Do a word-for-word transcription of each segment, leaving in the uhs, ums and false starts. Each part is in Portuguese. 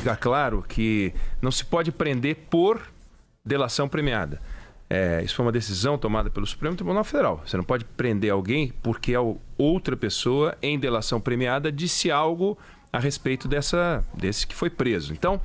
ficar claro que não se pode prender por delação premiada. É, isso foi uma decisão tomada pelo Supremo Tribunal Federal. Você não pode prender alguém porque a outra pessoa, em delação premiada, disse algo a respeito dessa, desse que foi preso. Então,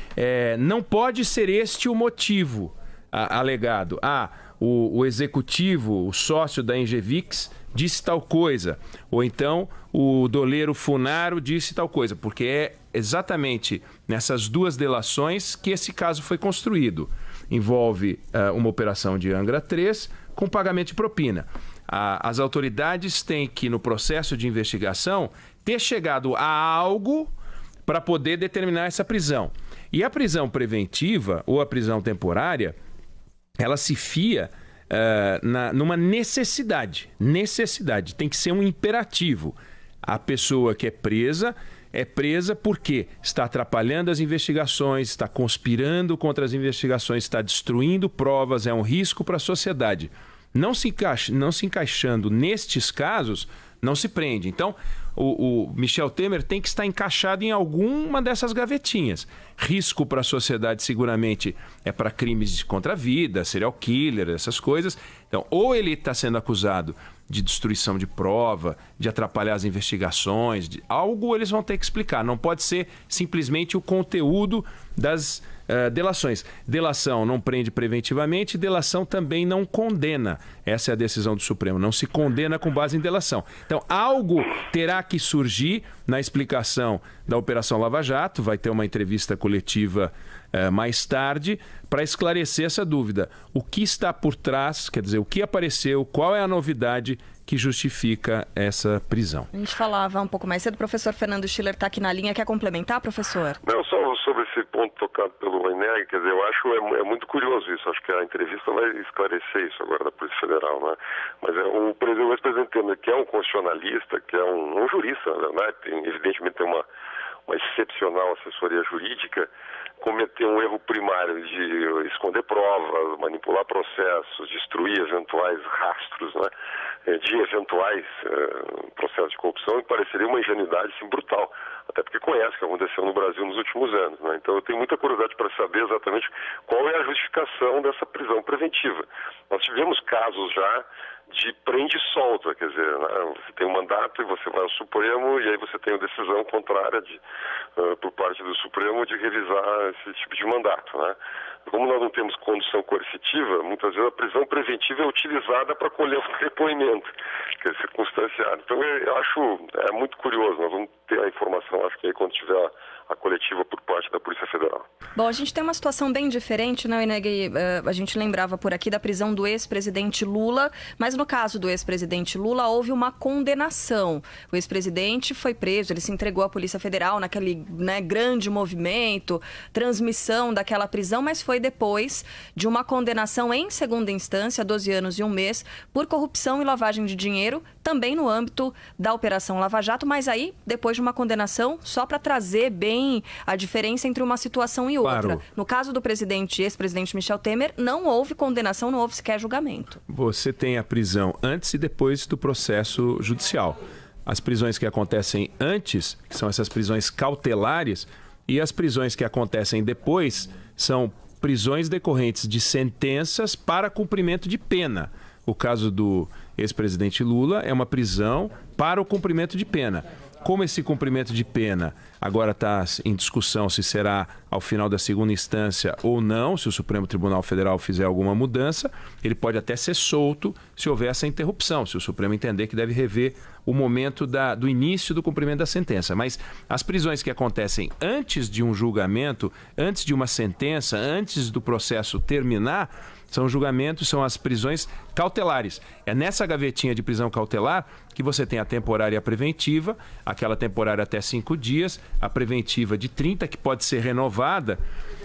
é, não pode ser este o motivo a, alegado. Ah, o, o executivo, o sócio da Engevix, disse tal coisa. Ou então, o doleiro Funaro disse tal coisa. Porque é exatamente nessas duas delações que esse caso foi construído. Envolve uh, uma operação de Angra três com pagamento de propina. A, as autoridades têm que, no processo de investigação, ter chegado a algo para poder determinar essa prisão. E a prisão preventiva ou a prisão temporária, ela se fia uh, na, numa necessidade. Necessidade. Tem que ser um imperativo. A pessoa que é presa é presa porque está atrapalhando as investigações, está conspirando contra as investigações, está destruindo provas, é um risco para a sociedade. Não se encaixa, não se encaixando nestes casos, não se prende. Então, o, o Michel Temer tem que estar encaixado em alguma dessas gavetinhas. Risco para a sociedade, seguramente, é para crimes contra a vida, serial killer, essas coisas. Então, ou ele está sendo acusado de destruição de prova, de atrapalhar as investigações, de algo eles vão ter que explicar. Não pode ser simplesmente o conteúdo das uh, delações. Delação não prende preventivamente, delação também não condena. Essa é a decisão do Supremo. Não se condena com base em delação. Então, algo terá que surgir na explicação da Operação Lava Jato. Vai ter uma entrevista coletiva uh, mais tarde para esclarecer essa dúvida. O que está por trás, quer dizer, o que apareceu, qual é a novidade que justifica essa prisão. A gente falava um pouco mais cedo, o professor Fernando Schiller está aqui na linha. Quer complementar, professor? Não, só sobre esse ponto tocado pelo Weinberg, quer dizer, eu acho é, é muito curioso isso. Acho que a entrevista vai esclarecer isso agora da Polícia Federal, né? Mas é, o, o ex-presidente Temer, que é um constitucionalista, que é um, um jurista, na verdade, tem, evidentemente tem uma, uma excepcional assessoria jurídica, cometeu um erro primário de esconder provas, manipular processos, destruir eventuais rastros, né, de eventuais uh, processos de corrupção, e pareceria uma ingenuidade assim, brutal, até porque conhece o que aconteceu no Brasil nos últimos anos, né? Então eu tenho muita curiosidade para saber exatamente qual é a justificação dessa prisão preventiva. Nós tivemos casos já de prende e solta, quer dizer, né? Você tem um mandato e você vai ao Supremo e aí você tem a decisão contrária de, uh, por parte do Supremo de revisar esse tipo de mandato, né? Como nós não temos condução coercitiva, muitas vezes a prisão preventiva é utilizada para colher o depoimento, que é circunstanciado. Então eu acho é muito curioso, nós vamos ter a informação, acho que aí quando tiver a, a coletiva por parte da Polícia Federal. Bom, a gente tem uma situação bem diferente, né, Weinberg? Uh, a gente lembrava por aqui da prisão do ex-presidente Lula, mas no caso do ex-presidente Lula houve uma condenação. O ex-presidente foi preso, ele se entregou à Polícia Federal naquele, né, grande movimento, transmissão daquela prisão, mas foi depois de uma condenação em segunda instância, doze anos e um mês, por corrupção e lavagem de dinheiro, também no âmbito da Operação Lava Jato, mas aí depois de uma condenação, só para trazer bem a diferença entre uma situação e outra. Claro. No caso do presidente, ex-presidente Michel Temer, não houve condenação, não houve sequer julgamento. Você tem a prisão antes e depois do processo judicial. As prisões que acontecem antes, que são essas prisões cautelares, e as prisões que acontecem depois são prisões decorrentes de sentenças para cumprimento de pena. O caso do ex-presidente Lula é uma prisão para o cumprimento de pena. Como esse cumprimento de pena agora está em discussão se será ao final da segunda instância ou não, se o Supremo Tribunal Federal fizer alguma mudança, ele pode até ser solto se houver essa interrupção, se o Supremo entender que deve rever o momento da, do início do cumprimento da sentença. Mas as prisões que acontecem antes de um julgamento, antes de uma sentença, antes do processo terminar, são julgamentos, são as prisões cautelares. É nessa gavetinha de prisão cautelar que você tem a temporária e a preventiva, aquela temporária até cinco dias, a preventiva de trinta, que pode ser renovada,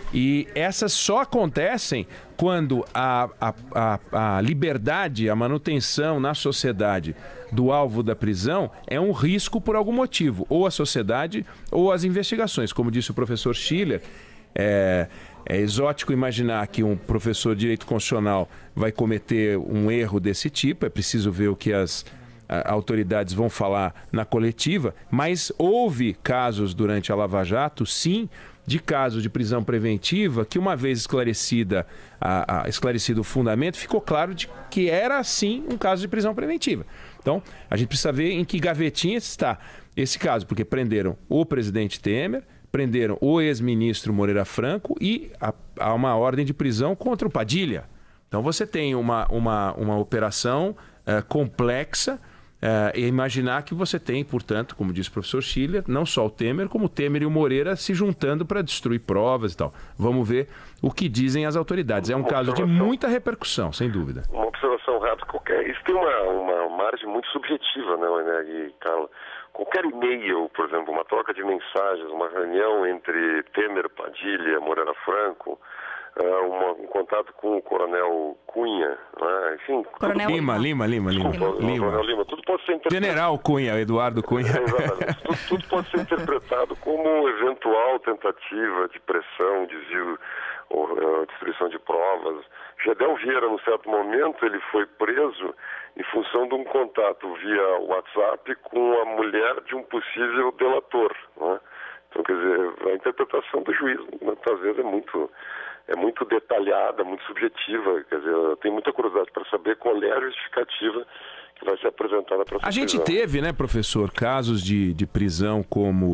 e essas só acontecem quando a, a, a, a liberdade, a manutenção na sociedade do alvo da prisão é um risco por algum motivo, ou a sociedade ou as investigações. Como disse o professor Schiller, é... É exótico imaginar que um professor de direito constitucional vai cometer um erro desse tipo, é preciso ver o que as a, autoridades vão falar na coletiva, mas houve casos durante a Lava Jato, sim, de casos de prisão preventiva que, uma vez esclarecida, a, a, esclarecido o fundamento, ficou claro de que era, sim, um caso de prisão preventiva. Então, a gente precisa ver em que gavetinha está esse caso, porque prenderam o presidente Temer, prenderam o ex-ministro Moreira Franco e há, há uma ordem de prisão contra o Padilha. Então, você tem uma, uma, uma operação uh, complexa uh, e imaginar que você tem, portanto, como disse o professor Schiller, não só o Temer, como o Temer e o Moreira se juntando para destruir provas e tal. Vamos ver o que dizem as autoridades. É um caso de muita repercussão, sem dúvida. Uma observação rápida. Qualquer... Isso tem uma, uma margem muito subjetiva, né, Waineg e Carla? Qualquer e-mail, por exemplo, uma troca de mensagens, uma reunião entre Temer, Padilha, Moreira Franco, uh, uma, um contato com o Coronel Cunha, né? Enfim... Coronel tudo... Lima, Lima, Lima, Lima. Desculpa, Lima. Coronel Lima. Tudo pode ser interpretado... General Cunha, Eduardo Cunha. É, exatamente. tudo, tudo pode ser interpretado como eventual tentativa de pressão, desvio ou uh, destruição de provas. Gedel Vieira, num certo momento, ele foi preso em função de um contato via WhatsApp com a mulher de um possível delator, né? Então, quer dizer, a interpretação do juiz, muitas vezes, é muito, é muito detalhada, muito subjetiva. Quer dizer, eu tenho muita curiosidade para saber qual é a justificativa que vai ser apresentada para essa A gente prisão. teve, né, professor, casos de, de prisão como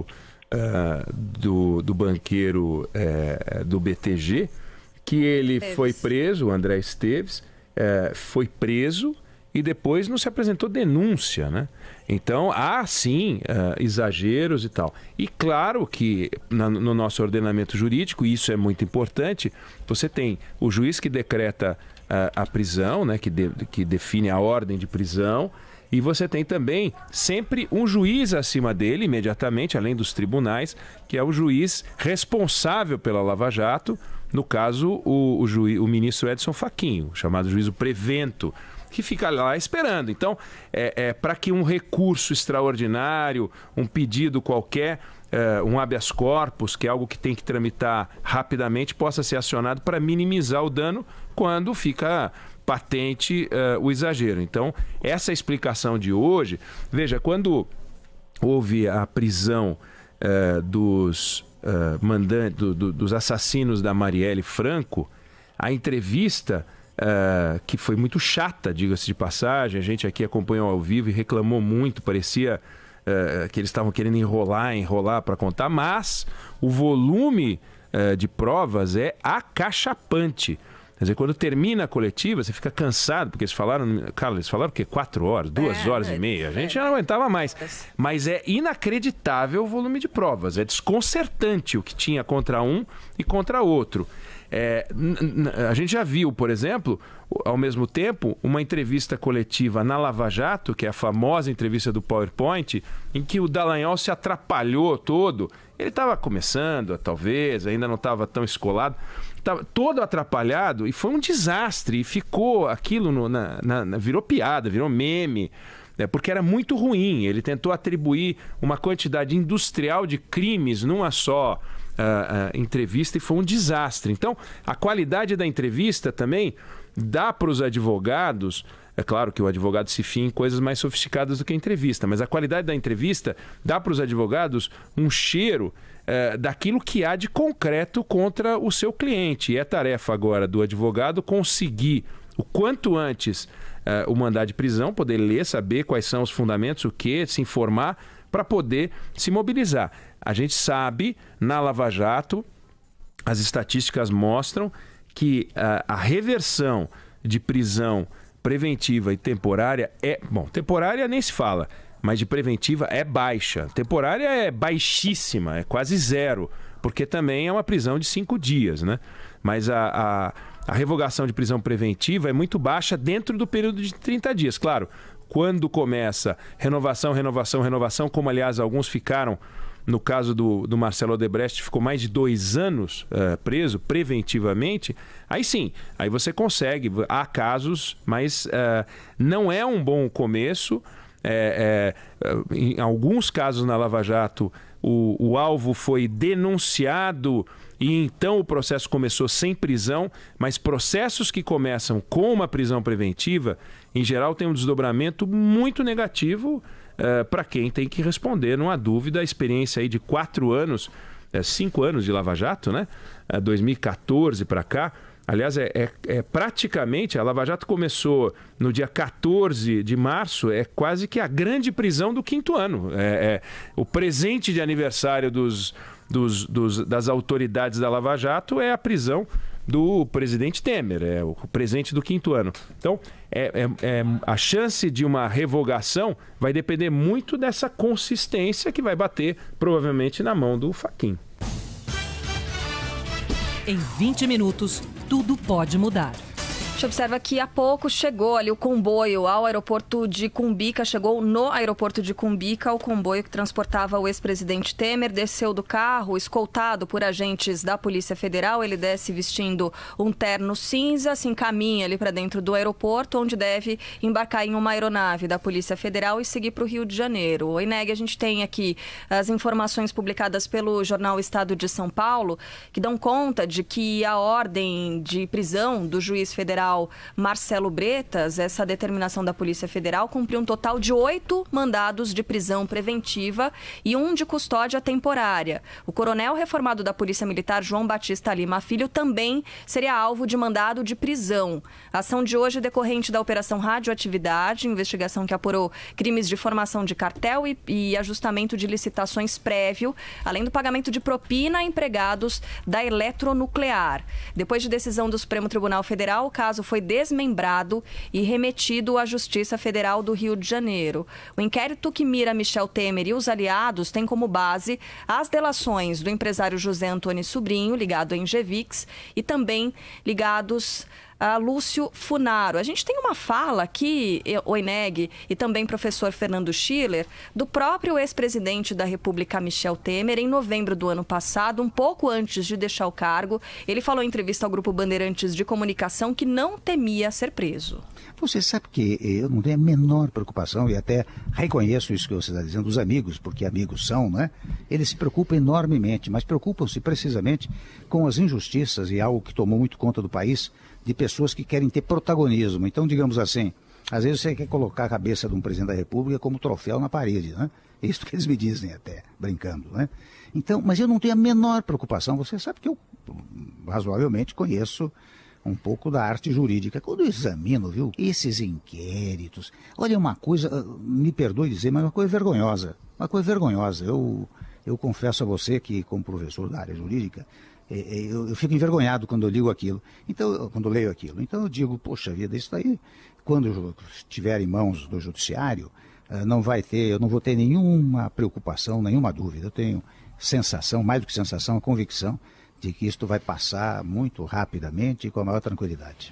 uh, do, do banqueiro uh, do B T G, que ele Esteves. foi preso, o André Esteves, uh, foi preso e depois não se apresentou denúncia, né? Então, há sim uh, exageros e tal. E claro que na, no nosso ordenamento jurídico, e isso é muito importante, você tem o juiz que decreta uh, a prisão, né? que, de, que define a ordem de prisão, e você tem também sempre um juiz acima dele, imediatamente, além dos tribunais, que é o juiz responsável pela Lava Jato, no caso, o, o, juiz, o ministro Edson Fachin, chamado juízo prevento, que fica lá esperando. Então, é, é para que um recurso extraordinário, um pedido qualquer, é, um habeas corpus, que é algo que tem que tramitar rapidamente, possa ser acionado para minimizar o dano quando fica patente é, o exagero. Então, essa explicação de hoje, veja, quando houve a prisão é, dos, é, mandantes, do, do, dos assassinos da Marielle Franco, a entrevista... Uh, que foi muito chata, diga-se de passagem. A gente aqui acompanhou ao vivo e reclamou muito, parecia uh, que eles estavam querendo enrolar, enrolar para contar, mas o volume uh, de provas é acachapante. Quer dizer, quando termina a coletiva, você fica cansado, porque eles falaram, Carlos, eles falaram o quê? Quatro horas, duas é, horas é, e meia. A gente é, já não aguentava mais. Mas é inacreditável o volume de provas. É desconcertante o que tinha contra um e contra outro. É, a gente já viu, por exemplo, ao mesmo tempo, uma entrevista coletiva na Lava Jato, que é a famosa entrevista do PowerPoint, em que o Dallagnol se atrapalhou todo. Ele estava começando, talvez, ainda não estava tão escolado, estava todo atrapalhado e foi um desastre. E ficou aquilo, no, na, na, virou piada, virou meme. É, porque era muito ruim. Ele tentou atribuir uma quantidade industrial de crimes numa só uh, uh, entrevista e foi um desastre. Então, a qualidade da entrevista também dá para os advogados... É claro que o advogado se fia em coisas mais sofisticadas do que a entrevista, mas a qualidade da entrevista dá para os advogados um cheiro uh, daquilo que há de concreto contra o seu cliente. E é tarefa agora do advogado conseguir o quanto antes uh, o mandado de prisão, poder ler, saber quais são os fundamentos, o que, se informar, para poder se mobilizar. A gente sabe, na Lava Jato, as estatísticas mostram que uh, a reversão de prisão preventiva e temporária é... Bom, temporária nem se fala, mas de preventiva é baixa. Temporária é baixíssima, é quase zero, porque também é uma prisão de cinco dias, né? Mas a... a A revogação de prisão preventiva é muito baixa dentro do período de trinta dias. Claro, quando começa renovação, renovação, renovação, como aliás alguns ficaram, no caso do, do Marcelo Odebrecht, ficou mais de dois anos uh, preso preventivamente, aí sim, aí você consegue. Há casos, mas uh, não é um bom começo. É, é, em alguns casos na Lava Jato, o, o alvo foi denunciado e então o processo começou sem prisão, mas processos que começam com uma prisão preventiva, em geral, tem um desdobramento muito negativo uh, para quem tem que responder. Não há dúvida, a experiência aí de quatro anos é, cinco anos de Lava Jato, né? É, dois mil e quatorze para cá. Aliás, é, é, é praticamente, a Lava Jato começou no dia quatorze de março, é quase que a grande prisão do quinto ano. É, é o presente de aniversário dos, dos, dos, das autoridades da Lava Jato é a prisão do presidente Temer, é o presente do quinto ano. Então, é, é, é, a chance de uma revogação vai depender muito dessa consistência que vai bater, provavelmente, na mão do Fachin. Em vinte minutos, tudo pode mudar. A gente observa que há pouco chegou ali o comboio ao aeroporto de Cumbica, chegou no aeroporto de Cumbica o comboio que transportava o ex-presidente Temer, desceu do carro, escoltado por agentes da Polícia Federal. Ele desce vestindo um terno cinza, se encaminha ali para dentro do aeroporto, onde deve embarcar em uma aeronave da Polícia Federal e seguir para o Rio de Janeiro. O Eneg, a gente tem aqui as informações publicadas pelo jornal Estado de São Paulo, que dão conta de que a ordem de prisão do juiz federal Marcelo Bretas, essa determinação da Polícia Federal, cumpriu um total de oito mandados de prisão preventiva e um de custódia temporária. O coronel reformado da Polícia Militar, João Batista Lima Filho, também seria alvo de mandado de prisão. A ação de hoje é decorrente da Operação Radioatividade, investigação que apurou crimes de formação de cartel e, e ajustamento de licitações prévio, além do pagamento de propina a empregados da Eletronuclear. Depois de decisão do Supremo Tribunal Federal, o caso foi desmembrado e remetido à Justiça Federal do Rio de Janeiro. O inquérito que mira Michel Temer e os aliados tem como base as delações do empresário José Antônio Sobrinho, ligado à Engevix, e também ligados a Lúcio Funaro. A gente tem uma fala aqui, o Eneg e também professor Fernando Schiller, do próprio ex-presidente da República, Michel Temer, em novembro do ano passado, um pouco antes de deixar o cargo. Ele falou em entrevista ao Grupo Bandeirantes de Comunicação que não temia ser preso. Você sabe que eu não tenho a menor preocupação e até reconheço isso que você está dizendo dos amigos, porque amigos são, né? Eles se preocupam enormemente, mas preocupam-se precisamente com as injustiças e algo que tomou muito conta do país, de pessoas que querem ter protagonismo. Então, digamos assim, às vezes você quer colocar a cabeça de um presidente da República como troféu na parede, né? É isso que eles me dizem até, brincando, né? Então, mas eu não tenho a menor preocupação. Você sabe que eu razoavelmente conheço um pouco da arte jurídica. Quando eu examino, viu, esses inquéritos, olha, uma coisa, me perdoe dizer, mas uma coisa vergonhosa, uma coisa vergonhosa. Eu, eu confesso a você que, como professor da área jurídica, Eu, eu fico envergonhado quando eu ligo aquilo, então, quando eu leio aquilo. Então eu digo, poxa vida, isso daí, quando estiver em mãos do judiciário, não vai ter, eu não vou ter nenhuma preocupação, nenhuma dúvida. Eu tenho sensação, mais do que sensação, convicção de que isto vai passar muito rapidamente e com a maior tranquilidade.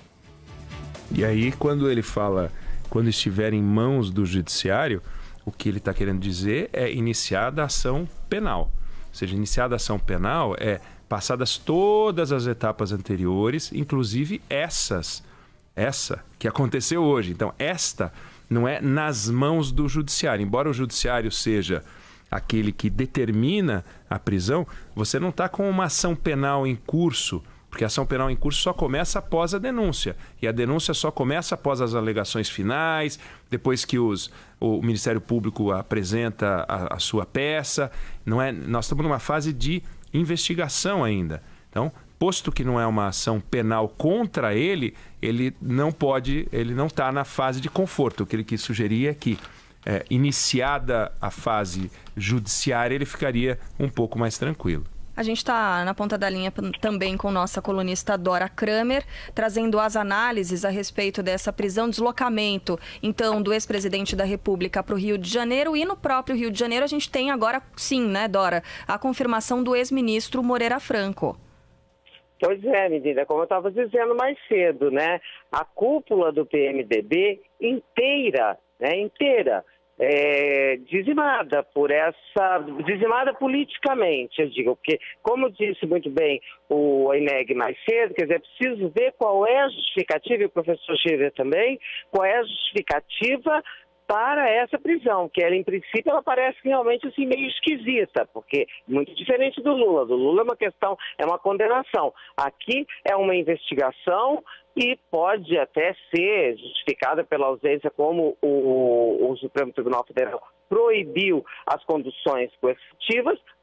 E aí, quando ele fala, quando estiver em mãos do judiciário, o que ele está querendo dizer é iniciada a ação penal. Ou seja, iniciada a ação penal é passadas todas as etapas anteriores, inclusive essas, essa que aconteceu hoje. Então, esta não é nas mãos do judiciário. Embora o judiciário seja aquele que determina a prisão, você não está com uma ação penal em curso, porque a ação penal em curso só começa após a denúncia. E a denúncia só começa após as alegações finais, depois que os, o Ministério Público apresenta a, a sua peça. Não é, nós estamos numa fase de investigação ainda. Então, posto que não é uma ação penal contra ele, ele não pode, ele não está na fase de conforto. O que ele quis sugerir é que, é, iniciada a fase judiciária, ele ficaria um pouco mais tranquilo. A gente está na ponta da linha também com nossa colunista Dora Kramer, trazendo as análises a respeito dessa prisão, deslocamento, então, do ex-presidente da República para o Rio de Janeiro. E no próprio Rio de Janeiro a gente tem agora, sim, né, Dora, a confirmação do ex-ministro Moreira Franco. Pois é, menina, como eu estava dizendo mais cedo, né, a cúpula do P M D B inteira, né, inteira, É, dizimada por essa, dizimada politicamente, eu digo, porque, como disse muito bem o Eneg mais cedo, quer dizer, é preciso ver qual é a justificativa, e o professor Schiller também, qual é a justificativa para essa prisão, que ela, em princípio, ela parece realmente assim meio esquisita, porque muito diferente do Lula. Do Lula é uma questão, é uma condenação. Aqui é uma investigação e pode até ser justificada pela ausência, como o, o Supremo Tribunal Federal proibiu as conduções coercitivas,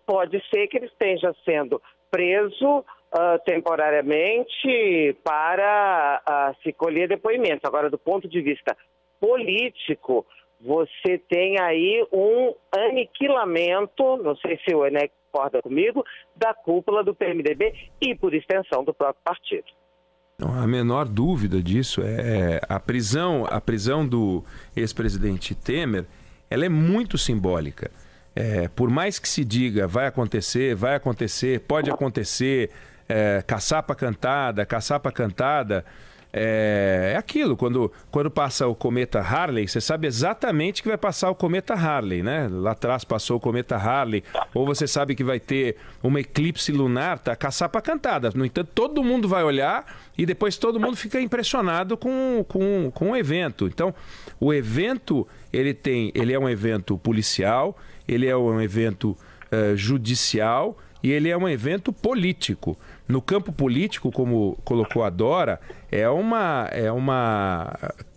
pode ser que ele esteja sendo preso uh, temporariamente para uh, se colher depoimentos. Agora, do ponto de vista político, você tem aí um aniquilamento, não sei se o Eneg concorda comigo, da cúpula do P M D B e, por extensão, do próprio partido. Não há a menor dúvida disso. É, a prisão, a prisão do ex-presidente Temer, ela é muito simbólica. É, por mais que se diga vai acontecer, vai acontecer, pode acontecer, é, caçapa cantada, caçapa cantada, é, é aquilo, quando, quando passa o cometa Harley, você sabe exatamente que vai passar o cometa Harley, né? Lá atrás passou o cometa Harley, ou você sabe que vai ter uma eclipse lunar, tá? Caçapa cantada. No entanto, todo mundo vai olhar e depois todo mundo fica impressionado com, com, com o evento. Então, o evento, ele tem, ele é um evento policial, ele é um evento uh, judicial e ele é um evento político. No campo político, como colocou a Dora, é uma, é uma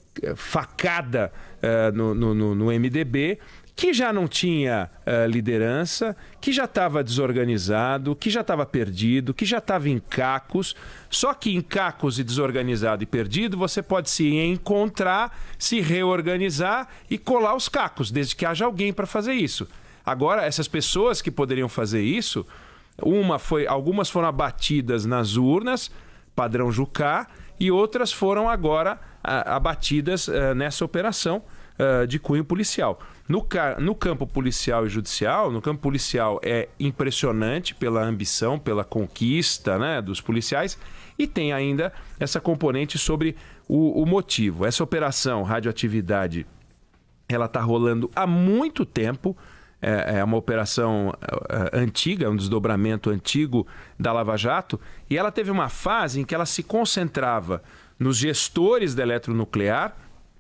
facada uh, no, no, no M D B que já não tinha uh, liderança, que já estava desorganizado, que já estava perdido, que já estava em cacos. Só que em cacos e desorganizado e perdido, você pode se encontrar, se reorganizar e colar os cacos, desde que haja alguém para fazer isso. Agora, essas pessoas que poderiam fazer isso, uma foi, algumas foram abatidas nas urnas, padrão Jucá, e outras foram agora a, abatidas uh, nessa operação uh, de cunho policial. No, no campo policial e judicial, no campo policial é impressionante pela ambição, pela conquista, né, dos policiais, e tem ainda essa componente sobre o, o motivo. Essa operação radioatividade, ela está rolando há muito tempo. É uma operação antiga, um desdobramento antigo da Lava Jato, e ela teve uma fase em que ela se concentrava nos gestores da eletronuclear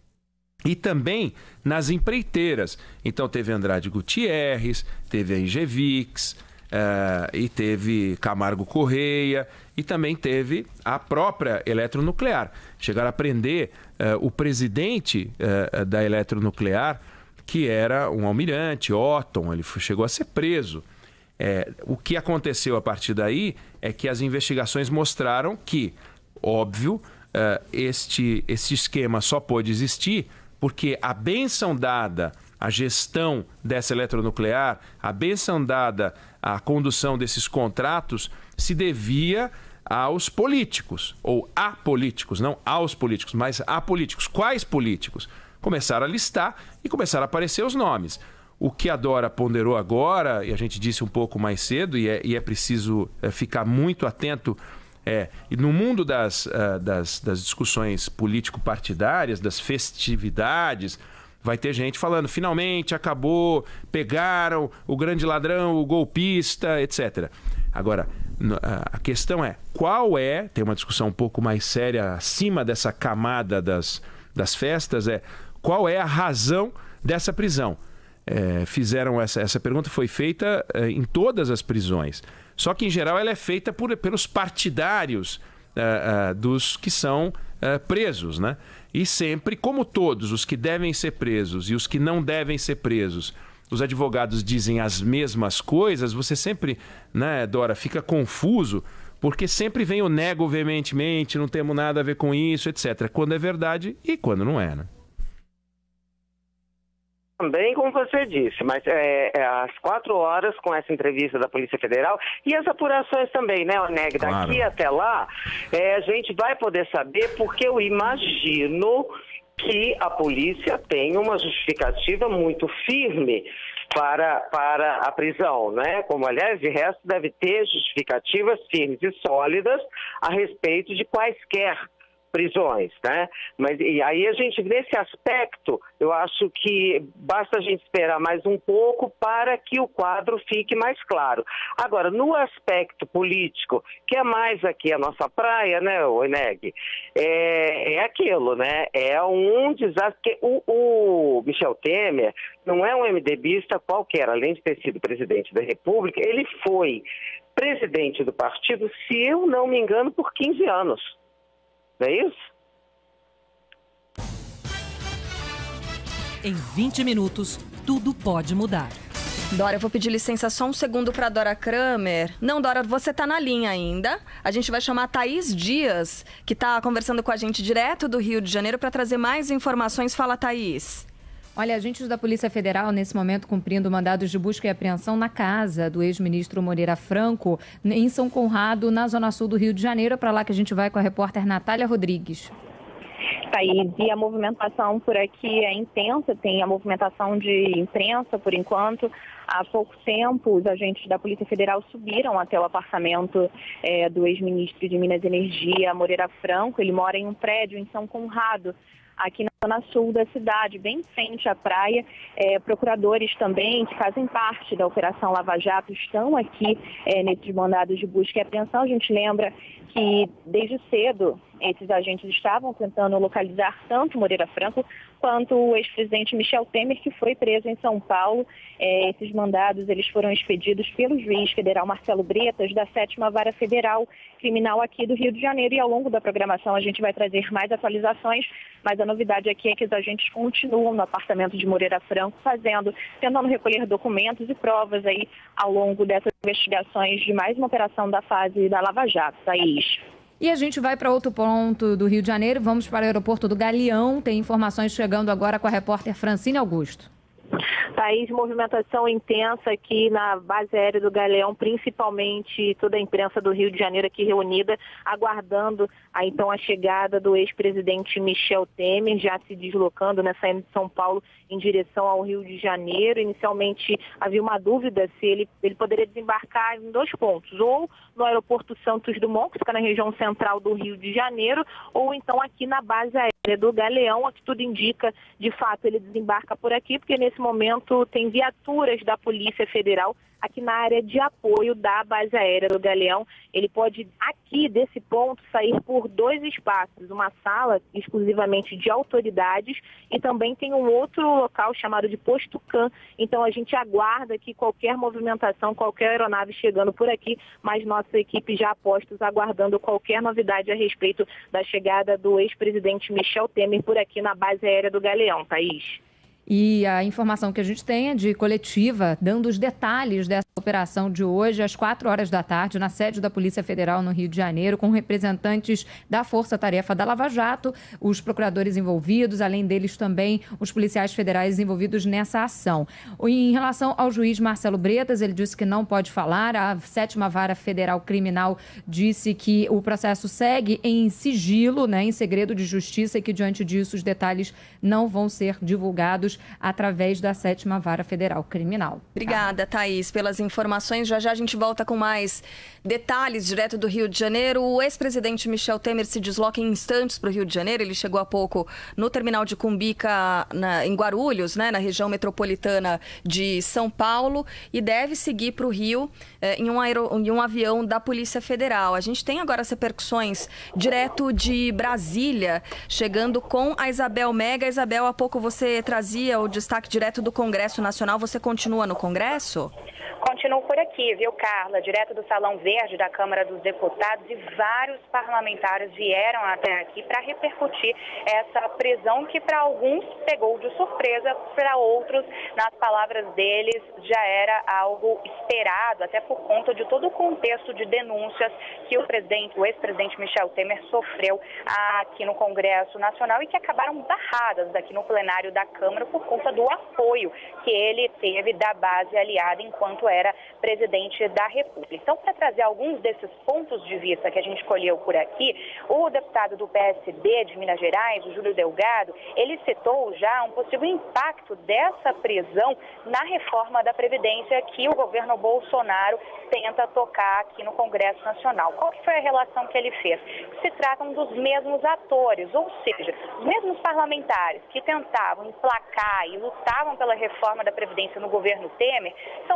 e também nas empreiteiras. Então teve Andrade Gutierrez, teve a Engevix, uh, e teve Camargo Correia, e também teve a própria eletronuclear. Chegaram a prender uh, o presidente uh, da eletronuclear, que era um almirante, Otton, ele chegou a ser preso. É, o que aconteceu a partir daí é que as investigações mostraram que, óbvio, uh, este, este esquema só pôde existir porque a bênção dada à gestão dessa eletronuclear, a bênção dada à condução desses contratos, se devia aos políticos, ou a políticos, não aos políticos, mas a políticos. Quais políticos? Começaram a listar e começaram a aparecer os nomes. O que a Dora ponderou agora, e a gente disse um pouco mais cedo, e é, e é preciso é, ficar muito atento, é, e no mundo das, uh, das, das discussões político-partidárias, das festividades, vai ter gente falando, finalmente acabou, pegaram o grande ladrão, o golpista, etcétera. Agora, a questão é, qual é, tem uma discussão um pouco mais séria acima dessa camada das, das festas, é qual é a razão dessa prisão? É, fizeram essa, essa pergunta, foi feita é, em todas as prisões. Só que, em geral, ela é feita por, pelos partidários é, é, dos que são é, presos, né? E sempre, como todos os que devem ser presos e os que não devem ser presos, os advogados dizem as mesmas coisas, você sempre, né, Dora, fica confuso, porque sempre vem o nego veementemente, não temos nada a ver com isso, etcétera. Quando é verdade e quando não é, né? Também, como você disse, mas é, é às quatro horas com essa entrevista da Polícia Federal e as apurações também, né, Oneg? Claro. Daqui até lá, é, a gente vai poder saber, porque eu imagino que a polícia tem uma justificativa muito firme para, para a prisão, né? Como, aliás, de resto, deve ter justificativas firmes e sólidas a respeito de quaisquer prisões, né? Mas e aí a gente, nesse aspecto, eu acho que basta a gente esperar mais um pouco para que o quadro fique mais claro. Agora, no aspecto político, que é mais aqui a nossa praia, né, Oneg, é, é aquilo, né? É um desastre. O, o Michel Temer não é um MDBista qualquer, além de ter sido presidente da República, ele foi presidente do partido, se eu não me engano, por quinze anos. Não é isso? Em vinte minutos, tudo pode mudar. Dora, eu vou pedir licença só um segundo para Dora Kramer. Não, Dora, você está na linha ainda. A gente vai chamar a Thaís Dias, que está conversando com a gente direto do Rio de Janeiro, para trazer mais informações. Fala, Thaís. Olha, agentes da Polícia Federal, nesse momento, cumprindo mandados de busca e apreensão na casa do ex-ministro Moreira Franco, em São Conrado, na zona sul do Rio de Janeiro. É para lá que a gente vai com a repórter Natália Rodrigues. Thaís, e a movimentação por aqui é intensa, tem a movimentação de imprensa por enquanto. Há pouco tempo, os agentes da Polícia Federal subiram até o apartamento é, do ex-ministro de Minas e Energia, Moreira Franco. Ele mora em um prédio em São Conrado, aqui na zona sul da cidade, bem em frente à praia. É, procuradores também, que fazem parte da Operação Lava Jato, estão aqui é, nesses mandados de busca e apreensão. A gente lembra que desde cedo esses agentes estavam tentando localizar tanto Moreira Franco quanto o ex-presidente Michel Temer, que foi preso em São Paulo. É, esses mandados eles foram expedidos pelo juiz federal Marcelo Bretas, da sétima Vara Federal Criminal aqui do Rio de Janeiro. E ao longo da programação a gente vai trazer mais atualizações, mas a novidade aqui é que os agentes continuam no apartamento de Moreira Franco, fazendo, tentando recolher documentos e provas aí ao longo dessas investigações de mais uma operação da fase da Lava Jato. Thaís. E a gente vai para outro ponto do Rio de Janeiro, vamos para o aeroporto do Galeão. Tem informações chegando agora com a repórter Francine Augusto. Thaís, movimentação intensa aqui na base aérea do Galeão, principalmente toda a imprensa do Rio de Janeiro aqui reunida, aguardando a, então a chegada do ex-presidente Michel Temer, já se deslocando, né, saindo de São Paulo em direção ao Rio de Janeiro. Inicialmente havia uma dúvida se ele, ele poderia desembarcar em dois pontos, ou no aeroporto Santos Dumont, que fica na região central do Rio de Janeiro, ou então aqui na base aérea do Galeão, que tudo indica, de fato, ele desembarca por aqui, porque nesse momento tem viaturas da Polícia Federal aqui na área de apoio da base aérea do Galeão. Ele pode, aqui desse ponto, sair por dois espaços, uma sala exclusivamente de autoridades e também tem um outro local chamado de Posto Can. Então a gente aguarda que qualquer movimentação, qualquer aeronave chegando por aqui, mas nossa equipe já apostos aguardando qualquer novidade a respeito da chegada do ex-presidente Michel Temer por aqui na base aérea do Galeão. Thaís. E a informação que a gente tem é de coletiva, dando os detalhes dessa operação de hoje, às quatro horas da tarde, na sede da Polícia Federal no Rio de Janeiro, com representantes da Força Tarefa da Lava Jato, os procuradores envolvidos, além deles também os policiais federais envolvidos nessa ação. Em relação ao juiz Marcelo Bretas, ele disse que não pode falar. A sétima Vara Federal Criminal disse que o processo segue em sigilo, né, em segredo de justiça, e que, diante disso, os detalhes não vão ser divulgados através da sétima Vara Federal Criminal. Obrigada, Thaís, pelas informações. Já já a gente volta com mais detalhes direto do Rio de Janeiro. O ex-presidente Michel Temer se desloca em instantes para o Rio de Janeiro. Ele chegou há pouco no terminal de Cumbica, na, em Guarulhos, né, na região metropolitana de São Paulo, e deve seguir para o Rio eh, em, um aero, em um avião da Polícia Federal. A gente tem agora as repercussões direto de Brasília, chegando com a Isabel Mega. Isabel, há pouco você trazia o destaque direto do Congresso Nacional. Você continua no Congresso? Continuo por aqui, viu, Carla? Direto do Salão Verde da Câmara dos Deputados, e vários parlamentares vieram até aqui para repercutir essa prisão que para alguns pegou de surpresa, para outros, nas palavras deles, já era algo esperado, até por conta de todo o contexto de denúncias que o presidente, o ex-presidente Michel Temer sofreu aqui no Congresso Nacional e que acabaram barradas aqui no plenário da Câmara por conta do apoio que ele teve da base aliada enquanto era presidente da República. Então, para trazer alguns desses pontos de vista que a gente escolheu por aqui, o deputado do P S B de Minas Gerais, o Júlio Delgado, ele citou já um possível impacto dessa prisão na reforma da Previdência que o governo Bolsonaro tenta tocar aqui no Congresso Nacional. Qual que foi a relação que ele fez? Se tratam dos mesmos atores, ou seja, os mesmos parlamentares que tentavam emplacar e lutavam pela reforma da Previdência no governo Temer, são basicamente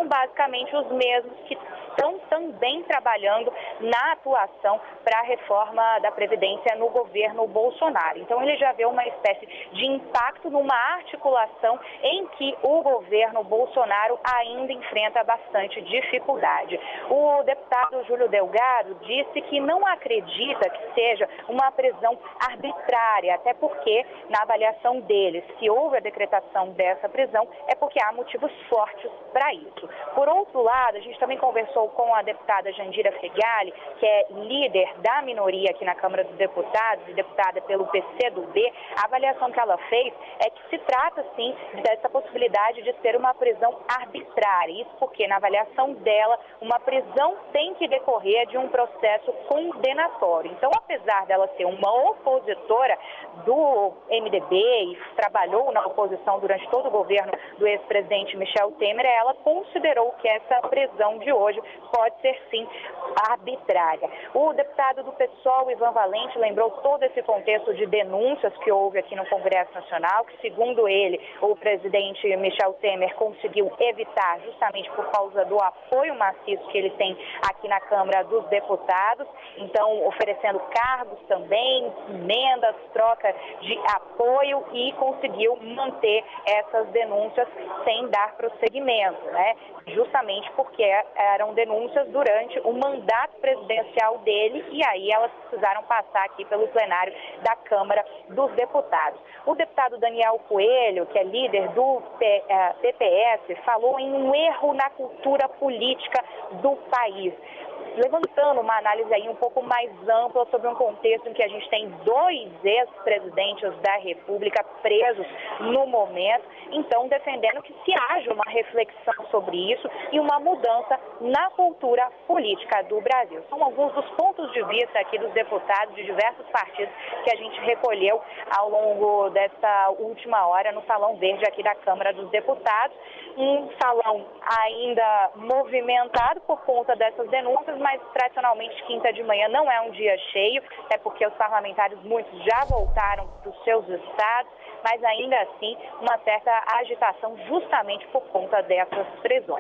justamente os mesmos que estão também trabalhando na atuação para a reforma da Previdência no governo Bolsonaro. Então ele já vê uma espécie de impacto numa articulação em que o governo Bolsonaro ainda enfrenta bastante dificuldade. O deputado Júlio Delgado disse que não acredita que seja uma prisão arbitrária, até porque, na avaliação deles, se houve a decretação dessa prisão, é porque há motivos fortes para isso. Por outro lado, a gente também conversou com a deputada Jandira Fegali, que é líder da minoria aqui na Câmara dos Deputados e deputada pelo P C do B. A avaliação que ela fez é que se trata, sim, dessa possibilidade de ser uma prisão arbitrária. Isso porque, na avaliação dela, uma prisão tem que decorrer de um processo condenatório. Então, apesar dela ser uma opositora do M D B e trabalhou na oposição durante todo o governo do ex-presidente Michel Temer, ela considerou que essa prisão de hoje pode ser, sim, arbitrária. O deputado do PSOL, Ivan Valente, lembrou todo esse contexto de denúncias que houve aqui no Congresso Nacional, que, segundo ele, o presidente Michel Temer conseguiu evitar justamente por causa do apoio maciço que ele tem aqui na Câmara dos Deputados, então oferecendo cargos também, emendas, troca de apoio, e conseguiu manter essas denúncias sem dar prosseguimento, né? Justamente porque eram denúncias durante o mandato presidencial dele, e aí elas precisaram passar aqui pelo plenário da Câmara dos Deputados. O deputado Daniel Coelho, que é líder do P P S, falou em um erro na cultura política do país, levantando uma análise aí um pouco mais ampla sobre um contexto em que a gente tem dois ex-presidentes da República presos no momento, então defendendo que se haja uma reflexão sobre isso e uma mudança na cultura política do Brasil. São alguns dos pontos de vista aqui dos deputados de diversos partidos que a gente recolheu ao longo dessa última hora no Salão Verde aqui da Câmara dos Deputados. Um salão ainda movimentado por conta dessas denúncias, mas tradicionalmente quinta de manhã não é um dia cheio, é porque os parlamentares, muitos já voltaram dos seus estados, mas ainda assim uma certa agitação justamente por conta dessas prisões.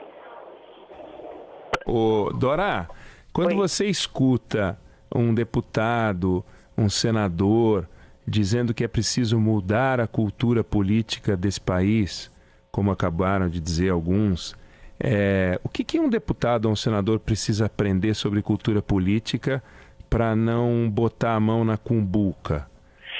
Ô, Dora, quando Oi. você escuta um deputado, um senador, dizendo que é preciso mudar a cultura política desse país, como acabaram de dizer alguns, é, o que, que um deputado ou um senador precisa aprender sobre cultura política para não botar a mão na cumbuca?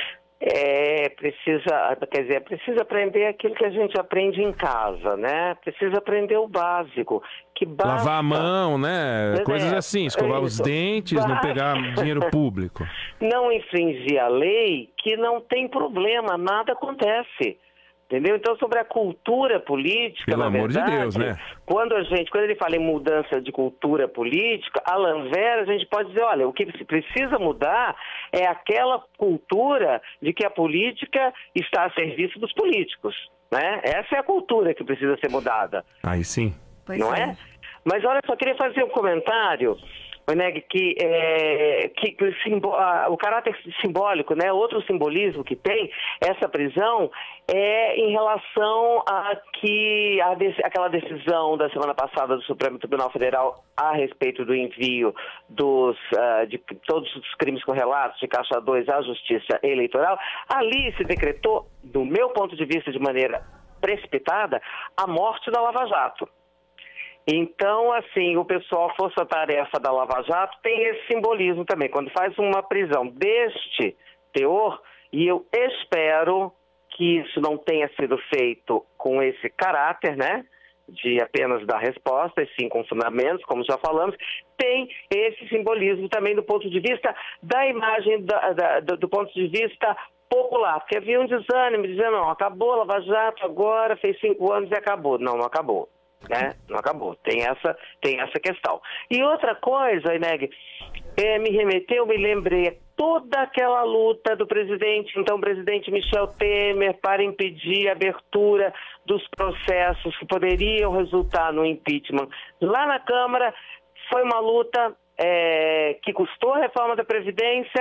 É, precisa, quer dizer, precisa aprender aquilo que a gente aprende em casa, né? Precisa aprender o básico. Que basta... Lavar a mão, né? Coisas assim, escovar os dentes, basta... não pegar dinheiro público. Não infringir a lei, que não tem problema, nada acontece. Entendeu? Então, sobre a cultura política, pelo na amor verdade, de Deus, né? Quando a gente, quando ele fala em mudança de cultura política, Alan Vera, a gente pode dizer, olha, o que se precisa mudar é aquela cultura de que a política está a serviço dos políticos, né? Essa é a cultura que precisa ser mudada. Aí sim. Pois não é? é? Mas olha, só queria fazer um comentário, Neg, que, é, que, que o, simbo, a, o caráter simbólico, né, outro simbolismo que tem essa prisão é em relação a que a, aquela decisão da semana passada do Supremo Tribunal Federal a respeito do envio dos, uh, de todos os crimes correlatos de Caixa dois à Justiça Eleitoral, ali se decretou, do meu ponto de vista, de maneira precipitada, a morte da Lava Jato. Então, assim, o pessoal força-tarefa da Lava Jato tem esse simbolismo também. Quando faz uma prisão deste teor, e eu espero que isso não tenha sido feito com esse caráter, né, de apenas dar resposta, e sim com fundamentos, como já falamos, tem esse simbolismo também do ponto de vista da imagem, da, da, do ponto de vista popular. Porque havia um desânimo, dizendo, não, acabou a Lava Jato agora, fez cinco anos e acabou. Não, não acabou. Né? Não acabou, tem essa, tem essa questão. E outra coisa, Ineg, é, me remeteu, me lembrei toda aquela luta do presidente, então presidente Michel Temer, para impedir a abertura dos processos que poderiam resultar no impeachment. Lá na Câmara foi uma luta é, que custou a reforma da Previdência,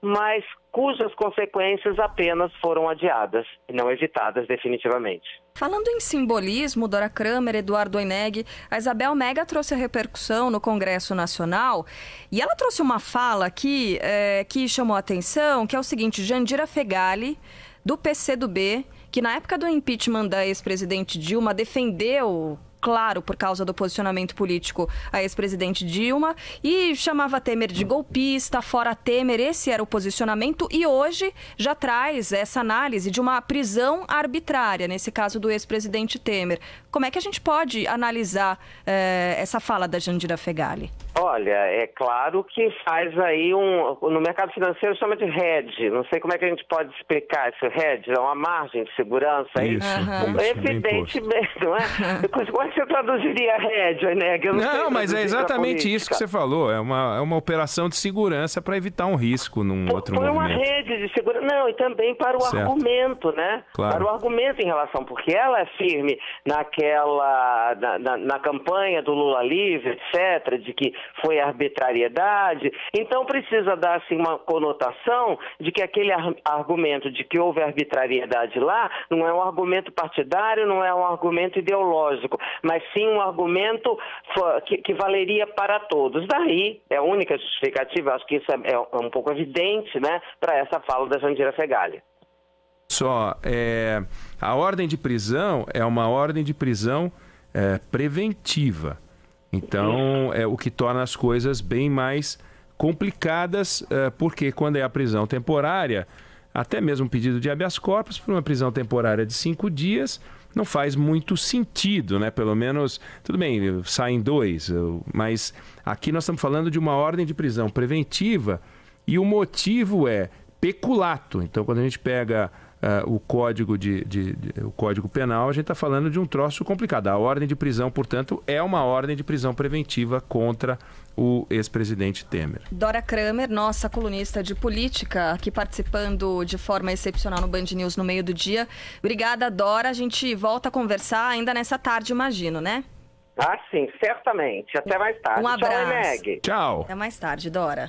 mas cujas consequências apenas foram adiadas e não evitadas definitivamente. Falando em simbolismo, Dora Kramer, Eduardo Oineg, a Isabel Mega trouxe a repercussão no Congresso Nacional e ela trouxe uma fala aqui é, que chamou a atenção, que é o seguinte: Jandira Fegali, do P C do B, que na época do impeachment da ex-presidente Dilma defendeu, claro, por causa do posicionamento político, a ex-presidente Dilma, e chamava Temer de golpista, fora Temer, esse era o posicionamento, e hoje já traz essa análise de uma prisão arbitrária, nesse caso do ex-presidente Temer. Como é que a gente pode analisar eh, essa fala da Jandira Fegali? Olha, é claro que faz aí um... No mercado financeiro chama de hedge. Não sei como é que a gente pode explicar esse hedge. É uma margem de segurança aí. Isso, uhum. isso, evidentemente, não é? Como é que você traduziria hedge, Oineg? Não, não mas é exatamente isso que você falou. É uma, é uma operação de segurança para evitar um risco num Por, outro foi movimento. Foi uma rede de segurança. Não, e também para o certo. argumento, né? Claro. Para o argumento em relação, porque ela é firme naquela... Na, na, na campanha do Lula livre, etcétera, de que foi arbitrariedade, então precisa dar assim, uma conotação de que aquele ar argumento de que houve arbitrariedade lá não é um argumento partidário, não é um argumento ideológico, mas sim um argumento que, que valeria para todos. Daí é a única justificativa, acho que isso é, é um pouco evidente, né, para essa fala da Jandira Fegali. Só, é, a ordem de prisão é uma ordem de prisão é, preventiva. Então, é o que torna as coisas bem mais complicadas, é, porque quando é a prisão temporária, até mesmo um pedido de habeas corpus para uma prisão temporária de cinco dias não faz muito sentido, né? Pelo menos, tudo bem, saem dois, mas aqui nós estamos falando de uma ordem de prisão preventiva e o motivo é peculato. Então, quando a gente pega Uh, o, código de, de, de, o Código Penal, a gente está falando de um troço complicado. A ordem de prisão, portanto, é uma ordem de prisão preventiva contra o ex-presidente Temer. Dora Kramer, nossa colunista de política, aqui participando de forma excepcional no Band News no meio do dia. Obrigada, Dora. A gente volta a conversar ainda nessa tarde, imagino, né? Ah, sim, certamente. Até mais tarde. Um abraço. Tchau, Oineg. Tchau. Até mais tarde, Dora.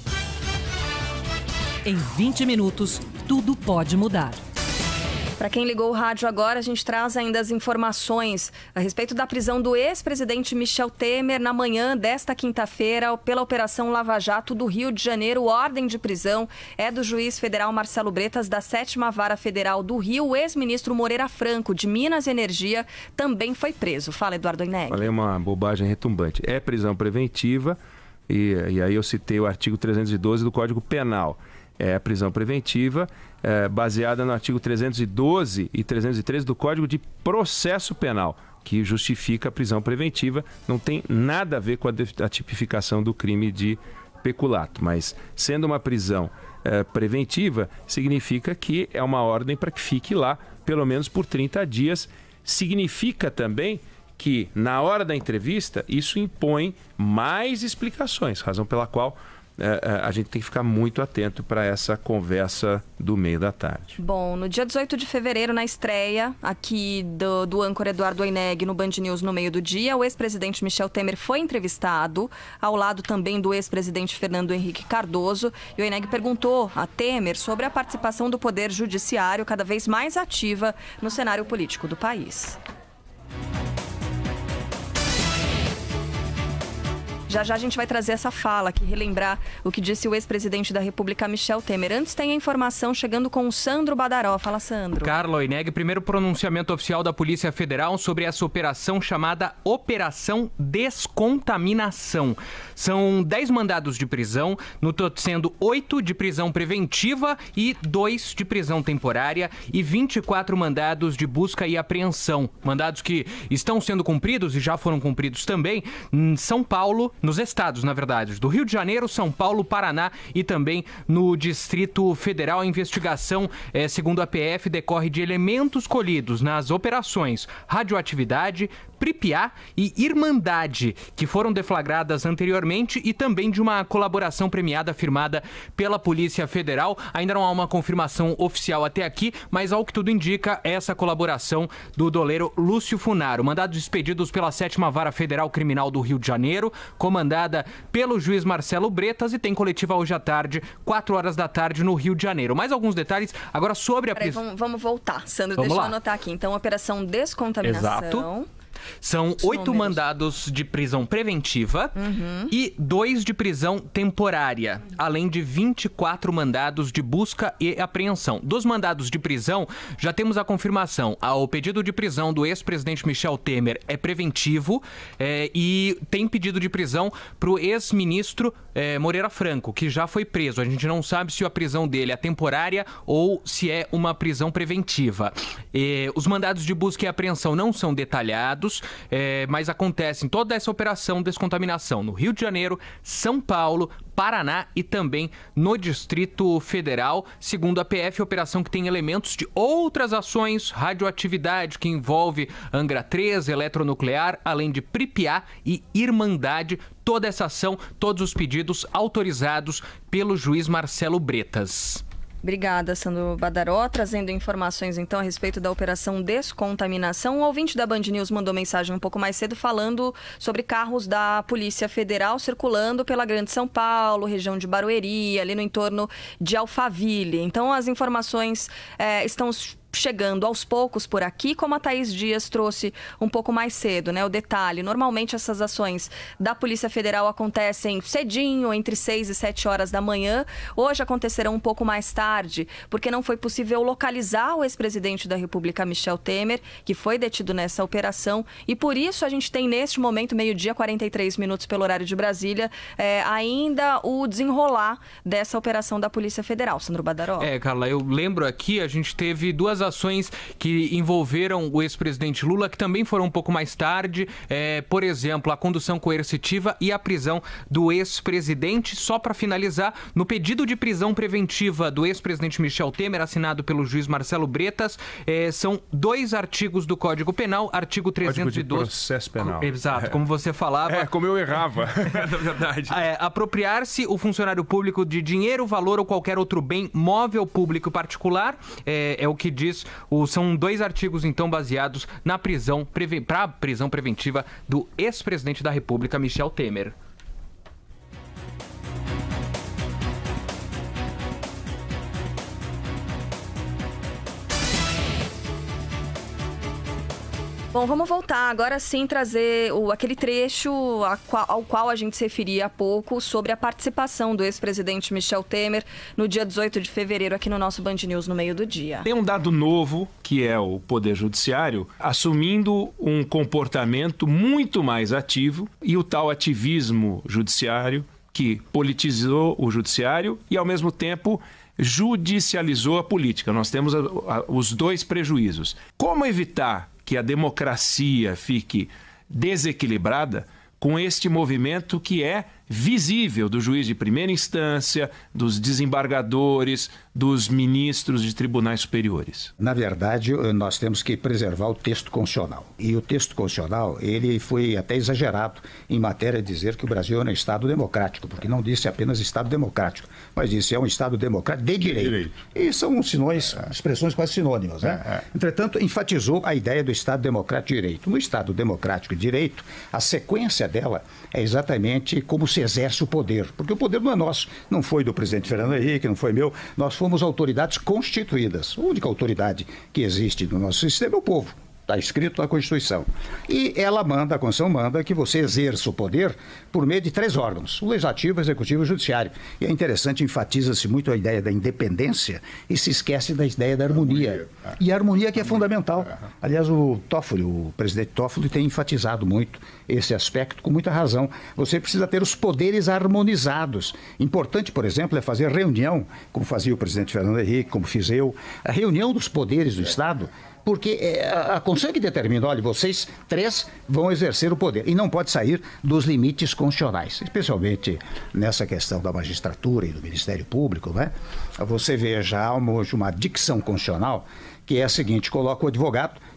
Em vinte minutos, tudo pode mudar. Para quem ligou o rádio agora, a gente traz ainda as informações a respeito da prisão do ex-presidente Michel Temer na manhã desta quinta-feira pela Operação Lava Jato do Rio de Janeiro. Ordem de prisão é do juiz federal Marcelo Bretas, da sétima Vara Federal do Rio. O ex-ministro Moreira Franco, de Minas e Energia, também foi preso. Fala, Eduardo Oineg. Falei uma bobagem retumbante. É prisão preventiva e, e aí eu citei o artigo trezentos e doze do Código Penal. É a prisão preventiva, é, baseada no artigo trezentos e doze e trezentos e treze do Código de Processo Penal, que justifica a prisão preventiva. Não tem nada a ver com a, a tipificação do crime de peculato, mas sendo uma prisão é, preventiva, significa que é uma ordem para que fique lá pelo menos por trinta dias. Significa também que, na hora da entrevista, isso impõe mais explicações, razão pela qual É, a gente tem que ficar muito atento para essa conversa do meio da tarde. Bom, no dia dezoito de fevereiro, na estreia aqui do, do âncora Eduardo Oineg no Band News no meio do dia, o ex-presidente Michel Temer foi entrevistado, ao lado também do ex-presidente Fernando Henrique Cardoso, e o Oineg perguntou a Temer sobre a participação do Poder Judiciário cada vez mais ativa no cenário político do país. Já já a gente vai trazer essa fala aqui, relembrar o que disse o ex-presidente da República, Michel Temer. Antes tem a informação chegando com o Sandro Badaró. Fala, Sandro. Carla Oineg, primeiro pronunciamento oficial da Polícia Federal sobre essa operação chamada Operação Descontaminação. São dez mandados de prisão, no todo sendo oito de prisão preventiva e dois de prisão temporária e vinte e quatro mandados de busca e apreensão. Mandados que estão sendo cumpridos e já foram cumpridos também em São Paulo, nos estados, na verdade, do Rio de Janeiro, São Paulo, Paraná e também no Distrito Federal. A investigação, é, segundo a P F, decorre de elementos colhidos nas operações Radioatividade, Pripyat e Irmandade, que foram deflagradas anteriormente, e também de uma colaboração premiada firmada pela Polícia Federal. Ainda não há uma confirmação oficial até aqui, mas ao que tudo indica, essa colaboração do doleiro Lúcio Funaro. Mandados expedidos pela sétima Vara Federal Criminal do Rio de Janeiro, como comandada pelo juiz Marcelo Bretas e tem coletiva hoje à tarde, quatro horas da tarde, no Rio de Janeiro. Mais alguns detalhes agora sobre a prisão. Vamos, vamos voltar, Sandro, vamos deixa lá. eu anotar aqui. Então, Operação Descontaminação. Exato. São oito mandados de prisão preventiva uhum. e dois de prisão temporária, além de vinte e quatro mandados de busca e apreensão. Dos mandados de prisão, já temos a confirmação. O pedido de prisão do ex-presidente Michel Temer é preventivo é, e tem pedido de prisão para o ex-ministro é, Moreira Franco, que já foi preso. A gente não sabe se a prisão dele é temporária ou se é uma prisão preventiva. E os mandados de busca e apreensão não são detalhados, É, mas acontece em toda essa operação de descontaminação no Rio de Janeiro, São Paulo, Paraná e também no Distrito Federal. Segundo a P F, operação que tem elementos de outras ações, radioatividade que envolve Angra três, eletronuclear, além de Pripyat e Irmandade. Toda essa ação, todos os pedidos autorizados pelo juiz Marcelo Bretas. Obrigada, Sandro Badaró, trazendo informações então a respeito da Operação Descontaminação. O ouvinte da Band News mandou mensagem um pouco mais cedo falando sobre carros da Polícia Federal circulando pela Grande São Paulo, região de Barueri, ali no entorno de Alphaville. Então as informações é, estão chegando aos poucos por aqui, como a Thaís Dias trouxe um pouco mais cedo, né? O detalhe, normalmente essas ações da Polícia Federal acontecem cedinho, entre seis e sete horas da manhã. Hoje acontecerão um pouco mais tarde, porque não foi possível localizar o ex-presidente da República, Michel Temer, que foi detido nessa operação, e por isso a gente tem neste momento, meio-dia, quarenta e três minutos pelo horário de Brasília, é, ainda o desenrolar dessa operação da Polícia Federal. Sandro Badaró. É, Carla, eu lembro aqui, a gente teve duas ações que envolveram o ex-presidente Lula, que também foram um pouco mais tarde, é, por exemplo, a condução coercitiva e a prisão do ex-presidente. Só para finalizar, no pedido de prisão preventiva do ex-presidente Michel Temer, assinado pelo juiz Marcelo Bretas, é, são dois artigos do Código Penal, artigo trezentos e doze... Código de Processo Penal. Exato, é. como você falava. É, como eu errava, na verdade. É, apropriar-se o funcionário público de dinheiro, valor ou qualquer outro bem móvel, público particular, é, é o que diz. O, são dois artigos, então, baseados na prisão, para prisão preventiva do ex-presidente da República, Michel Temer. Bom, vamos voltar agora sim trazer o, aquele trecho a qual, ao qual a gente se referia há pouco sobre a participação do ex-presidente Michel Temer no dia dezoito de fevereiro aqui no nosso Band News no meio do dia. Tem um dado novo, que é o Poder Judiciário, assumindo um comportamento muito mais ativo, e o tal ativismo judiciário que politizou o judiciário e, ao mesmo tempo, judicializou a política. Nós temos a, a, os dois prejuízos. Como evitar que a democracia fique desequilibrada com este movimento que é visível do juiz de primeira instância, dos desembargadores, dos ministros de tribunais superiores? Na verdade, nós temos que preservar o texto constitucional. E o texto constitucional, ele foi até exagerado em matéria de dizer que o Brasil é um Estado democrático, porque não disse apenas Estado democrático, mas disse é um Estado democrático de direito. direito. E são sinões, expressões quase sinônimas, né? É, é. Entretanto, enfatizou a ideia do Estado democrático de direito. No Estado democrático de direito, a sequência dela é exatamente como se exerce o poder, porque o poder não é nosso, não foi do presidente Fernando Henrique, não foi meu, nós fomos autoridades constituídas. A única autoridade que existe no nosso sistema é o povo. Está escrito na Constituição. E ela manda, a Constituição manda que você exerça o poder por meio de três órgãos, o Legislativo, o Executivo e o Judiciário. E é interessante, enfatiza-se muito a ideia da independência e se esquece da ideia da harmonia. E a harmonia que é fundamental. Aliás, o Toffoli, o presidente Toffoli, tem enfatizado muito esse aspecto com muita razão. Você precisa ter os poderes harmonizados. Importante, por exemplo, é fazer reunião, como fazia o presidente Fernando Henrique, como fiz eu, a reunião dos poderes do Estado, porque é, a Constituição que determina, olha, vocês três vão exercer o poder e não pode sair dos limites constitucionais, especialmente nessa questão da magistratura e do Ministério Público, né? Você vê já hoje uma dicção constitucional que é a seguinte: coloca o advogado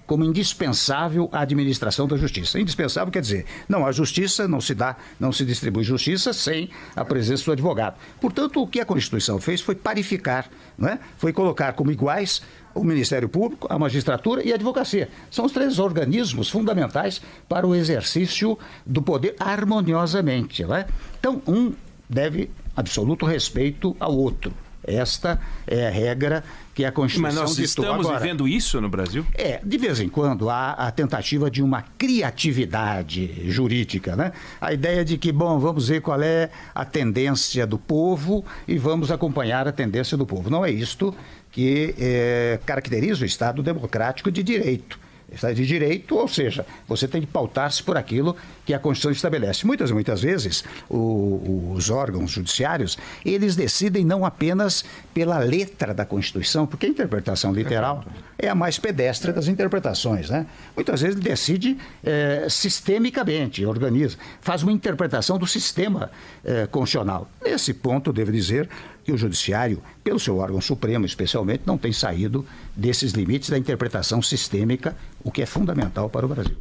como indispensável à administração da justiça. Indispensável quer dizer, não, a justiça não se dá, não se distribui justiça sem a presença do advogado. Portanto, o que a Constituição fez foi parificar, não é? Foi colocar como iguais o Ministério Público, a magistratura e a advocacia. São os três organismos fundamentais para o exercício do poder harmoniosamente, não é? Então, um deve absoluto respeito ao outro. Esta é a regra que a Constituição Mas nós ditou. estamos Agora, vivendo isso no Brasil? É, de vez em quando há a tentativa de uma criatividade jurídica, né? A ideia de que, bom, vamos ver qual é a tendência do povo e vamos acompanhar a tendência do povo. Não é isto que é, caracteriza o Estado democrático de direito. Estado de direito, ou seja, você tem que pautar-se por aquilo que a Constituição estabelece. Muitas, muitas vezes, o, os órgãos judiciários, eles decidem não apenas pela letra da Constituição, porque a interpretação literal é a mais pedestre das interpretações, né? Muitas vezes ele decide é, sistemicamente, organiza, faz uma interpretação do sistema é, constitucional. Nesse ponto, devo dizer que o Judiciário, pelo seu órgão supremo especialmente, não tem saído desses limites da interpretação sistêmica, o que é fundamental para o Brasil.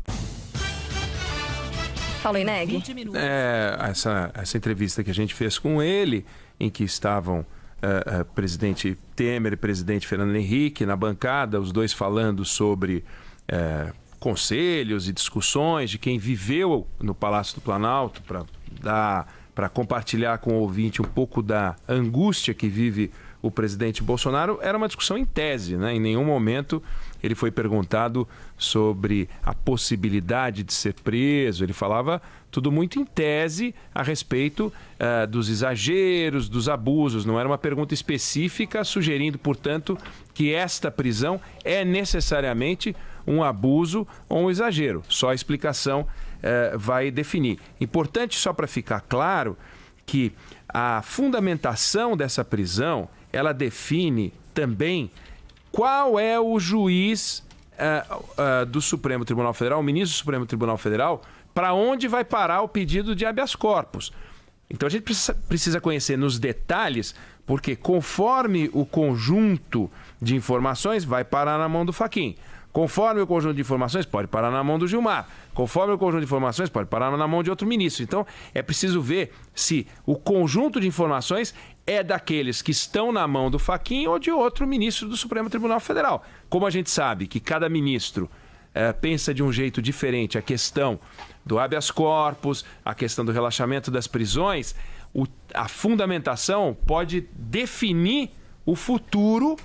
Fala, Ineg. É, essa, essa entrevista que a gente fez com ele, em que estavam uh, uh, presidente Temer e presidente Fernando Henrique na bancada, os dois falando sobre uh, conselhos e discussões de quem viveu no Palácio do Planalto, para dar... para compartilhar com o ouvinte um pouco da angústia que vive o presidente Bolsonaro, era uma discussão em tese, né? Em nenhum momento ele foi perguntado sobre a possibilidade de ser preso. Ele falava tudo muito em tese a respeito uh, dos exageros, dos abusos. Não era uma pergunta específica sugerindo, portanto, que esta prisão é necessariamente um abuso ou um exagero. Só a explicação Uh, vai definir. Importante só para ficar claro que a fundamentação dessa prisão, ela define também qual é o juiz uh, uh, do Supremo Tribunal Federal, o ministro do Supremo Tribunal Federal, para onde vai parar o pedido de habeas corpus. Então a gente precisa, precisa conhecer nos detalhes, porque conforme o conjunto de informações vai parar na mão do Fachin. Conforme o conjunto de informações, pode parar na mão do Gilmar. Conforme o conjunto de informações, pode parar na mão de outro ministro. Então, é preciso ver se o conjunto de informações é daqueles que estão na mão do Fachin ou de outro ministro do Supremo Tribunal Federal. Como a gente sabe que cada ministro é, pensa de um jeito diferente a questão do habeas corpus, a questão do relaxamento das prisões, o, a fundamentação pode definir o futuro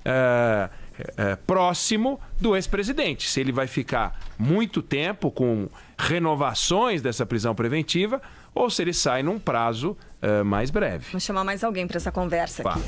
é, É, próximo do ex-presidente. Se ele vai ficar muito tempo com renovações dessa prisão preventiva ou se ele sai num prazo é, mais breve. Vamos chamar mais alguém para essa conversa aqui.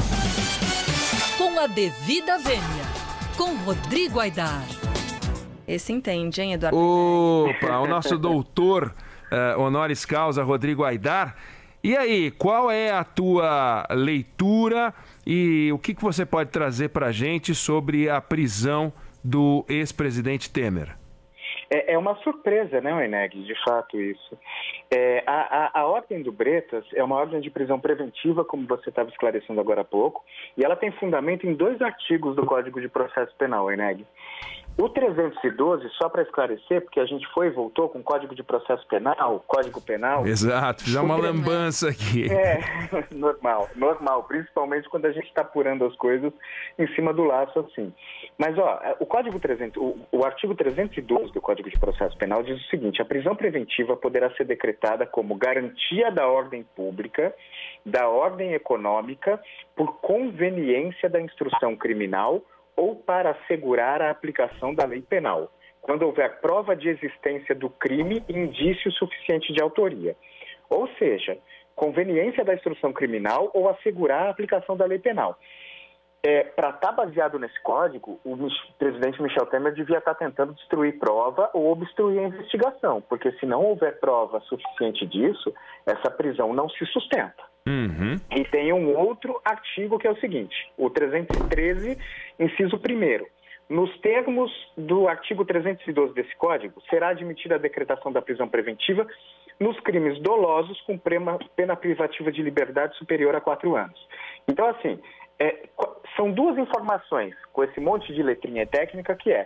Com a devida vênia, com Rodrigo Aidar. Esse entende, hein, Eduardo? Opa, o nosso doutor uh, honoris causa, Rodrigo Aidar. E aí, qual é a tua leitura e o que, que você pode trazer para a gente sobre a prisão do ex-presidente Temer? É, é uma surpresa, né, Ineg, de fato isso. É, a, a, a ordem do Bretas é uma ordem de prisão preventiva, como você estava esclarecendo agora há pouco, e ela tem fundamento em dois artigos do Código de Processo Penal, Ineg. O trezentos e doze, só para esclarecer, porque a gente foi e voltou com o Código de Processo Penal, Código Penal... Exato, fiz uma lambança aqui. É, normal, normal, principalmente quando a gente está apurando as coisas em cima do laço assim. Mas, ó, o Código trezentos, o, o artigo trezentos e doze do Código de Processo Penal diz o seguinte: a prisão preventiva poderá ser decretada como garantia da ordem pública, da ordem econômica, por conveniência da instrução criminal ou para assegurar a aplicação da lei penal, quando houver prova de existência do crime e indício suficiente de autoria. Ou seja, conveniência da instrução criminal ou assegurar a aplicação da lei penal. É, para estar baseado nesse código, o presidente Michel Temer devia estar tentando destruir prova ou obstruir a investigação, porque se não houver prova suficiente disso, essa prisão não se sustenta. Uhum. E tem um outro artigo que é o seguinte, o trezentos e treze, inciso primeiro. Nos termos do artigo trezentos e doze desse código, será admitida a decretação da prisão preventiva nos crimes dolosos com pena privativa de liberdade superior a quatro anos. Então, assim, é, são duas informações com esse monte de letrinha técnica que é: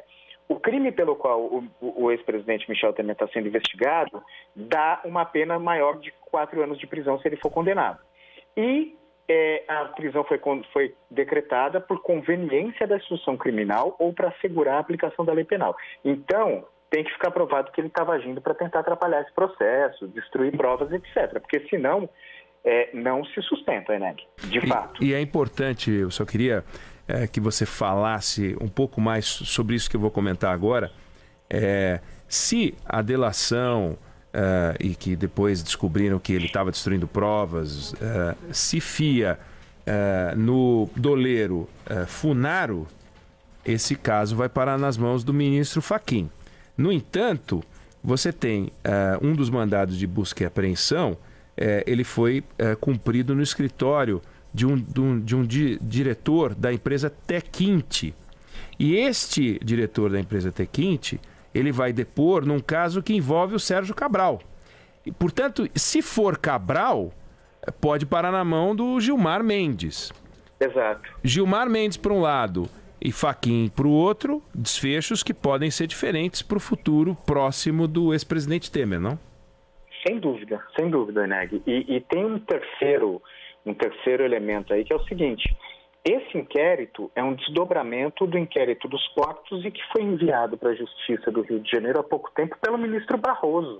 O crime pelo qual o, o, o ex-presidente Michel Temer está sendo investigado dá uma pena maior de quatro anos de prisão se ele for condenado. E é, a prisão foi, foi decretada por conveniência da instrução criminal ou para assegurar a aplicação da lei penal. Então, tem que ficar provado que ele estava agindo para tentar atrapalhar esse processo, destruir provas, etcétera. Porque senão é, não se sustenta, né? De fato. E, e é importante, eu só queria é, que você falasse um pouco mais sobre isso que eu vou comentar agora. É, se a delação, é, e que depois descobriram que ele estava destruindo provas, é, se fia é, no doleiro é, Funaro, esse caso vai parar nas mãos do ministro Fachin. No entanto, você tem uh, um dos mandados de busca e apreensão, uh, ele foi uh, cumprido no escritório de um, de um, de um di diretor da empresa Tequinte. E este diretor da empresa Tequinte, ele vai depor num caso que envolve o Sérgio Cabral. E, portanto, se for Cabral, pode parar na mão do Gilmar Mendes. Exato. Gilmar Mendes, por um lado, e Fachin para o outro, desfechos que podem ser diferentes para o futuro próximo do ex-presidente Temer, não? Sem dúvida, sem dúvida, Neg. E, e tem um terceiro, um terceiro elemento aí, que é o seguinte: esse inquérito é um desdobramento do inquérito dos portos e que foi enviado para a Justiça do Rio de Janeiro há pouco tempo pelo ministro Barroso.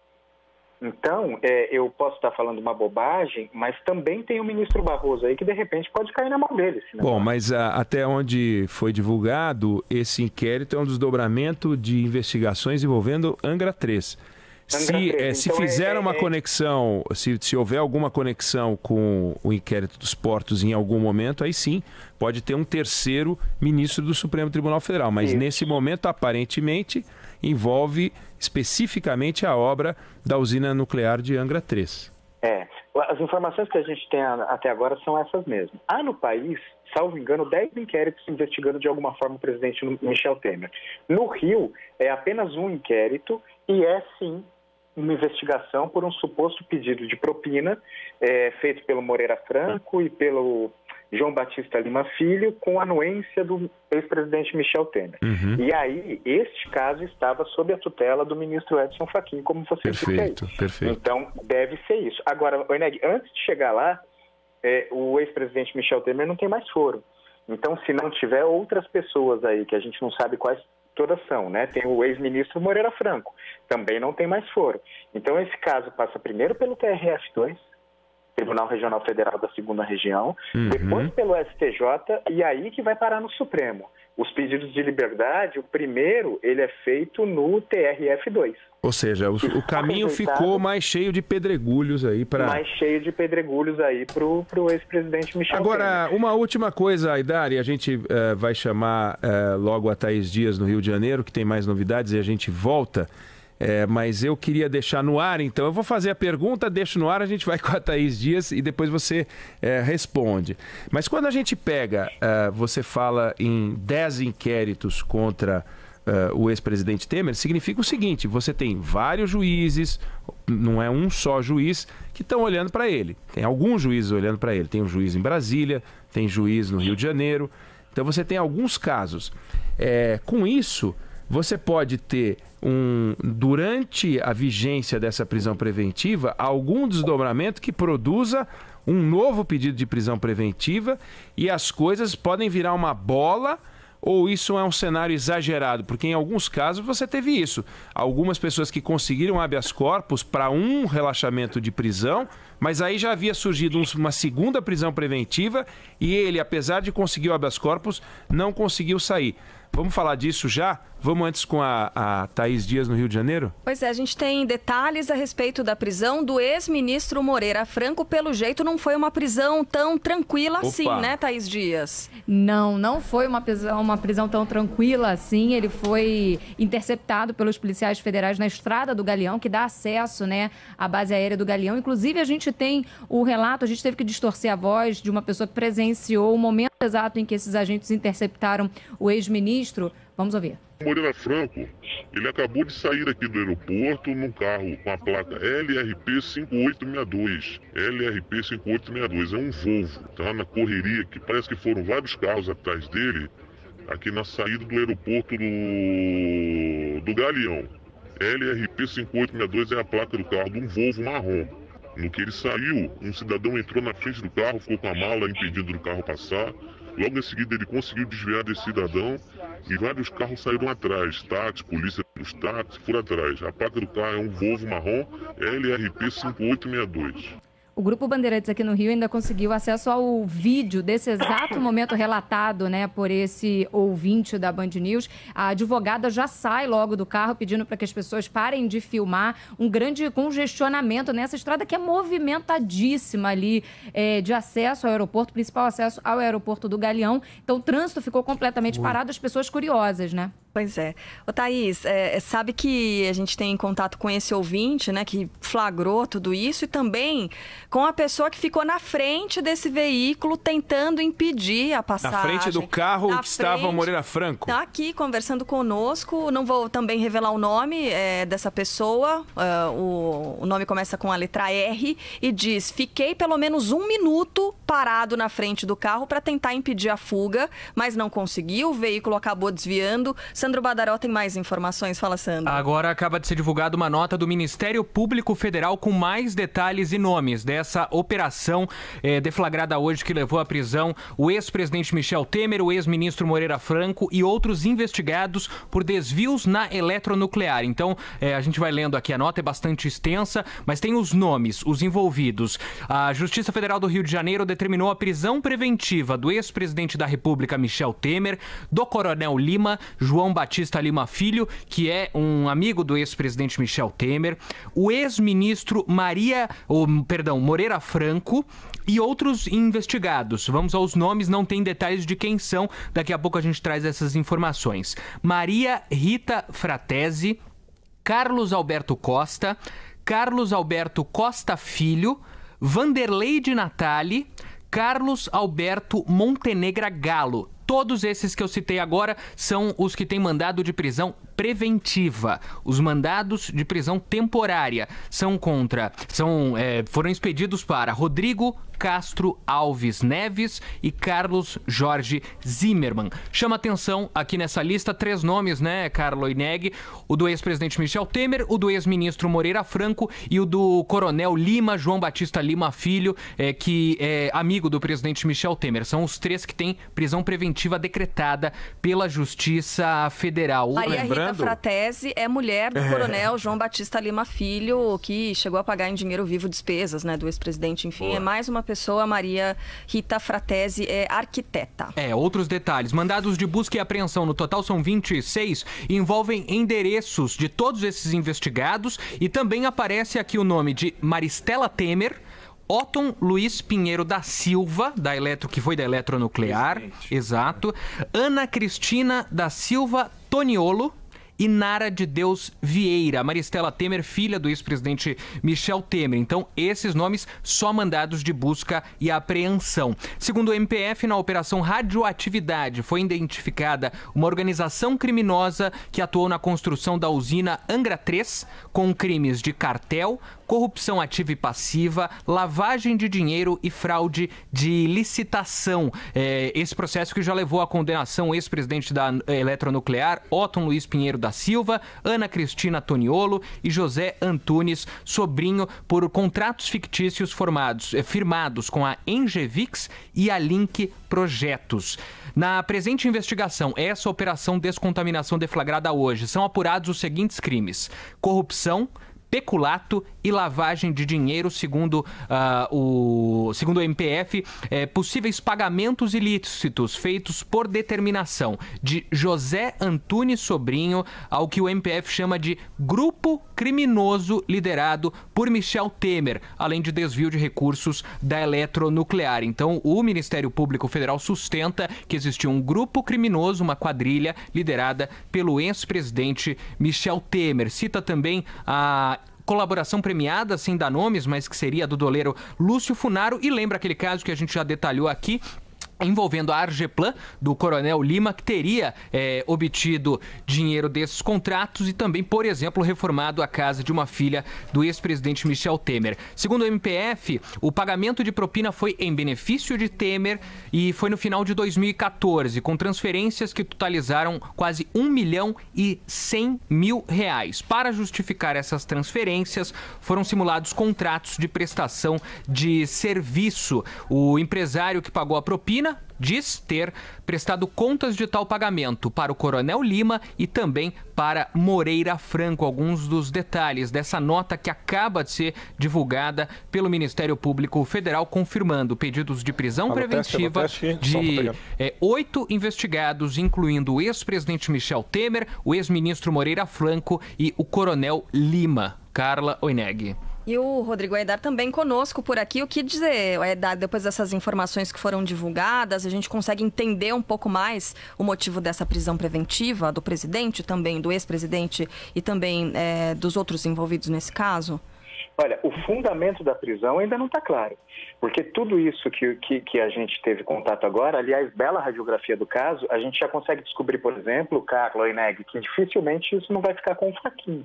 Então, é, eu posso estar falando uma bobagem, mas também tem o ministro Barroso aí que, de repente, pode cair na mão dele. Bom, mas a, até onde foi divulgado, esse inquérito é um desdobramento de investigações envolvendo Angra três. Se, é, se então fizer é, uma é... conexão, se, se houver alguma conexão com o inquérito dos portos em algum momento, aí sim, pode ter um terceiro ministro do Supremo Tribunal Federal. Mas Isso. nesse momento, aparentemente, envolve especificamente a obra da usina nuclear de Angra três. É, as informações que a gente tem até agora são essas mesmo. Há no país, salvo engano, dez inquéritos investigando de alguma forma o presidente Michel Temer. No Rio, é apenas um inquérito e é sim uma investigação por um suposto pedido de propina é, feito pelo Moreira Franco e pelo João Batista Lima Filho, com a anuência do ex-presidente Michel Temer. Uhum. E aí, este caso estava sob a tutela do ministro Edson Fachin, como você perfeito, disse aí. Perfeito. Então, deve ser isso. Agora, Oineg, antes de chegar lá, é, o ex-presidente Michel Temer não tem mais foro. Então, se não tiver outras pessoas aí, que a gente não sabe quais todas são, né? Tem o ex-ministro Moreira Franco, também não tem mais foro. Então, esse caso passa primeiro pelo T R F dois, Tribunal Regional Federal da Segunda Região, uhum. depois pelo S T J, e aí que vai parar no Supremo. Os pedidos de liberdade, o primeiro, ele é feito no T R F dois. Ou seja, o, o caminho ficou mais cheio de pedregulhos aí para... Mais cheio de pedregulhos aí para o ex-presidente Michel Agora, Temer. Uma última coisa, Aidar, e a gente uh, vai chamar uh, logo a Thaís Dias no Rio de Janeiro, que tem mais novidades, e a gente volta. É, mas eu queria deixar no ar, então eu vou fazer a pergunta, deixo no ar, a gente vai com a Thaís Dias e depois você é, responde. Mas quando a gente pega, uh, você fala em dez inquéritos contra uh, o ex-presidente Temer, significa o seguinte: você tem vários juízes, não é um só juiz, que estão olhando para ele. Tem alguns juízes olhando para ele. Tem um juiz em Brasília, tem juiz no Rio de Janeiro. Então você tem alguns casos. É, com isso, você pode ter Um, durante a vigência dessa prisão preventiva, algum desdobramento que produza um novo pedido de prisão preventiva e as coisas podem virar uma bola, ou isso é um cenário exagerado? Porque em alguns casos você teve isso. Algumas pessoas que conseguiram habeas corpus para um relaxamento de prisão, mas aí já havia surgido uma segunda prisão preventiva e ele, apesar de conseguir o habeas corpus, não conseguiu sair. Vamos falar disso já? Vamos antes com a, a Thaís Dias no Rio de Janeiro? Pois é, a gente tem detalhes a respeito da prisão do ex-ministro Moreira Franco. Pelo jeito, não foi uma prisão tão tranquila Opa. assim, né, Thaís Dias? Não, não foi uma prisão, uma prisão tão tranquila assim. Ele foi interceptado pelos policiais federais na Estrada do Galeão, que dá acesso, né, à base aérea do Galeão. Inclusive, a gente tem o relato, a gente teve que distorcer a voz de uma pessoa que presenciou o momento exato em que esses agentes interceptaram o ex-ministro. Vamos ouvir. Moreira Franco, ele acabou de sair aqui do aeroporto num carro com a placa L R P cinco oito seis dois. L R P cinco oito seis dois, é um Volvo. Tá na correria, que parece que foram vários carros atrás dele. aqui na saída do aeroporto do, do Galeão. L R P cinco oito seis dois é a placa do carro de um Volvo marrom. No que ele saiu, um cidadão entrou na frente do carro, ficou com a mala impedindo do carro passar. Logo em seguida ele conseguiu desviar desse cidadão e vários carros saíram atrás. Táxi, polícia dos táxis, foram atrás. A placa do carro é um Volvo marrom L R P cinco oito seis dois. O Grupo Bandeirantes aqui no Rio ainda conseguiu acesso ao vídeo desse exato momento relatado, né, por esse ouvinte da Band News. A advogada já sai logo do carro pedindo para que as pessoas parem de filmar. Um grande congestionamento nessa estrada que é movimentadíssima ali, é, de acesso ao aeroporto, principal acesso ao aeroporto do Galeão. Então o trânsito ficou completamente Ui. parado, as pessoas curiosas, né? Pois é. Ô, Thaís, é, sabe que a gente tem contato com esse ouvinte, né, que flagrou tudo isso, e também com a pessoa que ficou na frente desse veículo tentando impedir a passagem. Na frente do carro na que estava frente, Moreira Franco. Está aqui conversando conosco, não vou também revelar o nome é, dessa pessoa, uh, o, o nome começa com a letra R e diz: fiquei pelo menos um minuto parado na frente do carro para tentar impedir a fuga, mas não conseguiu, o veículo acabou desviando. Sandro Badaró tem mais informações. Fala, Sandro. Agora acaba de ser divulgada uma nota do Ministério Público Federal com mais detalhes e nomes dessa operação eh, deflagrada hoje que levou à prisão o ex-presidente Michel Temer, o ex-ministro Moreira Franco e outros investigados por desvios na eletronuclear. Então, eh, a gente vai lendo aqui, a nota é bastante extensa, mas tem os nomes, os envolvidos. A Justiça Federal do Rio de Janeiro determinou a prisão preventiva do ex-presidente da República Michel Temer, do Coronel Lima, João Batista Lima Filho, que é um amigo do ex-presidente Michel Temer, o ex-ministro Maria, ou, perdão, Moreira Franco e outros investigados. Vamos aos nomes, não tem detalhes de quem são, daqui a pouco a gente traz essas informações. Maria Rita Fratesi, Carlos Alberto Costa, Carlos Alberto Costa Filho, Vanderlei de Natali, Carlos Alberto Montenegra Galo. Todos esses que eu citei agora são os que têm mandado de prisão preventiva. Os mandados de prisão temporária são contra, são, é, foram expedidos para Rodrigo Castro Alves Neves e Carlos Jorge Zimmermann. Chama atenção aqui nessa lista três nomes, né, Carlo Ineg, o do ex-presidente Michel Temer, o do ex-ministro Moreira Franco e o do Coronel Lima, João Batista Lima Filho, é, que é amigo do presidente Michel Temer. São os três que têm prisão preventiva decretada pela Justiça Federal. Maria Lembrando... Rita Fratesi é mulher do é. Coronel João Batista Lima Filho, que chegou a pagar em dinheiro vivo despesas, né, do ex-presidente. Enfim, Boa. é mais uma pessoa. Maria Rita Fratesi é arquiteta. É, outros detalhes. Mandados de busca e apreensão, no total são vinte e seis, envolvem endereços de todos esses investigados e também aparece aqui o nome de Maristela Temer, Otton Luiz Pinheiro da Silva, da Eletro, que foi da Eletronuclear, Presidente. Exato, Ana Cristina da Silva Toniolo e Nara de Deus Vieira, Maristela Temer, filha do ex-presidente Michel Temer. Então, esses nomes só mandados de busca e apreensão. Segundo o M P F, na Operação Radioatividade, foi identificada uma organização criminosa que atuou na construção da usina Angra três, com crimes de cartel, corrupção ativa e passiva, lavagem de dinheiro e fraude de licitação. É, esse processo que já levou à condenação o ex-presidente da Eletronuclear, Otton Luiz Pinheiro da Silva, Ana Cristina Toniolo e José Antunes, sobrinho, por contratos fictícios formados, eh, firmados com a Engevix e a Link Projetos. Na presente investigação, essa operação Descontaminação deflagrada hoje, são apurados os seguintes crimes: corrupção, peculato e lavagem de dinheiro, segundo, uh, o, segundo o M P F, é, possíveis pagamentos ilícitos feitos por determinação de José Antunes Sobrinho, ao que o M P F chama de grupo criminoso liderado por Michel Temer, além de desvio de recursos da Eletronuclear. Então, o Ministério Público Federal sustenta que existiu um grupo criminoso, uma quadrilha liderada pelo ex-presidente Michel Temer. Cita também a colaboração premiada, sem dar nomes, mas que seria do doleiro Lúcio Funaro, e lembra aquele caso que a gente já detalhou aqui, envolvendo a Argeplan, do Coronel Lima, que teria é, obtido dinheiro desses contratos e também, por exemplo, reformado a casa de uma filha do ex-presidente Michel Temer. Segundo o M P F, o pagamento de propina foi em benefício de Temer e foi no final de dois mil e quatorze, com transferências que totalizaram quase um milhão e cem mil reais. Para justificar essas transferências, foram simulados contratos de prestação de serviço. O empresário que pagou a propina diz ter prestado contas de tal pagamento para o Coronel Lima e também para Moreira Franco. Alguns dos detalhes dessa nota que acaba de ser divulgada pelo Ministério Público Federal, confirmando pedidos de prisão Fala, preventiva teste, de é, oito investigados, incluindo o ex-presidente Michel Temer, o ex-ministro Moreira Franco e o Coronel Lima. Carla Oineg. E o Rodrigo Aidar também conosco por aqui. O que dizer, Aidar, depois dessas informações que foram divulgadas, a gente consegue entender um pouco mais o motivo dessa prisão preventiva do presidente, também do ex-presidente e também é, dos outros envolvidos nesse caso? Olha, o fundamento da prisão ainda não está claro, porque tudo isso que, que, que a gente teve contato agora, aliás, bela radiografia do caso, a gente já consegue descobrir, por exemplo, Carla Oineg, que dificilmente isso não vai ficar com um fraquinho,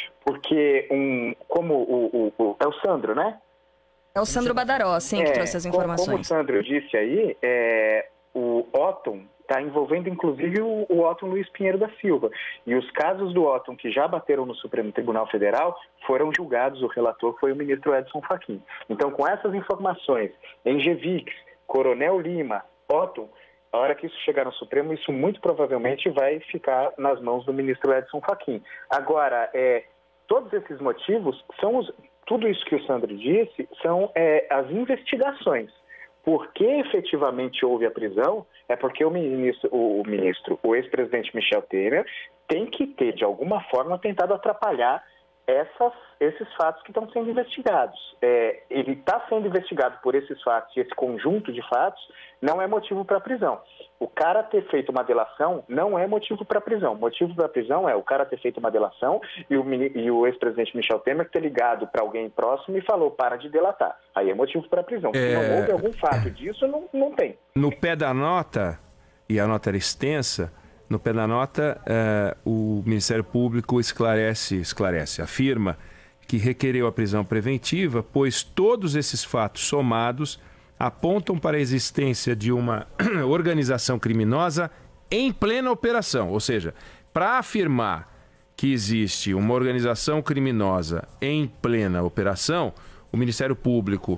porque um, como o, o, o, é o Sandro, né? É o Sandro Badaró, sim, que é, trouxe as informações. Como o Sandro disse aí, é, o Otton está envolvendo inclusive o, o Otton Luiz Pinheiro da Silva. E os casos do Otton que já bateram no Supremo Tribunal Federal foram julgados, o relator foi o ministro Edson Fachin. Então, com essas informações, Engevix, Coronel Lima, Otton, a hora que isso chegar no Supremo, isso muito provavelmente vai ficar nas mãos do ministro Edson Fachin. Agora, é, todos esses motivos, são os, tudo isso que o Sandro disse, são é, as investigações. Por que efetivamente houve a prisão? É porque o ministro, o, ministro, o ex-presidente Michel Temer tem que ter, de alguma forma, tentado atrapalhar essas, esses fatos que estão sendo investigados. É, ele está sendo investigado por esses fatos e esse conjunto de fatos não é motivo para prisão. O cara ter feito uma delação não é motivo para prisão. O motivo para prisão é o cara ter feito uma delação e o, e o ex-presidente Michel Temer ter ligado para alguém próximo e falou, para de delatar. Aí é motivo para prisão. Se é... não houve algum fato disso, não, não tem. No pé da nota, e a nota era extensa, no pé da nota, eh, o Ministério Público esclarece, esclarece, afirma que requereu a prisão preventiva, pois todos esses fatos somados apontam para a existência de uma organização criminosa em plena operação. Ou seja, para afirmar que existe uma organização criminosa em plena operação, o Ministério Público,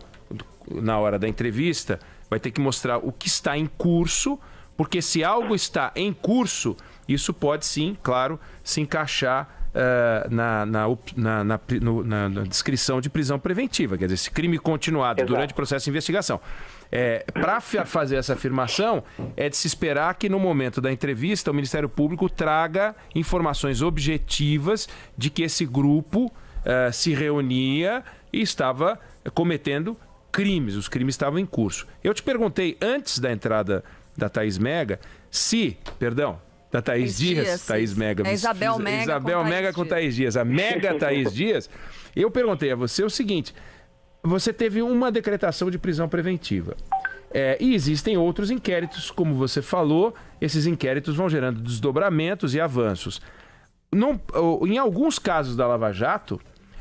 na hora da entrevista, vai ter que mostrar o que está em curso, porque se algo está em curso, isso pode sim, claro, se encaixar uh, na, na, na, na, no, na, na descrição de prisão preventiva, quer dizer, esse crime continuado Exato. Durante o processo de investigação. É, para fazer essa afirmação, é de se esperar que no momento da entrevista o Ministério Público traga informações objetivas de que esse grupo uh, se reunia e estava cometendo crimes, os crimes estavam em curso. Eu te perguntei antes da entrada da Thaís Mega, se, perdão, da Thaís Dias, Dias Thaís Mega, é Isabel Mega, Isabel com, Mega Thaís com Thaís Dias, a Mega Thaís Dias, eu perguntei a você o seguinte, você teve uma decretação de prisão preventiva, é, e existem outros inquéritos, como você falou, esses inquéritos vão gerando desdobramentos e avanços. Não, em alguns casos da Lava Jato,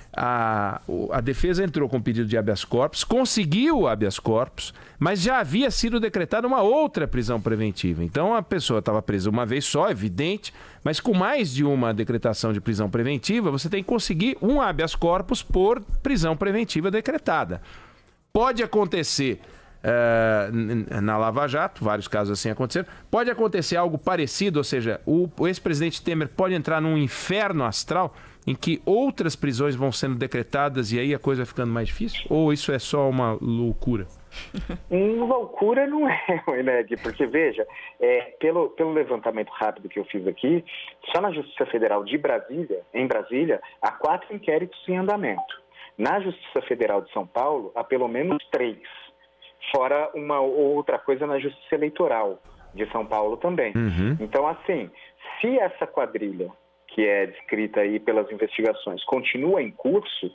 A, a defesa entrou com pedido de habeas corpus, conseguiu o habeas corpus, mas já havia sido decretada uma outra prisão preventiva. Então a pessoa estava presa uma vez só, evidente, mas com mais de uma decretação de prisão preventiva, você tem que conseguir um habeas corpus por prisão preventiva decretada. Pode acontecer uh, na Lava Jato, vários casos assim aconteceram, pode acontecer algo parecido, ou seja, o, o ex-presidente Temer pode entrar num inferno astral em que outras prisões vão sendo decretadas e aí a coisa vai ficando mais difícil? Ou isso é só uma loucura? Loucura não é, Oineg, porque veja, é, pelo, pelo levantamento rápido que eu fiz aqui, só na Justiça Federal de Brasília, em Brasília, há quatro inquéritos em andamento. Na Justiça Federal de São Paulo, há pelo menos três. Fora uma outra coisa na Justiça Eleitoral de São Paulo também. Uhum. Então, assim, se essa quadrilha que é descrita aí pelas investigações, continua em curso,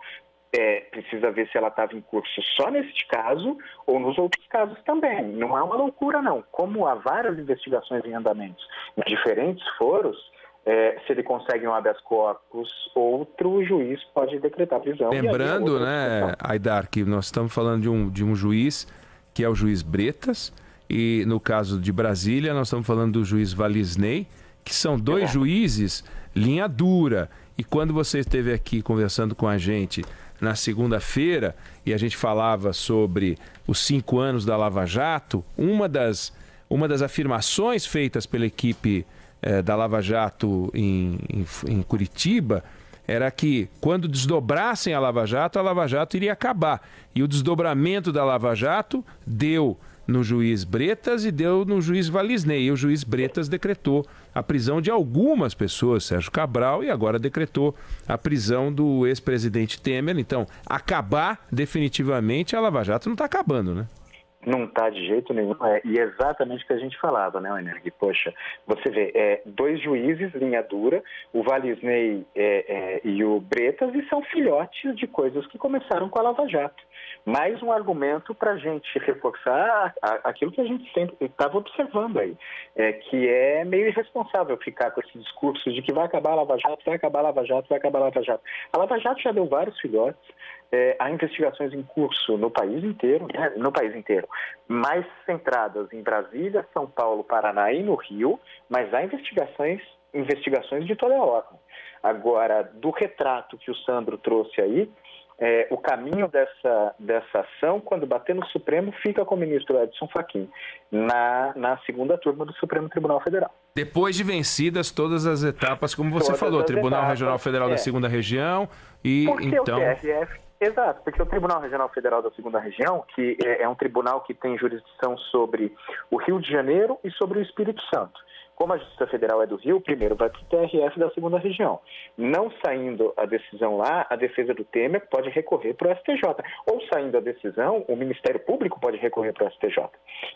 É, precisa ver se ela estava em curso só neste caso ou nos outros casos também. Não é uma loucura, não. Como há várias investigações em andamento em diferentes foros, é, se ele consegue um habeas corpus, outro juiz pode decretar prisão. Lembrando, né, Aidar, que nós estamos falando de um, de um juiz que é o juiz Bretas, e no caso de Brasília nós estamos falando do juiz Valisney, que são dois é. juízes linha dura. E quando você esteve aqui conversando com a gente na segunda-feira e a gente falava sobre os cinco anos da Lava Jato, uma das, uma das afirmações feitas pela equipe eh, da Lava Jato em, em, em Curitiba era que quando desdobrassem a Lava Jato, a Lava Jato iria acabar. E o desdobramento da Lava Jato deu no juiz Bretas e deu no juiz Valisney. E o juiz Bretas decretou a prisão de algumas pessoas, Sérgio Cabral, e agora decretou a prisão do ex-presidente Temer. Então, acabar definitivamente a Lava Jato não está acabando, né? Não está de jeito nenhum. É, e é exatamente o que a gente falava, né, Oinerg? Poxa, você vê, é, dois juízes, linha dura, o Valisney é, é, e o Bretas, e são filhotes de coisas que começaram com a Lava Jato. Mais um argumento para a gente reforçar aquilo que a gente sempre estava observando aí, é, que é meio irresponsável ficar com esse discurso de que vai acabar a Lava Jato, vai acabar a Lava Jato, vai acabar a Lava Jato. A Lava Jato já deu vários filhotes, é, há investigações em curso no país inteiro, né, no país inteiro, mais centradas em Brasília, São Paulo, Paraná e no Rio, mas há investigações, investigações de toda a ordem. Agora, do retrato que o Sandro trouxe aí, É, o caminho dessa, dessa ação, quando bater no Supremo, fica com o ministro Edson Fachin, na, na segunda turma do Supremo Tribunal Federal. Depois de vencidas todas as etapas, como você todas falou, Tribunal etapas, Regional Federal é. da Segunda Região e porque então... o T R F, exato, porque o Tribunal Regional Federal da Segunda Região, que é, é um tribunal que tem jurisdição sobre o Rio de Janeiro e sobre o Espírito Santo. Como a Justiça Federal é do Rio, primeiro vai para o T R F da segunda região. Não saindo a decisão lá, a defesa do Temer pode recorrer para o S T J. Ou saindo a decisão, o Ministério Público pode recorrer para o S T J.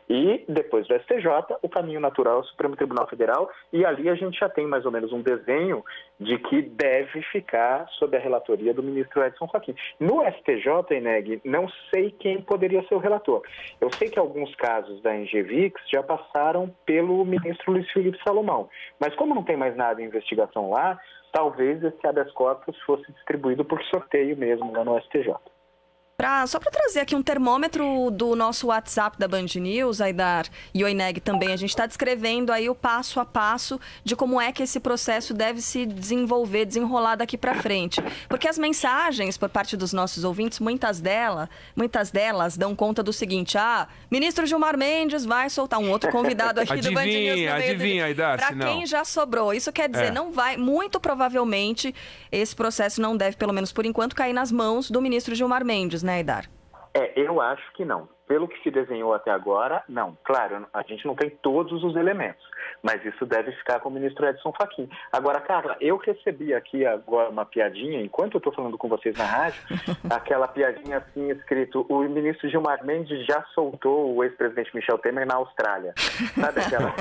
E depois do S T J, o caminho natural é o Supremo Tribunal Federal, e ali a gente já tem mais ou menos um desenho de que deve ficar sob a relatoria do ministro Edson Fachin. No S T J, Eneg, não sei quem poderia ser o relator. Eu sei que alguns casos da Engevix já passaram pelo ministro Luiz Felipe Salomão. Mas como não tem mais nada em investigação lá, talvez esse habeas corpus fosse distribuído por sorteio mesmo lá no S T J. Pra, só para trazer aqui um termômetro do nosso WhatsApp da Band News, Aidar e Oineg também, a gente está descrevendo aí o passo a passo de como é que esse processo deve se desenvolver, desenrolar daqui para frente. Porque as mensagens por parte dos nossos ouvintes, muitas delas, muitas delas dão conta do seguinte: ah, ministro Gilmar Mendes vai soltar um outro convidado aqui do Band News. Adivinha, adivinha, Aidar, para quem já sobrou. Isso quer dizer, é. não vai, muito provavelmente, esse processo não deve, pelo menos por enquanto, cair nas mãos do ministro Gilmar Mendes, né, Aidar? É, eu acho que não. Pelo que se desenhou até agora, não. Claro, a gente não tem todos os elementos, mas isso deve ficar com o ministro Edson Fachin. Agora, Carla, eu recebi aqui agora uma piadinha, enquanto eu estou falando com vocês na rádio, aquela piadinha assim, escrito: o ministro Gilmar Mendes já soltou o ex-presidente Michel Temer na Austrália. Sabe aquela?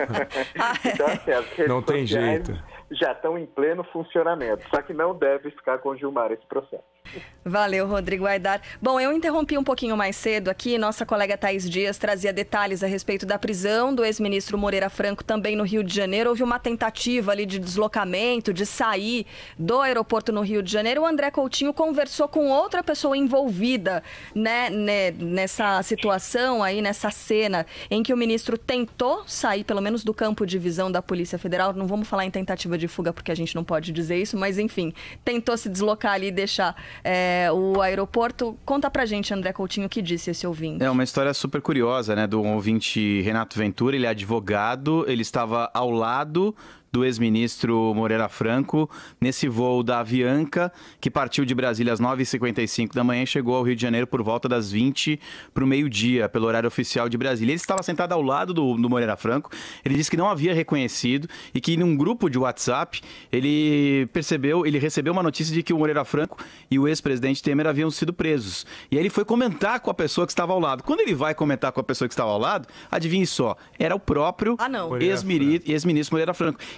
Então, assim, as redes não tem sociais jeito. Já estão em pleno funcionamento, só que não deve ficar com o Gilmar esse processo. Valeu, Rodrigo Aidar. Bom, eu interrompi um pouquinho mais cedo aqui. Nossa colega Thaís Dias trazia detalhes a respeito da prisão do ex-ministro Moreira Franco também no Rio de Janeiro. Houve uma tentativa ali de deslocamento, de sair do aeroporto no Rio de Janeiro. O André Coutinho conversou com outra pessoa envolvida, né, né, nessa situação aí, nessa cena em que o ministro tentou sair, pelo menos do campo de visão da Polícia Federal. Não vamos falar em tentativa de fuga porque a gente não pode dizer isso, mas enfim, tentou se deslocar ali e deixar É, o aeroporto. Conta pra gente, André Coutinho, o que disse esse ouvinte. É uma história super curiosa, né, do ouvinte Renato Ventura. Ele é advogado, ele estava ao lado do ex-ministro Moreira Franco nesse voo da Avianca, que partiu de Brasília às nove e cinquenta e cinco da manhã e chegou ao Rio de Janeiro por volta das vinte para o meio-dia, pelo horário oficial de Brasília. Ele estava sentado ao lado do, do Moreira Franco. Ele disse que não havia reconhecido e que num grupo de WhatsApp ele percebeu, ele recebeu uma notícia de que o Moreira Franco e o ex-presidente Temer haviam sido presos. E aí ele foi comentar com a pessoa que estava ao lado. Quando ele vai comentar com a pessoa que estava ao lado, adivinhe só, era o próprio ah, não. ex-ministro Moreira Franco,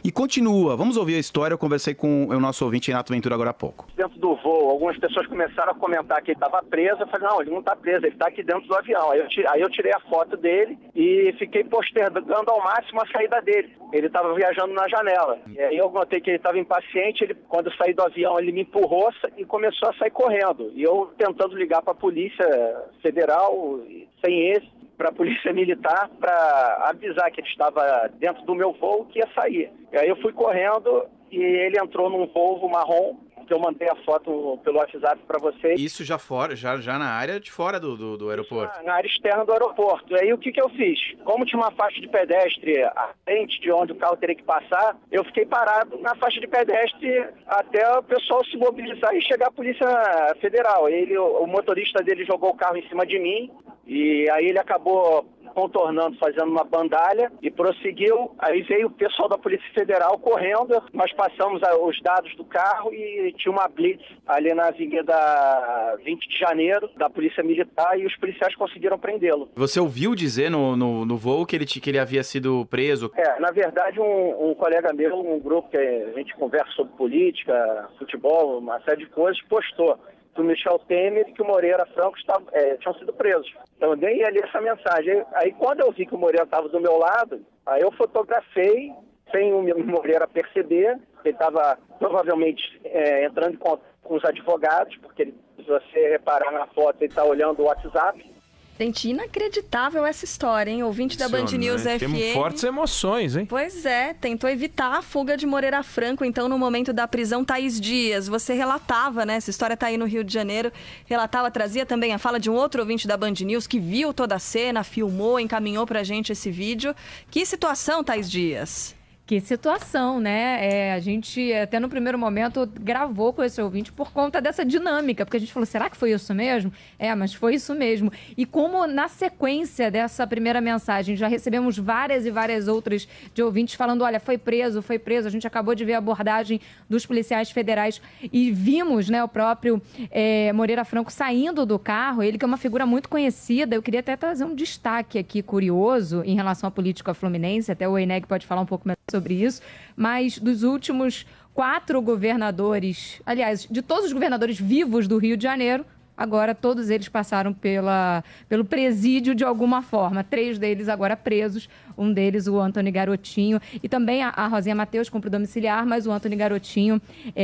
e continua. Vamos ouvir a história. Eu conversei com o nosso ouvinte Renato Ventura agora há pouco. Dentro do voo, algumas pessoas começaram a comentar que ele estava preso. Eu falei, não, ele não está preso, ele está aqui dentro do avião. Aí eu, tirei, aí eu tirei a foto dele e fiquei postergando ao máximo a saída dele. Ele estava viajando na janela. E aí eu notei que ele estava impaciente. Ele, quando eu saí do avião, ele me empurrou e começou a sair correndo. E eu tentando ligar para a Polícia Federal, sem esse, para a Polícia Militar, para avisar que ele estava dentro do meu voo, que ia sair. E aí eu fui correndo e ele entrou num Volvo marrom, que eu mandei a foto pelo WhatsApp para vocês. Isso já fora, já, já na área de fora do, do, do aeroporto? Na, na área externa do aeroporto. E aí o que, que eu fiz? Como tinha uma faixa de pedestre à frente de onde o carro teria que passar, eu fiquei parado na faixa de pedestre até o pessoal se mobilizar e chegar a Polícia Federal. Ele, o, o motorista dele jogou o carro em cima de mim e aí ele acabou contornando, fazendo uma bandalha e prosseguiu. Aí veio o pessoal da Polícia Federal correndo. Nós passamos os dados do carro e tinha uma blitz ali na Avenida vinte de janeiro da Polícia Militar e os policiais conseguiram prendê-lo. Você ouviu dizer no, no, no voo que ele, que ele havia sido preso? É, na verdade um, um colega meu, um grupo que a gente conversa sobre política, futebol, uma série de coisas, postou que o Michel Temer e que o Moreira Franco estavam, é, tinham sido presos. Então eu nem ia ler essa mensagem. Aí quando eu vi que o Moreira estava do meu lado, aí eu fotografei, sem o Moreira perceber. Ele estava provavelmente é, entrando em contato com os advogados, porque ele, se você reparar na foto, ele está olhando o WhatsApp. Gente, inacreditável essa história, hein? Ouvinte da Band News F M. Temos fortes emoções, hein? Pois é, tentou evitar a fuga de Moreira Franco, então, no momento da prisão. Thaís Dias, você relatava, né? Essa história tá aí no Rio de Janeiro. Relatava, trazia também a fala de um outro ouvinte da Band News que viu toda a cena, filmou, encaminhou pra gente esse vídeo. Que situação, Thaís Dias? Que situação, né? É, a gente, até no primeiro momento, gravou com esse ouvinte por conta dessa dinâmica, porque a gente falou, será que foi isso mesmo? É, mas foi isso mesmo. E como na sequência dessa primeira mensagem, já recebemos várias e várias outras de ouvintes falando, olha, foi preso, foi preso, a gente acabou de ver a abordagem dos policiais federais e vimos, né, o próprio é, Moreira Franco saindo do carro, ele que é uma figura muito conhecida. Eu queria até trazer um destaque aqui curioso em relação à política fluminense, até o Eneg pode falar um pouco mais sobre isso, mas dos últimos quatro governadores, aliás, de todos os governadores vivos do Rio de Janeiro, agora todos eles passaram pela, pelo presídio de alguma forma. Três deles agora presos, um deles o Antony Garotinho, e também a, a Rosinha Mateus cumpre domiciliar, mas o Antony Garotinho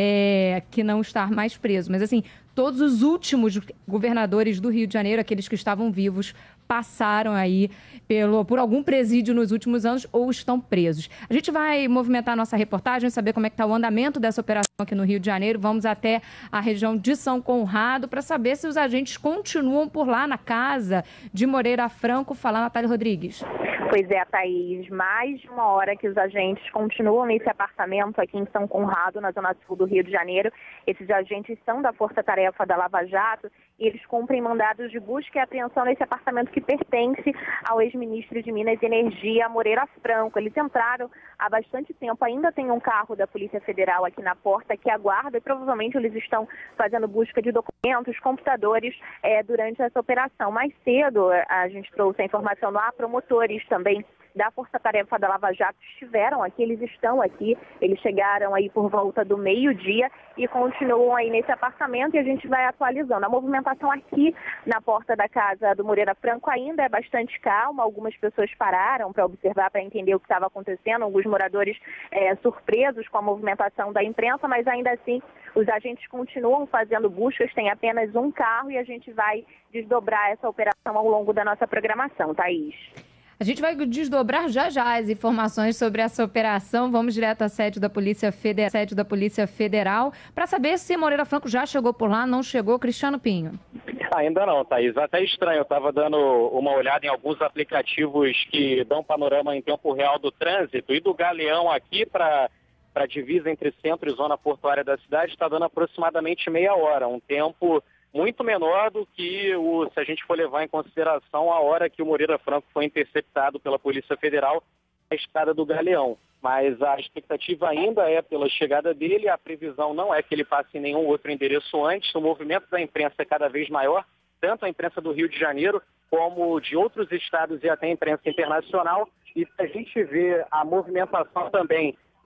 é, que não está mais preso. Mas assim, todos os últimos governadores do Rio de Janeiro, aqueles que estavam vivos, passaram aí pelo, por algum presídio nos últimos anos ou estão presos. A gente vai movimentar a nossa reportagem, saber como é que está o andamento dessa operação aqui no Rio de Janeiro. Vamos até a região de São Conrado para saber se os agentes continuam por lá na casa de Moreira Franco. Fala, Natália Rodrigues. Pois é, Thaís, mais de uma hora que os agentes continuam nesse apartamento aqui em São Conrado, na zona sul do Rio de Janeiro. Esses agentes são da Força Tarefa da Lava Jato e eles cumprem mandados de busca e apreensão nesse apartamento que pertence ao ex-ministro de Minas e Energia, Moreira Franco. Eles entraram há bastante tempo, ainda tem um carro da Polícia Federal aqui na porta que aguarda e provavelmente eles estão fazendo busca de documentos, computadores é, durante essa operação. Mais cedo a gente trouxe a informação lá, promotores também da Força Tarefa da Lava Jato estiveram aqui, eles estão aqui, eles chegaram aí por volta do meio-dia e continuam aí nesse apartamento e a gente vai atualizando. A movimentação aqui na porta da casa do Moreira Franco ainda é bastante calma, algumas pessoas pararam para observar, para entender o que estava acontecendo, alguns moradores é, surpresos com a movimentação da imprensa, mas ainda assim os agentes continuam fazendo buscas, tem apenas um carro e a gente vai desdobrar essa operação ao longo da nossa programação, Thaís. A gente vai desdobrar já já as informações sobre essa operação. Vamos direto à sede da Polícia Federal, sede da Polícia Federal, para saber se Moreira Franco já chegou por lá, não chegou. Cristiano Pinho. Ainda não, Thaís. Até estranho. Eu estava dando uma olhada em alguns aplicativos que dão panorama em tempo real do trânsito e do Galeão aqui para a divisa entre centro e zona portuária da cidade está dando aproximadamente meia hora, um tempo muito menor do que, o, se a gente for levar em consideração a hora que o Moreira Franco foi interceptado pela Polícia Federal na estrada do Galeão. Mas a expectativa ainda é pela chegada dele, a previsão não é que ele passe em nenhum outro endereço antes. O movimento da imprensa é cada vez maior, tanto a imprensa do Rio de Janeiro como de outros estados e até a imprensa internacional. E a gente vê a movimentação também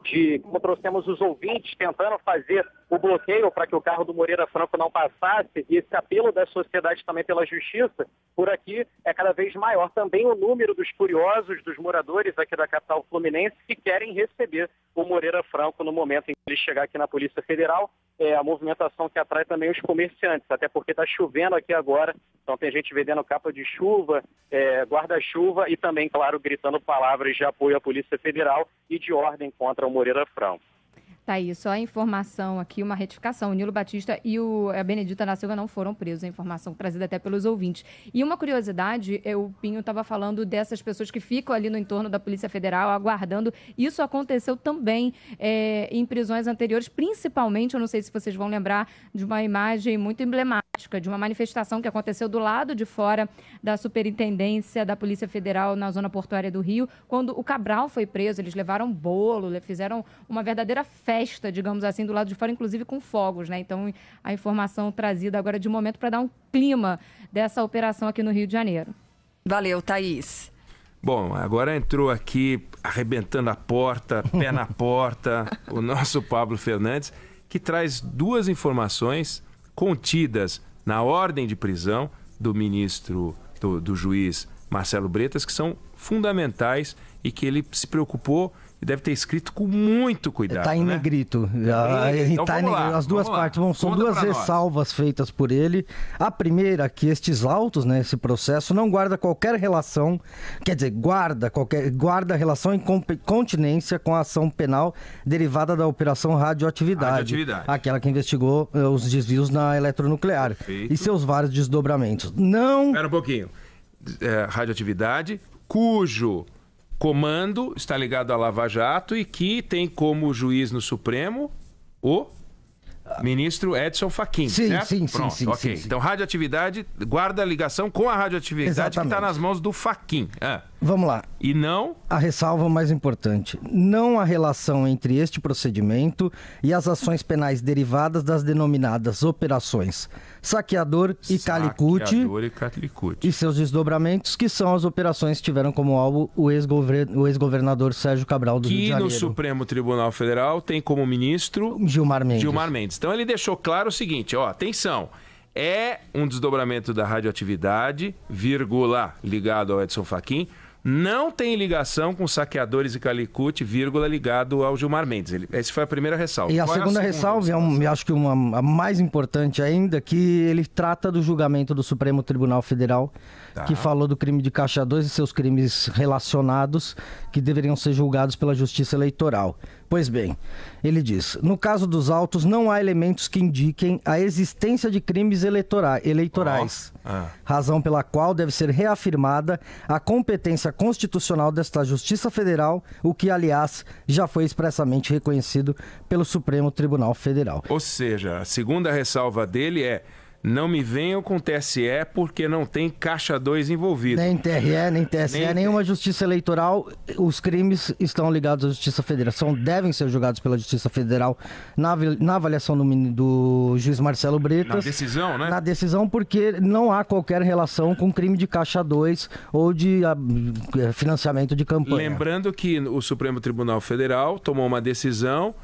de como trouxemos os ouvintes tentando fazer o bloqueio para que o carro do Moreira Franco não passasse, e esse apelo da sociedade também pela justiça, por aqui é cada vez maior também o número dos curiosos, dos moradores aqui da capital fluminense que querem receber o Moreira Franco no momento em que ele chegar aqui na Polícia Federal. É a movimentação que atrai também os comerciantes, até porque está chovendo aqui agora, então tem gente vendendo capa de chuva, é, guarda-chuva e também, claro, gritando palavras de apoio à Polícia Federal e de ordem contra o Moreira Franco. Tá aí, só a informação aqui, uma retificação. O Nilo Batista e o, a Benedita da Silva não foram presos, a informação trazida até pelos ouvintes. E uma curiosidade, o Pinho estava falando dessas pessoas que ficam ali no entorno da Polícia Federal aguardando. Isso aconteceu também é, em prisões anteriores, principalmente, eu não sei se vocês vão lembrar, de uma imagem muito emblemática, de uma manifestação que aconteceu do lado de fora da Superintendência da Polícia Federal na Zona Portuária do Rio, quando o Cabral foi preso. Eles levaram bolo, fizeram uma verdadeira festa festa, digamos assim, do lado de fora, inclusive com fogos, né? Então, a informação trazida agora de momento para dar um clima dessa operação aqui no Rio de Janeiro. Valeu, Thaís. Bom, agora entrou aqui, arrebentando a porta, pé na porta, o nosso Pablo Fernandes, que traz duas informações contidas na ordem de prisão do ministro, do, do juiz Marcelo Bretas, que são fundamentais e que ele se preocupou e deve ter escrito com muito cuidado. Está em né? negrito. Então, tá vamos em... lá, As duas vamos partes vão, são Conta duas ressalvas feitas por ele. A primeira, que estes autos, né, esse processo, não guarda qualquer relação, quer dizer, guarda, qualquer, guarda relação em continência com a ação penal derivada da Operação Radioatividade. Radioatividade. Aquela que investigou uh, os desvios na eletronuclear. Perfeito. E seus vários desdobramentos. Não... Espera um pouquinho. É, radioatividade, cujo comando está ligado à Lava Jato e que tem como juiz no Supremo o ministro Edson Fachin, sim, certo? Sim, Pronto, sim, ok. sim, sim. Então, radioatividade guarda a ligação com a radioatividade. Exatamente. Que está nas mãos do Fachin. Ah. Vamos lá. E não... A ressalva mais importante. Não há relação entre este procedimento e as ações penais derivadas das denominadas operações Saqueador e Calicute. Saqueador e Calicute. E seus desdobramentos, que são as operações que tiveram como alvo o ex-governador Sérgio Cabral do que Rio de Janeiro. Que no Supremo Tribunal Federal tem como ministro... Gilmar Mendes. Gilmar Mendes. Então ele deixou claro o seguinte, ó, atenção, é um desdobramento da radioatividade, vírgula, ligado ao Edson Fachin, não tem ligação com saqueadores e Calicute, vírgula, ligado ao Gilmar Mendes. Ele, essa foi a primeira ressalva. E a Qual segunda, é a segunda ressalva, é um, eu acho que uma, a mais importante ainda, que ele trata do julgamento do Supremo Tribunal Federal, tá, que falou do crime de Caixa dois e seus crimes relacionados, que deveriam ser julgados pela Justiça Eleitoral. Pois bem, ele diz, no caso dos autos, não há elementos que indiquem a existência de crimes eleitorais, eleitorais oh. ah. razão pela qual deve ser reafirmada a competência constitucional desta Justiça Federal, o que, aliás, já foi expressamente reconhecido pelo Supremo Tribunal Federal. Ou seja, a segunda ressalva dele é: não me venham com T S E porque não tem Caixa dois envolvido. Nem T R E, nem T S E, nem... nenhuma Justiça Eleitoral. Os crimes estão ligados à Justiça Federal. São, devem ser julgados pela Justiça Federal na, na avaliação do, do juiz Marcelo Bretas. Na decisão, né? Na decisão, porque não há qualquer relação com crime de Caixa dois ou de uh, financiamento de campanha. Lembrando que o Supremo Tribunal Federal tomou uma decisão...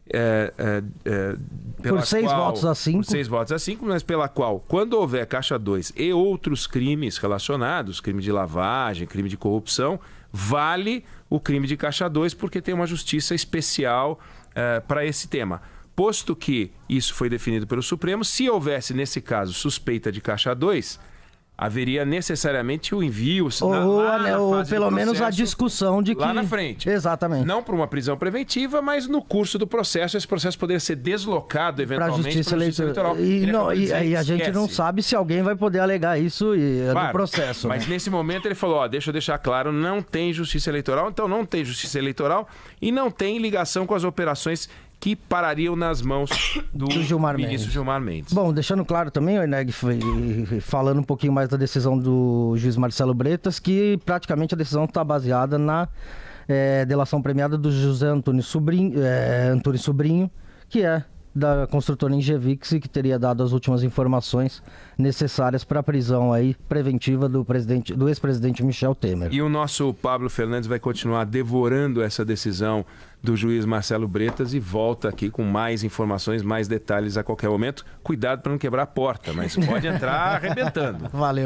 É, é, é, pela por seis qual, votos a cinco. Por seis votos a cinco, mas pela qual, quando houver Caixa dois e outros crimes relacionados, crime de lavagem, crime de corrupção, vale o crime de Caixa dois, porque tem uma justiça especial é, para esse tema. Posto que isso foi definido pelo Supremo, se houvesse, nesse caso, suspeita de Caixa dois, haveria necessariamente o envio, ou, na, na ou pelo menos a discussão de que... Lá na frente. Exatamente. Não para uma prisão preventiva, mas no curso do processo, esse processo poderia ser deslocado eventualmente para a Justiça, justiça Eleitoral. E, não, e aí a gente não sabe se alguém vai poder alegar isso e, claro, no processo. Mas né? Nesse momento ele falou, ó, deixa eu deixar claro, não tem Justiça Eleitoral, então não tem Justiça Eleitoral e não tem ligação com as operações que parariam nas mãos do, do Gilmar ministro Mendes. Gilmar Mendes. Bom, deixando claro também, o Eneg foi falando um pouquinho mais da decisão do juiz Marcelo Bretas, que praticamente a decisão está baseada na é, delação premiada do José Antônio Sobrinho, é, Antônio Sobrinho, que é da construtora Ingevix, que teria dado as últimas informações necessárias para a prisão aí preventiva do, presidente, do ex-presidente Michel Temer. E o nosso Pablo Fernandes vai continuar devorando essa decisão do juiz Marcelo Bretas e volta aqui com mais informações, mais detalhes a qualquer momento. Cuidado para não quebrar a porta, mas pode entrar arrebentando. Valeu.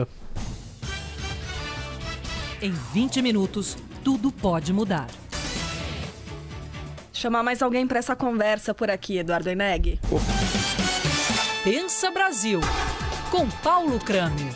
Em vinte minutos, tudo pode mudar. Chamar mais alguém para essa conversa por aqui, Eduardo Oineg. Pensa Brasil, com Paulo Kramer.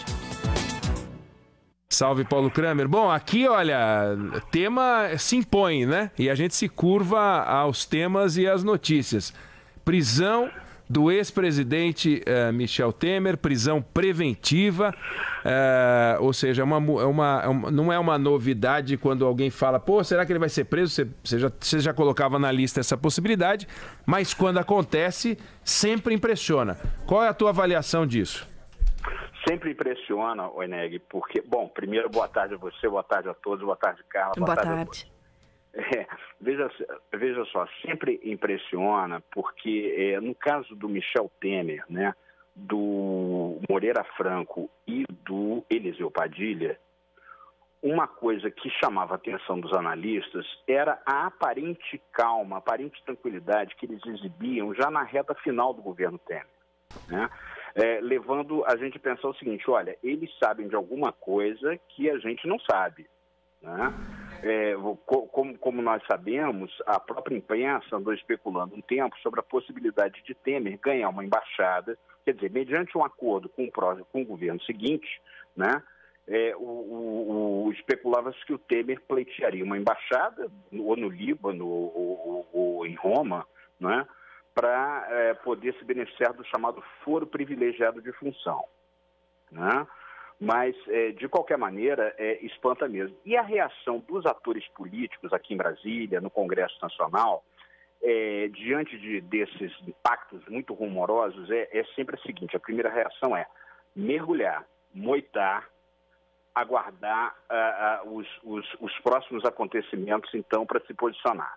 Salve, Paulo Kramer. Bom, aqui, olha, tema se impõe, né? E a gente se curva aos temas e às notícias. Prisão do ex-presidente uh, Michel Temer, prisão preventiva, uh, ou seja, uma, uma, uma, não é uma novidade quando alguém fala, pô, será que ele vai ser preso? Você, você, já, você já colocava na lista essa possibilidade, mas quando acontece, sempre impressiona. Qual é a tua avaliação disso? Sempre impressiona, Oineg, porque, bom, primeiro, boa tarde a você, boa tarde a todos, boa tarde, Carla. Boa, boa tarde. tarde. É, veja, veja só, sempre impressiona porque é, no caso do Michel Temer, né, do Moreira Franco e do Eliseu Padilha, uma coisa que chamava a atenção dos analistas era a aparente calma, a aparente tranquilidade que eles exibiam já na reta final do governo Temer, né? É, levando a gente a pensar o seguinte, olha, eles sabem de alguma coisa que a gente não sabe, né? É, como, como nós sabemos, a própria imprensa andou especulando um tempo sobre a possibilidade de Temer ganhar uma embaixada, quer dizer, mediante um acordo com o, pró, com o governo seguinte, né, é, o, o, o, especulava-se que o Temer pleitearia uma embaixada, ou no Líbano, ou, ou, ou em Roma, né, para é, poder se beneficiar do chamado foro privilegiado de função, né? Mas, é, de qualquer maneira, é, espanta mesmo. E a reação dos atores políticos aqui em Brasília, no Congresso Nacional, é, diante de, desses impactos muito rumorosos, é, é sempre a seguinte, a primeira reação é mergulhar, moitar, aguardar uh, uh, os, os, os próximos acontecimentos, então, para se posicionar.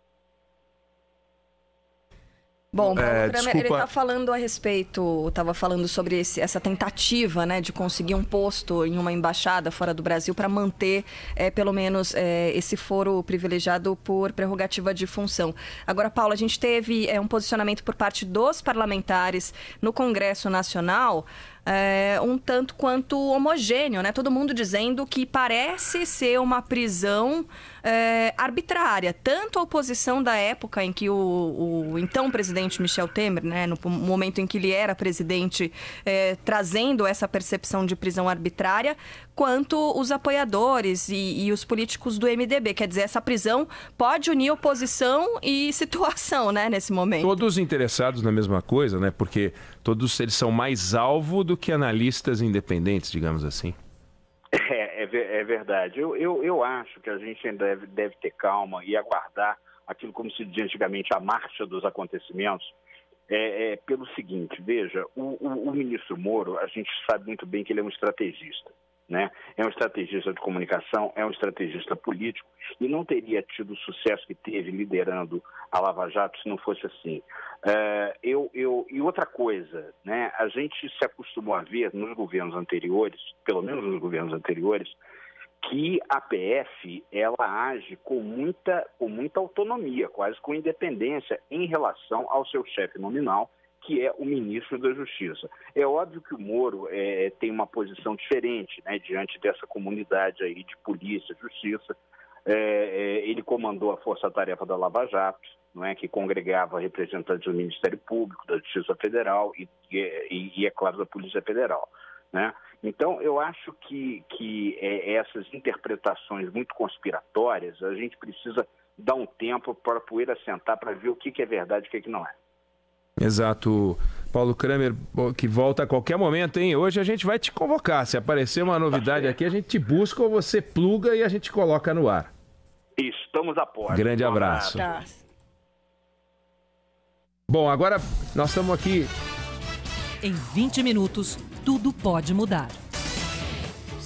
Bom, Paulo é, Kramer, ele está falando a respeito, estava falando sobre esse, essa tentativa, né, de conseguir um posto em uma embaixada fora do Brasil para manter, é, pelo menos, é, esse foro privilegiado por prerrogativa de função. Agora, Paulo, a gente teve é, um posicionamento por parte dos parlamentares no Congresso Nacional, É, um tanto quanto homogêneo, né? Todo mundo dizendo que parece ser uma prisão é, arbitrária. Tanto a oposição da época em que o, o então presidente Michel Temer, né, no momento em que ele era presidente, é, trazendo essa percepção de prisão arbitrária, quanto os apoiadores e, e os políticos do M D B. Quer dizer, essa prisão pode unir oposição e situação, né, nesse momento. Todos interessados na mesma coisa, né? Porque todos eles são mais alvo do que analistas independentes, digamos assim. É, é, é verdade. Eu, eu, eu acho que a gente ainda deve, deve ter calma e aguardar aquilo, como se dizia antigamente, a marcha dos acontecimentos. É, é, pelo seguinte, veja, o, o, o ministro Moro, a gente sabe muito bem que ele é um estrategista, né? É um estrategista de comunicação, é um estrategista político e não teria tido o sucesso que teve liderando a Lava Jato se não fosse assim. É, eu, eu, e outra coisa, né? A gente se acostumou a ver nos governos anteriores, pelo menos nos governos anteriores, que a P F ela age com muita, com muita autonomia, quase com independência em relação ao seu chefe nominal, que é o ministro da Justiça. É óbvio que o Moro é, tem uma posição diferente, né, diante dessa comunidade aí de polícia, justiça. É, é, ele comandou a Força-Tarefa da Lava Jato, não é, que congregava representantes do Ministério Público, da Justiça Federal e, e, e é claro, da Polícia Federal, né? Então, eu acho que, que é, essas interpretações muito conspiratórias, a gente precisa dar um tempo para a poeira assentar para ver o que, que é verdade e o que, que não é. Exato. Paulo Kramer, que volta a qualquer momento, hein? Hoje a gente vai te convocar. Se aparecer uma novidade aqui, a gente te busca ou você pluga e a gente coloca no ar. Estamos a porta. Grande abraço. Bom, agora nós estamos aqui. Em vinte minutos, tudo pode mudar.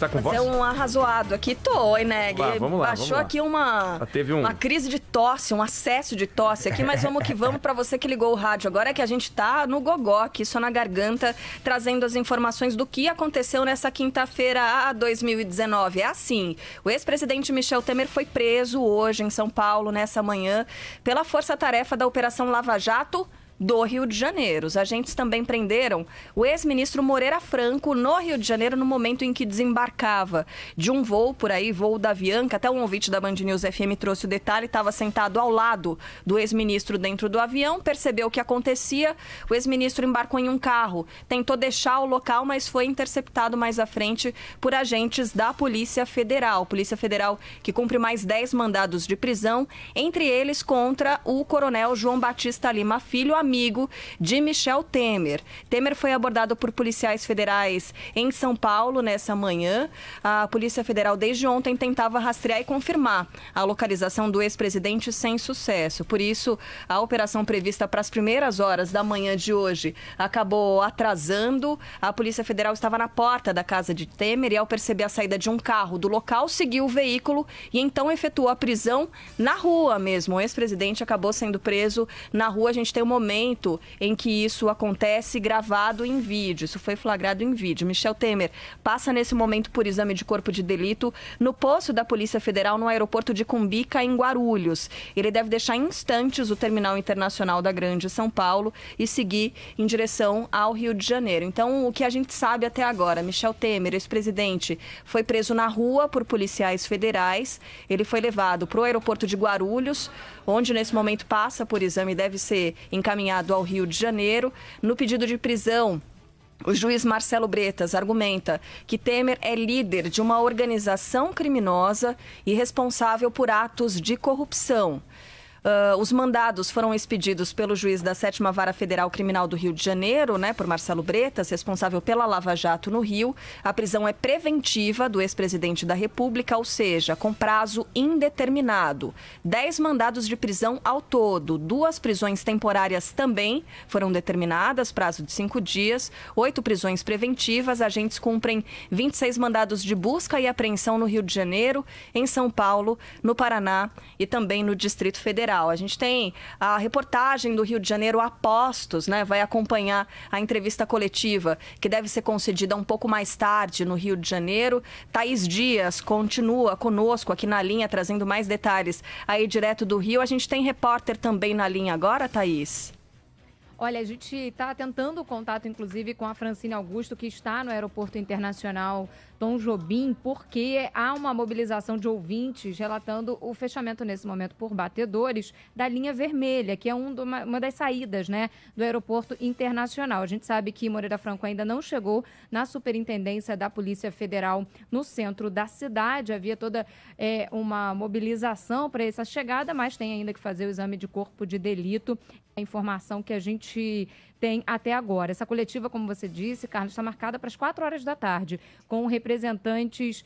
tá com voz? É um arrazoado aqui. Tô, Eneg. Vamos lá, vamos lá, Baixou vamos lá. aqui uma, teve um... uma crise de tosse, um acesso de tosse aqui, mas vamos que vamos para você que ligou o rádio. Agora é que a gente tá no gogó aqui, só na garganta, trazendo as informações do que aconteceu nessa quinta-feira de dois mil e dezenove. É assim, o ex-presidente Michel Temer foi preso hoje em São Paulo, nessa manhã, pela força-tarefa da Operação Lava Jato do Rio de Janeiro. Os agentes também prenderam o ex-ministro Moreira Franco no Rio de Janeiro no momento em que desembarcava de um voo por aí, voo da Avianca. Até um ouvinte da Band News F M trouxe o detalhe, estava sentado ao lado do ex-ministro dentro do avião, percebeu o que acontecia, o ex-ministro embarcou em um carro, tentou deixar o local, mas foi interceptado mais à frente por agentes da Polícia Federal. Polícia Federal que cumpre mais dez mandados de prisão, entre eles contra o coronel João Batista Lima Filho, amigo de Michel Temer. Temer foi abordado por policiais federais em São Paulo nessa manhã. A Polícia Federal desde ontem tentava rastrear e confirmar a localização do ex-presidente sem sucesso. Por isso, a operação prevista para as primeiras horas da manhã de hoje acabou atrasando. A Polícia Federal estava na porta da casa de Temer e, ao perceber a saída de um carro do local, seguiu o veículo e então efetuou a prisão na rua mesmo. O ex-presidente acabou sendo preso na rua. A gente tem um momento em que isso acontece gravado em vídeo. Isso foi flagrado em vídeo. Michel Temer passa nesse momento por exame de corpo de delito no posto da Polícia Federal no aeroporto de Cumbica, em Guarulhos. Ele deve deixar em instantes o terminal internacional da Grande São Paulo e seguir em direção ao Rio de Janeiro. Então, o que a gente sabe até agora, Michel Temer, ex-presidente, foi preso na rua por policiais federais. Ele foi levado para o aeroporto de Guarulhos, onde nesse momento passa por exame e deve ser encaminhado ao Rio de Janeiro. No pedido de prisão, o juiz Marcelo Bretas argumenta que Temer é líder de uma organização criminosa e responsável por atos de corrupção. Uh, os mandados foram expedidos pelo juiz da sétima Vara Federal Criminal do Rio de Janeiro, né, por Marcelo Bretas, responsável pela Lava Jato no Rio. A prisão é preventiva do ex-presidente da República, ou seja, com prazo indeterminado. Dez mandados de prisão ao todo. Duas prisões temporárias também foram determinadas, prazo de cinco dias. Oito prisões preventivas. Agentes cumprem vinte e seis mandados de busca e apreensão no Rio de Janeiro, em São Paulo, no Paraná e também no Distrito Federal. A gente tem a reportagem do Rio de Janeiro a postos, né? Vai acompanhar a entrevista coletiva, que deve ser concedida um pouco mais tarde no Rio de Janeiro. Thaís Dias continua conosco aqui na linha, trazendo mais detalhes aí direto do Rio. A gente tem repórter também na linha agora, Thaís? Olha, a gente está tentando contato, inclusive, com a Francine Augusto, que está no Aeroporto Internacional Tom Jobim, porque há uma mobilização de ouvintes relatando o fechamento, nesse momento, por batedores, da linha vermelha, que é um, uma, uma das saídas, né, do Aeroporto Internacional. A gente sabe que Moreira Franco ainda não chegou na Superintendência da Polícia Federal no centro da cidade. Havia toda é, uma mobilização para essa chegada, mas tem ainda que fazer o exame de corpo de delito. A informação que a gente tem até agora. Essa coletiva, como você disse, Carlos, está marcada para as quatro horas da tarde, com representantes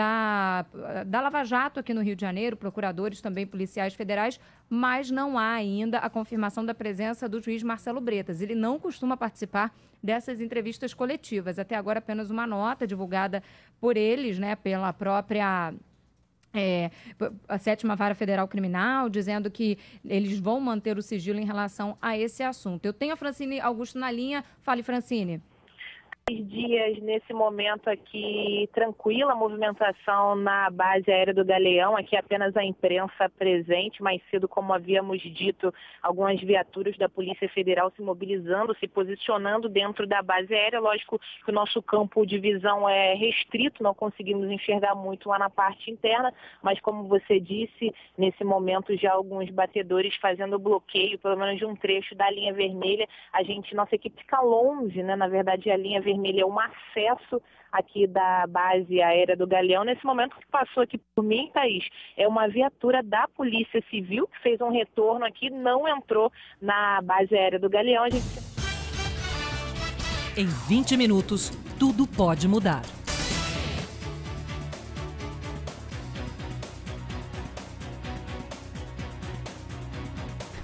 da, da Lava Jato aqui no Rio de Janeiro, procuradores, também policiais federais, mas não há ainda a confirmação da presença do juiz Marcelo Bretas. Ele não costuma participar dessas entrevistas coletivas. Até agora, apenas uma nota divulgada por eles, né, pela própria... É, a sétima Vara Federal Criminal, dizendo que eles vão manter o sigilo em relação a esse assunto. Eu tenho a Francine Augusto na linha. Fale, Francine. Dias, nesse momento aqui, tranquila a movimentação na base aérea do Galeão, aqui apenas a imprensa presente, mais cedo, como havíamos dito, algumas viaturas da Polícia Federal se mobilizando, se posicionando dentro da base aérea. Lógico que o nosso campo de visão é restrito, não conseguimos enxergar muito lá na parte interna, mas como você disse, nesse momento já alguns batedores fazendo bloqueio, pelo menos de um trecho da linha vermelha. A gente, nossa equipe fica longe, né? Na verdade, a linha vermelha é um acesso aqui da base aérea do Galeão. Nesse momento que passou aqui por mim, Thaís, é uma viatura da Polícia Civil que fez um retorno aqui, não entrou na base aérea do Galeão. A gente... Em vinte minutos, tudo pode mudar.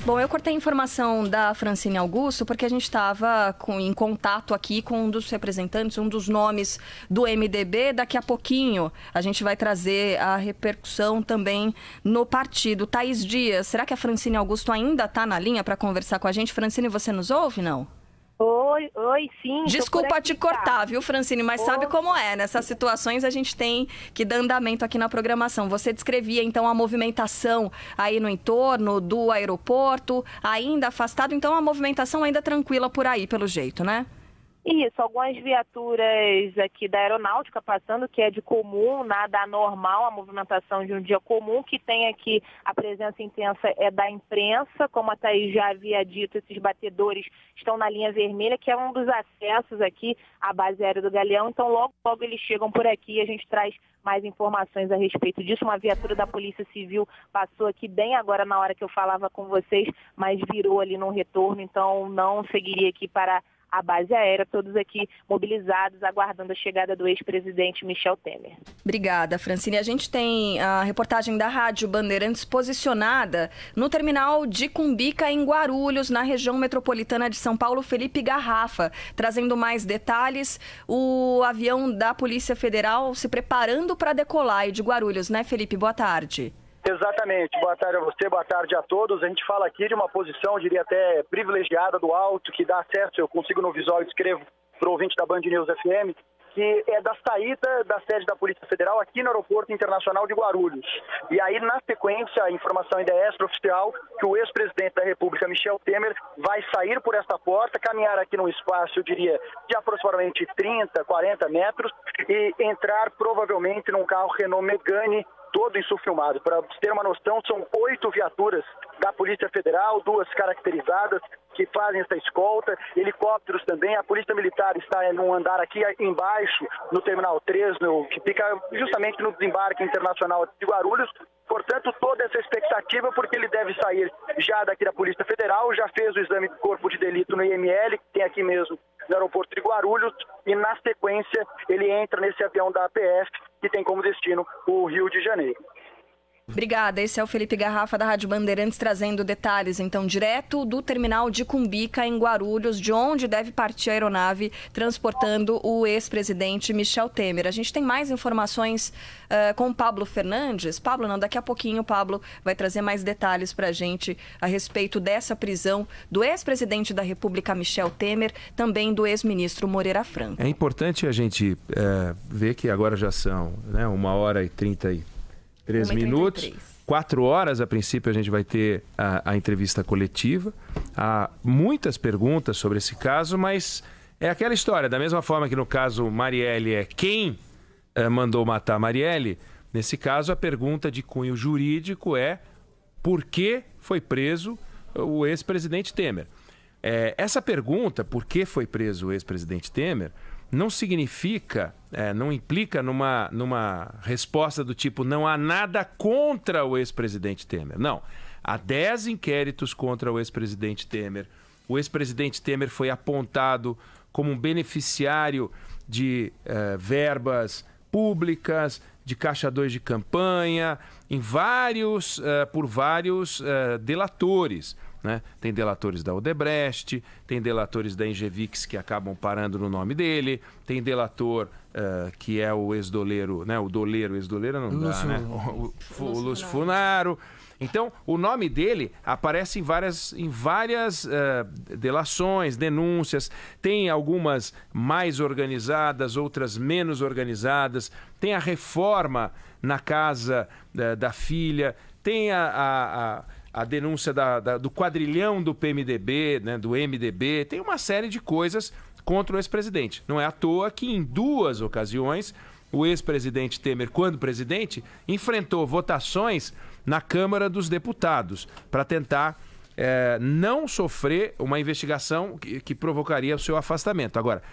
Bom, eu cortei a informação da Francine Augusto porque a gente estava em contato aqui com um dos representantes, um dos nomes do M D B. Daqui a pouquinho a gente vai trazer a repercussão também no partido. Thaís Dias, será que a Francine Augusto ainda está na linha para conversar com a gente? Francine, você nos ouve, não? Oi, oi, sim. Desculpa te cortar, tá. viu, Francine? Mas Oi. sabe como é? Nessas situações a gente tem que dar andamento aqui na programação. Você descrevia, então, a movimentação aí no entorno do aeroporto, ainda afastado. Então, a movimentação ainda tranquila por aí, pelo jeito, né? Isso, algumas viaturas aqui da aeronáutica passando, que é de comum, nada anormal, a movimentação de um dia comum. Que tem aqui a presença intensa é da imprensa, como a Thaís já havia dito, esses batedores estão na linha vermelha, que é um dos acessos aqui à base aérea do Galeão. Então logo, logo eles chegam por aqui e a gente traz mais informações a respeito disso. Uma viatura da Polícia Civil passou aqui bem agora na hora que eu falava com vocês, mas virou ali no retorno, então não seguiria aqui para a base aérea, todos aqui mobilizados, aguardando a chegada do ex-presidente Michel Temer. Obrigada, Francine. A gente tem a reportagem da Rádio Bandeirantes posicionada no terminal de Cumbica, em Guarulhos, na região metropolitana de São Paulo. Felipe Garrafa, trazendo mais detalhes. O avião da Polícia Federal se preparando para decolar de Guarulhos, né, Felipe? Boa tarde. Exatamente. Boa tarde a você, boa tarde a todos. A gente fala aqui de uma posição, diria até privilegiada do alto, que dá acesso, eu consigo no visual, escrevo para o ouvinte da Band News F M, que é da saída da sede da Polícia Federal aqui no Aeroporto Internacional de Guarulhos. E aí, na sequência, a informação ainda é extraoficial, que o ex-presidente da República, Michel Temer, vai sair por esta porta, caminhar aqui num espaço, eu diria, de aproximadamente trinta, quarenta metros, e entrar provavelmente num carro Renault Megane, todo isso filmado. Para ter uma noção, são oito viaturas da Polícia Federal, duas caracterizadas, que fazem essa escolta, helicópteros também. A Polícia Militar está num andar aqui embaixo, no Terminal três, no, que fica justamente no desembarque internacional de Guarulhos. Portanto, toda essa expectativa, porque ele deve sair já daqui da Polícia Federal, já fez o exame de corpo de delito no I M L, que tem aqui mesmo no aeroporto de Guarulhos, e na sequência ele entra nesse avião da A P F, que tem como destino o Rio de Janeiro. Obrigada. Esse é o Felipe Garrafa, da Rádio Bandeirantes, trazendo detalhes, então, direto do terminal de Cumbica, em Guarulhos, de onde deve partir a aeronave transportando o ex-presidente Michel Temer. A gente tem mais informações uh, com o Pablo Fernandes. Pablo, não, daqui a pouquinho o Pablo vai trazer mais detalhes para a gente a respeito dessa prisão do ex-presidente da República, Michel Temer, também do ex-ministro Moreira Franco. É importante a gente é, ver que agora já são, né, uma hora e trinta e três minutos, quatro horas a princípio a gente vai ter a, a entrevista coletiva. Há muitas perguntas sobre esse caso, mas é aquela história, da mesma forma que no caso Marielle é quem é, mandou matar Marielle, nesse caso a pergunta de cunho jurídico é por que foi preso o ex-presidente Temer. É, essa pergunta, por que foi preso o ex-presidente Temer, não significa, é, não implica numa, numa resposta do tipo não há nada contra o ex-presidente Temer. Não, há dez inquéritos contra o ex-presidente Temer. O ex-presidente Temer foi apontado como um beneficiário de é, verbas públicas, de caixa dois de campanha, em vários, é, por vários é, delatores. Né? Tem delatores da Odebrecht, tem delatores da Engevix que acabam parando no nome dele, tem delator uh, que é o ex-doleiro, né? O doleiro, ex-doleiro não Lúcio, dá, né? O, o, o, o Lúcio Funaro. Então, o nome dele aparece em várias, em várias uh, delações, denúncias. Tem algumas mais organizadas, outras menos organizadas. Tem a reforma na casa uh, da filha, tem a... a, a a denúncia da, da, do quadrilhão do P M D B, né, do M D B, tem uma série de coisas contra o ex-presidente. Não é à toa que em duas ocasiões o ex-presidente Temer, quando presidente, enfrentou votações na Câmara dos Deputados para tentar é, não sofrer uma investigação que, que provocaria o seu afastamento. Agora,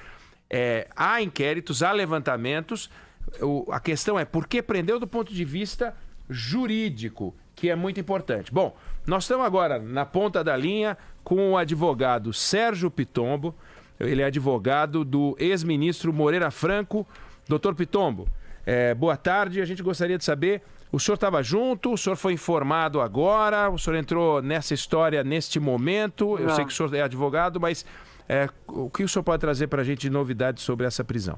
é, há inquéritos, há levantamentos, o, a questão é por que prendeu do ponto de vista jurídico, que é muito importante. Bom, nós estamos agora na ponta da linha com o advogado Sérgio Pitombo. Ele é advogado do ex-ministro Moreira Franco. Doutor Pitombo, É, boa tarde, a gente gostaria de saber, o senhor estava junto, o senhor foi informado agora, o senhor entrou nessa história neste momento, eu Não. sei que o senhor é advogado, mas é, o que o senhor pode trazer para a gente de novidades sobre essa prisão?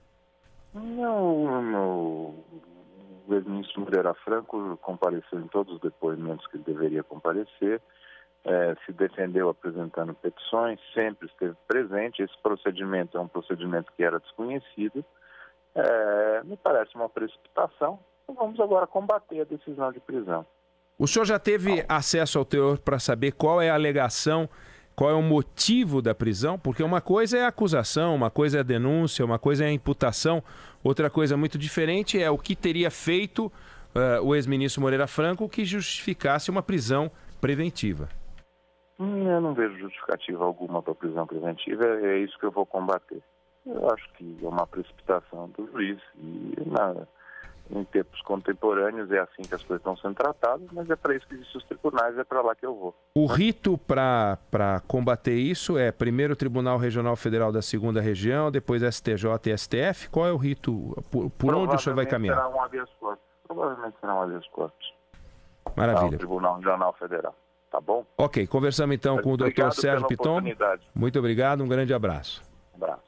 Não, no, o ex-ministro Moreira Franco compareceu em todos os depoimentos que ele deveria comparecer, é, se defendeu apresentando petições, sempre esteve presente. Esse procedimento é um procedimento que era desconhecido, é, me parece uma precipitação. Vamos agora combater a decisão de prisão. O senhor já teve acesso ao teor para saber qual é a alegação, qual é o motivo da prisão? Porque uma coisa é a acusação, uma coisa é a denúncia, uma coisa é a imputação, outra coisa muito diferente é o que teria feito uh, o ex-ministro Moreira Franco que justificasse uma prisão preventiva. Hum, eu não vejo justificativa alguma para prisão preventiva, é isso que eu vou combater. Eu acho que é uma precipitação do juiz e na... em tempos contemporâneos é assim que as coisas estão sendo tratadas, mas é para isso que existem os tribunais, é para lá que eu vou. O rito para combater isso é primeiro o Tribunal Regional Federal da Segunda Região, depois S T J e S T F. Qual é o rito? Por, por onde o senhor vai caminhar? Será um habeas corpus. Provavelmente será um habeas corpus. Maravilha. Ao Tribunal Regional Federal. Tá bom? Ok, conversamos então mas com o doutor Sérgio Piton. Muito obrigado, um grande abraço. Um abraço.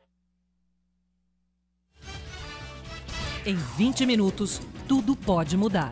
Em vinte minutos, tudo pode mudar.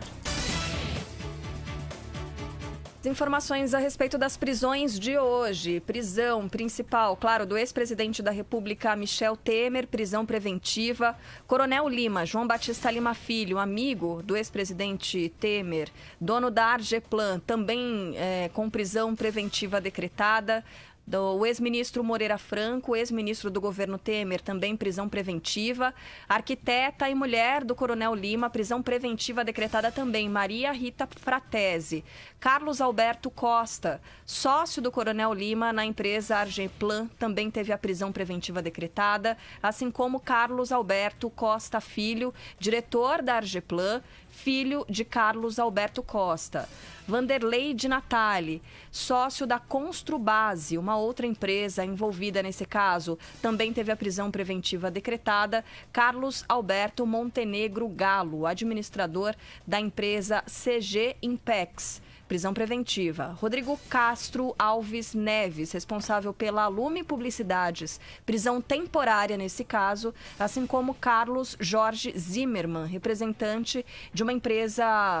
Informações a respeito das prisões de hoje. Prisão principal, claro, do ex-presidente da República, Michel Temer, prisão preventiva. Coronel Lima, João Batista Lima Filho, amigo do ex-presidente Temer, dono da Argeplan, também é, com prisão preventiva decretada. Do ex-ministro Moreira Franco, ex-ministro do governo Temer, também prisão preventiva. Arquiteta e mulher do Coronel Lima, prisão preventiva decretada também, Maria Rita Fratesi. Carlos Alberto Costa, sócio do Coronel Lima na empresa Argeplan, também teve a prisão preventiva decretada, assim como Carlos Alberto Costa Filho, diretor da Argeplan, filho de Carlos Alberto Costa. Vanderlei de Natali, sócio da Construbase, uma outra empresa envolvida nesse caso, também teve a prisão preventiva decretada. Carlos Alberto Montenegro Galo, administrador da empresa C G Impex. Prisão preventiva. Rodrigo Castro Alves Neves, responsável pela Lume Publicidades. Prisão temporária nesse caso, assim como Carlos Jorge Zimmermann, representante de uma empresa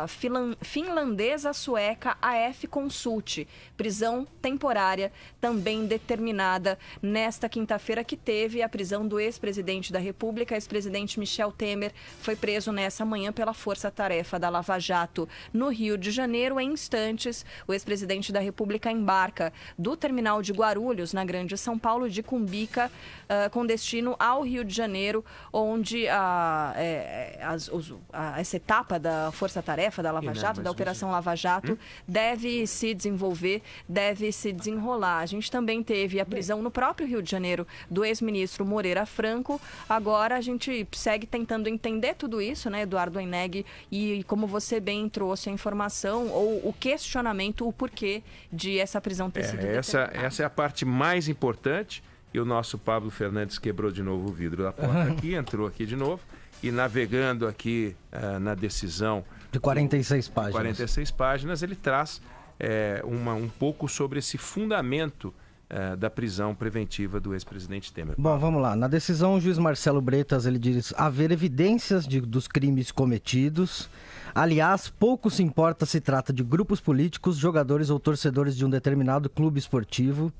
finlandesa-sueca, A F Consult. Prisão temporária também determinada nesta quinta-feira, que teve a prisão do ex-presidente da República. Ex-presidente Michel Temer foi preso nessa manhã pela força-tarefa da Lava Jato no Rio de Janeiro. Em instantes, o ex-presidente da República embarca do terminal de Guarulhos, na Grande São Paulo, de Cumbica, uh, com destino ao Rio de Janeiro, onde a, é, as, os, a, essa etapa da força-tarefa da Lava Jato, da Operação Lava Jato, hum? deve se desenvolver, deve se desenrolar. A gente também teve a prisão no próprio Rio de Janeiro do ex-ministro Moreira Franco. Agora a gente segue tentando entender tudo isso, né, Eduardo Oineg, e como você bem trouxe a informação, ou o questionamento, o porquê de essa prisão ter é, sido essa, essa é a parte mais importante, e o nosso Pablo Fernandes quebrou de novo o vidro da porta uhum. aqui, entrou aqui de novo, e navegando aqui uh, na decisão... De quarenta e seis páginas. quarenta e seis páginas, ele traz é, uma, um pouco sobre esse fundamento uh, da prisão preventiva do ex-presidente Temer. Bom, vamos lá. Na decisão, o juiz Marcelo Bretas, ele diz haver evidências de, dos crimes cometidos. Aliás, pouco se importa se trata de grupos políticos, jogadores ou torcedores de um determinado clube esportivo.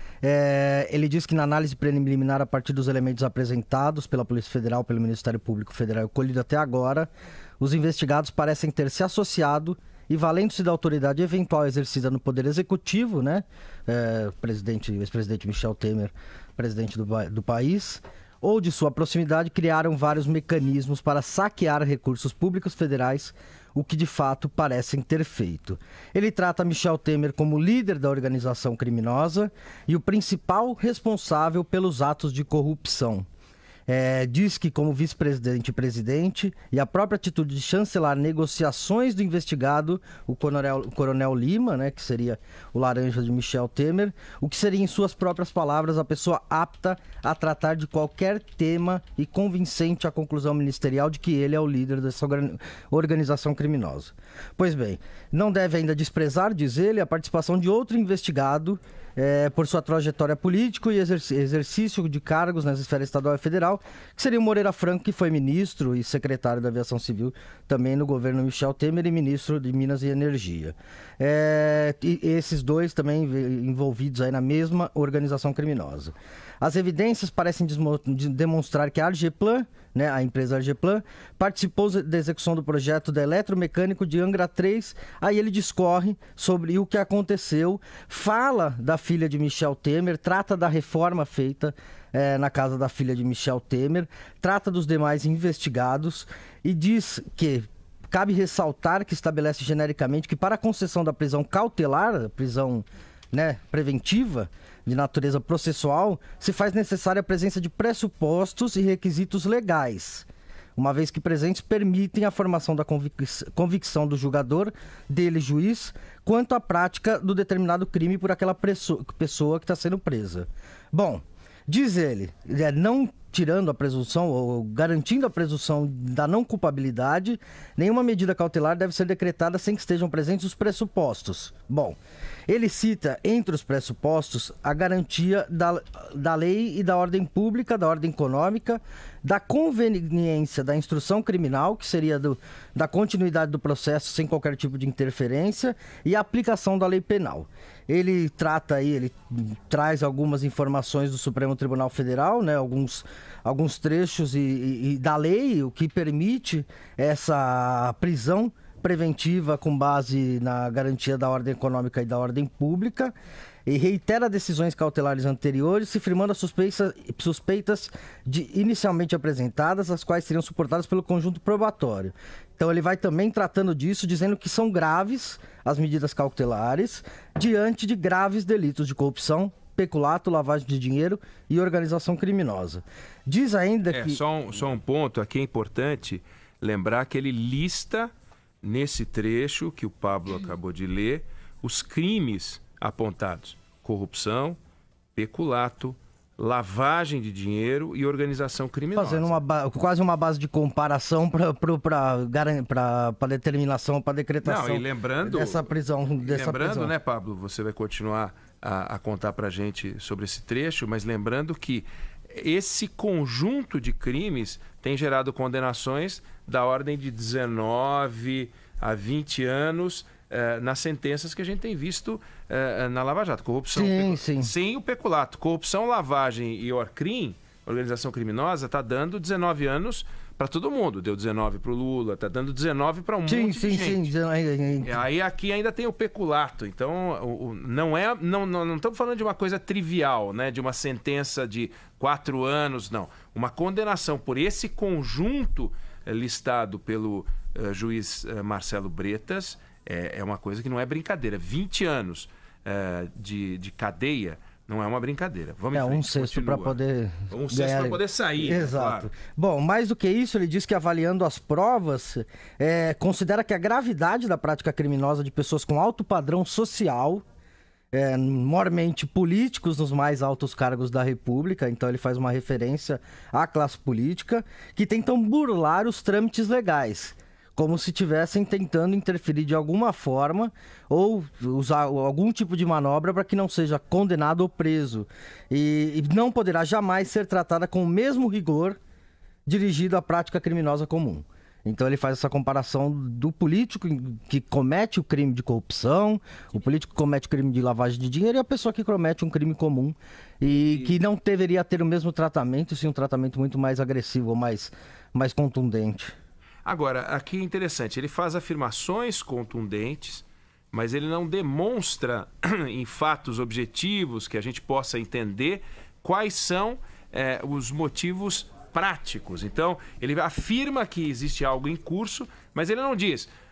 É, ele diz que na análise preliminar, a partir dos elementos apresentados pela Polícia Federal, pelo Ministério Público Federal e colhido até agora, os investigados parecem ter se associado e, valendo-se da autoridade eventual exercida no Poder Executivo, né, é, presidente, ex-presidente Michel Temer, presidente do, do país, ou de sua proximidade, criaram vários mecanismos para saquear recursos públicos federais, o que de fato parecem ter feito. Ele trata Michel Temer como líder da organização criminosa e o principal responsável pelos atos de corrupção. É, diz que, como vice-presidente e presidente, e a própria atitude de chancelar negociações do investigado, o coronel, o coronel Lima, né, que seria o laranja de Michel Temer, o que seria, em suas próprias palavras, a pessoa apta a tratar de qualquer tema e convincente à conclusão ministerial de que ele é o líder dessa organização criminosa. Pois bem, não deve ainda desprezar, diz ele, a participação de outro investigado É, por sua trajetória política e exercício de cargos nas esferas estadual e federal, que seria o Moreira Franco, que foi ministro e secretário da Aviação Civil também no governo Michel Temer e ministro de Minas e Energia. É, e esses dois também envolvidos aí na mesma organização criminosa. As evidências parecem demonstrar que a Argeplan, né, a empresa Argeplan, participou da execução do projeto da eletromecânico de Angra três. Aí ele discorre sobre o que aconteceu, fala da filha de Michel Temer, trata da reforma feita é, na casa da filha de Michel Temer, trata dos demais investigados e diz que cabe ressaltar que estabelece genericamente que para a concessão da prisão cautelar, prisão, né, preventiva, de natureza processual, se faz necessária a presença de pressupostos e requisitos legais, uma vez que presentes permitem a formação da convic- convicção do julgador, dele juiz, quanto à prática do determinado crime por aquela preso- pessoa que está sendo presa. Bom, diz ele, é, não tirando a presunção ou garantindo a presunção da não culpabilidade, nenhuma medida cautelar deve ser decretada sem que estejam presentes os pressupostos. Bom, ele cita entre os pressupostos a garantia da, da lei e da ordem pública, da ordem econômica, da conveniência da instrução criminal, que seria do, da continuidade do processo sem qualquer tipo de interferência, e a aplicação da lei penal. Ele trata aí, ele traz algumas informações do Supremo Tribunal Federal, né, alguns, alguns trechos e, e, e da lei, o que permite essa prisão preventiva com base na garantia da ordem econômica e da ordem pública, e reitera decisões cautelares anteriores, se firmando as suspeitas, suspeitas de, inicialmente apresentadas, as quais seriam suportadas pelo conjunto probatório. Então ele vai também tratando disso, dizendo que são graves as medidas cautelares diante de graves delitos de corrupção, peculato, lavagem de dinheiro e organização criminosa. Diz ainda é, que... Só um, só um ponto aqui é importante lembrar que ele lista, nesse trecho que o Pablo acabou de ler, os crimes apontados: corrupção, peculato, lavagem de dinheiro e organização criminosa. Fazendo uma ba... quase uma base de comparação para a determinação, para a decretação. Não, e lembrando, dessa prisão. Dessa lembrando, prisão. né, Pablo, você vai continuar a, a contar para a gente sobre esse trecho, mas lembrando que esse conjunto de crimes tem gerado condenações da ordem de dezenove a vinte anos eh, nas sentenças que a gente tem visto eh, na Lava Jato. Corrupção, sim, pecu... sim. sem o peculato. Corrupção, lavagem e Orcrim, organização criminosa, está dando dezenove anos para todo mundo. Deu dezenove para o Lula, está dando dezenove para um sim, monte sim, de gente. Sim, sim. Aí aqui ainda tem o peculato. Então, o, o, não é, não, não, não estamos falando de uma coisa trivial, né? De uma sentença de quatro anos, não. Uma condenação por esse conjunto eh, listado pelo eh, juiz eh, Marcelo Bretas é, é uma coisa que não é brincadeira. vinte anos eh, de, de cadeia não é uma brincadeira. Vamos é em frente, um sexto para poder um sexto para poder sair. Exato. Claro. Bom, mais do que isso, ele diz que, avaliando as provas, é, considera que a gravidade da prática criminosa de pessoas com alto padrão social, é, mormente políticos nos mais altos cargos da República, então ele faz uma referência à classe política, que tentam burlar os trâmites legais, como se estivessem tentando interferir de alguma forma ou usar algum tipo de manobra para que não seja condenado ou preso. E, e não poderá jamais ser tratada com o mesmo rigor dirigido à prática criminosa comum. Então ele faz essa comparação do político que comete o crime de corrupção, o político que comete o crime de lavagem de dinheiro e a pessoa que comete um crime comum e que não deveria ter o mesmo tratamento, sim um tratamento muito mais agressivo ou mais, mais contundente. Agora, aqui é interessante, ele faz afirmações contundentes, mas ele não demonstra em fatos objetivos que a gente possa entender quais são é, os motivos práticos. Então, ele afirma que existe algo em curso, mas ele não diz: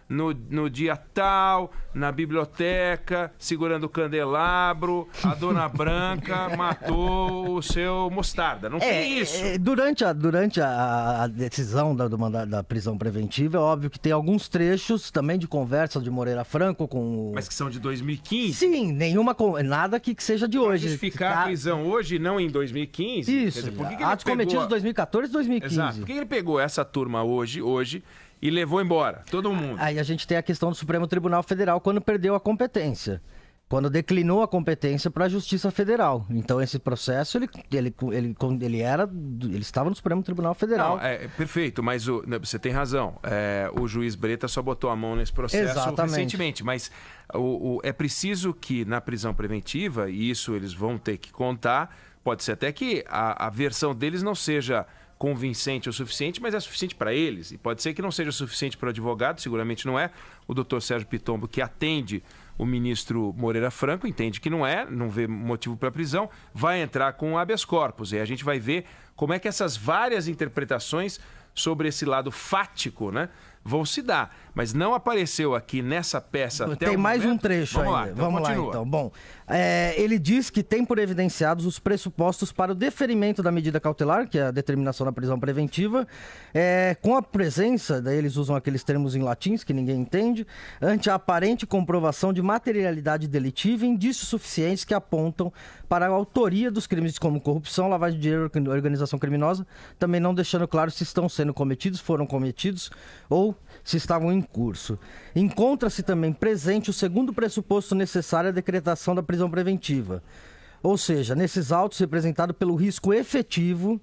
no, no dia tal, na biblioteca, segurando o candelabro, a Dona Branca matou o seu Mostarda. Não É, tem isso. é, durante a, durante a, a decisão da, do manda- da prisão preventiva, é óbvio que tem alguns trechos também de conversa de Moreira Franco com o... Mas que são de dois mil e quinze. Sim, nenhuma, con- nada que, que seja de hoje. Justificar a prisão hoje, não em dois mil e quinze. Isso, Quer dizer, por que que ele atos pegou- cometidos em dois mil e quatorze e dois mil e quinze. Exato. Por que ele pegou essa turma hoje, hoje e levou embora todo mundo? Aí a gente tem a questão do Supremo Tribunal Federal quando perdeu a competência. Quando declinou a competência para a Justiça Federal. Então esse processo, ele, ele, ele, ele, era, ele estava no Supremo Tribunal Federal. Não, é, é perfeito, mas o, né, você tem razão. É, o juiz Breta só botou a mão nesse processo Exatamente. recentemente. Mas o, o, é preciso que na prisão preventiva, e isso eles vão ter que contar, pode ser até que a, a versão deles não seja convincente o suficiente, mas é suficiente para eles. E pode ser que não seja suficiente para o advogado, seguramente não é. O doutor Sérgio Pitombo, que atende o ministro Moreira Franco, entende que não é, não vê motivo para prisão, vai entrar com o habeas corpus. E a gente vai ver como é que essas várias interpretações sobre esse lado fático, né, vão se dar. Mas não apareceu aqui nessa peça até Tem o mais momento. um trecho Vamos ainda. lá, então Vamos lá, continua. então. Bom, é, ele diz que tem por evidenciados os pressupostos para o deferimento da medida cautelar, que é a determinação da prisão preventiva, é, com a presença, daí eles usam aqueles termos em latins que ninguém entende, ante a aparente comprovação de materialidade delitiva e indícios suficientes que apontam para a autoria dos crimes como corrupção, lavagem de dinheiro e organização criminosa, também não deixando claro se estão sendo cometidos, foram cometidos ou se estavam em curso. Encontra-se também presente o segundo pressuposto necessário à decretação da prisão preventiva. Ou seja, nesses autos representado pelo risco efetivo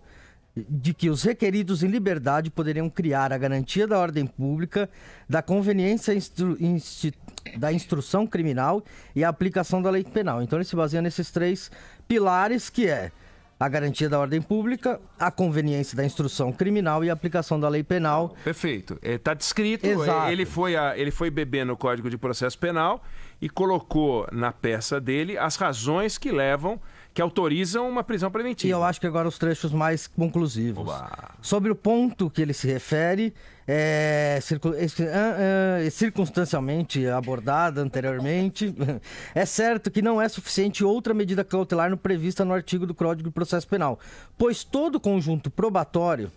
de que os requeridos em liberdade poderiam criar a garantia da ordem pública, da conveniência instru- insti- da instrução criminal e a aplicação da lei penal. Então ele se baseia nesses três pilares, que é a garantia da ordem pública, a conveniência da instrução criminal e a aplicação da lei penal. Perfeito. Está descrito, Exato. ele foi, a, ele foi beber no Código de Processo Penal e colocou na peça dele as razões que levam, que autorizam uma prisão preventiva. E eu acho que agora os trechos mais conclusivos. Oba. Sobre o ponto que ele se refere, é, circu- esse- ah, ah, circunstancialmente abordada anteriormente, é certo que não é suficiente outra medida cautelar no prevista no artigo do Código de Processo Penal, pois todo conjunto probatório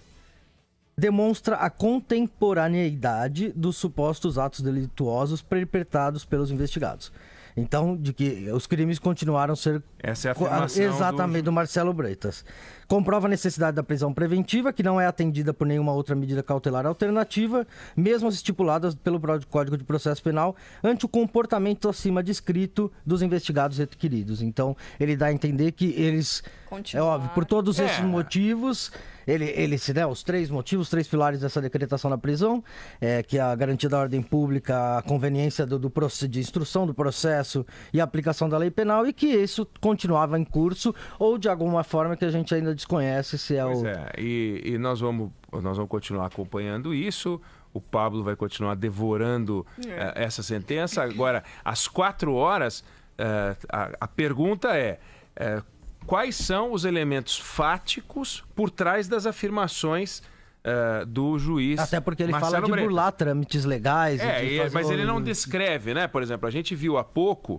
demonstra a contemporaneidade dos supostos atos delituosos perpetrados pelos investigados. Então, de que os crimes continuaram a ser... Essa é a afirmação Exatamente, do... do Marcelo Bretas. Comprova a necessidade da prisão preventiva, que não é atendida por nenhuma outra medida cautelar alternativa, mesmo as estipuladas pelo Código de Processo Penal, ante o comportamento acima descrito dos investigados requeridos. Então, ele dá a entender que eles... Continuar. É óbvio, por todos É. esses motivos, ele, ele se der os três motivos, os três pilares dessa decretação da prisão, é, que é a garantia da ordem pública, a conveniência do, do processo de instrução do processo e a aplicação da lei penal, e que isso continuava em curso, ou de alguma forma que a gente ainda desconhece se é Pois o... é, e, e nós, vamos, nós vamos continuar acompanhando isso. O Pablo vai continuar devorando É. eh, essa sentença. Agora, às quatro horas, eh, a, a pergunta é... eh, quais são os elementos fáticos por trás das afirmações uh, do juiz Até porque ele Marcelo fala de Bretas. burlar trâmites legais. É, e de e- fazer mas o- ele não descreve, né? Por exemplo, a gente viu há pouco uh,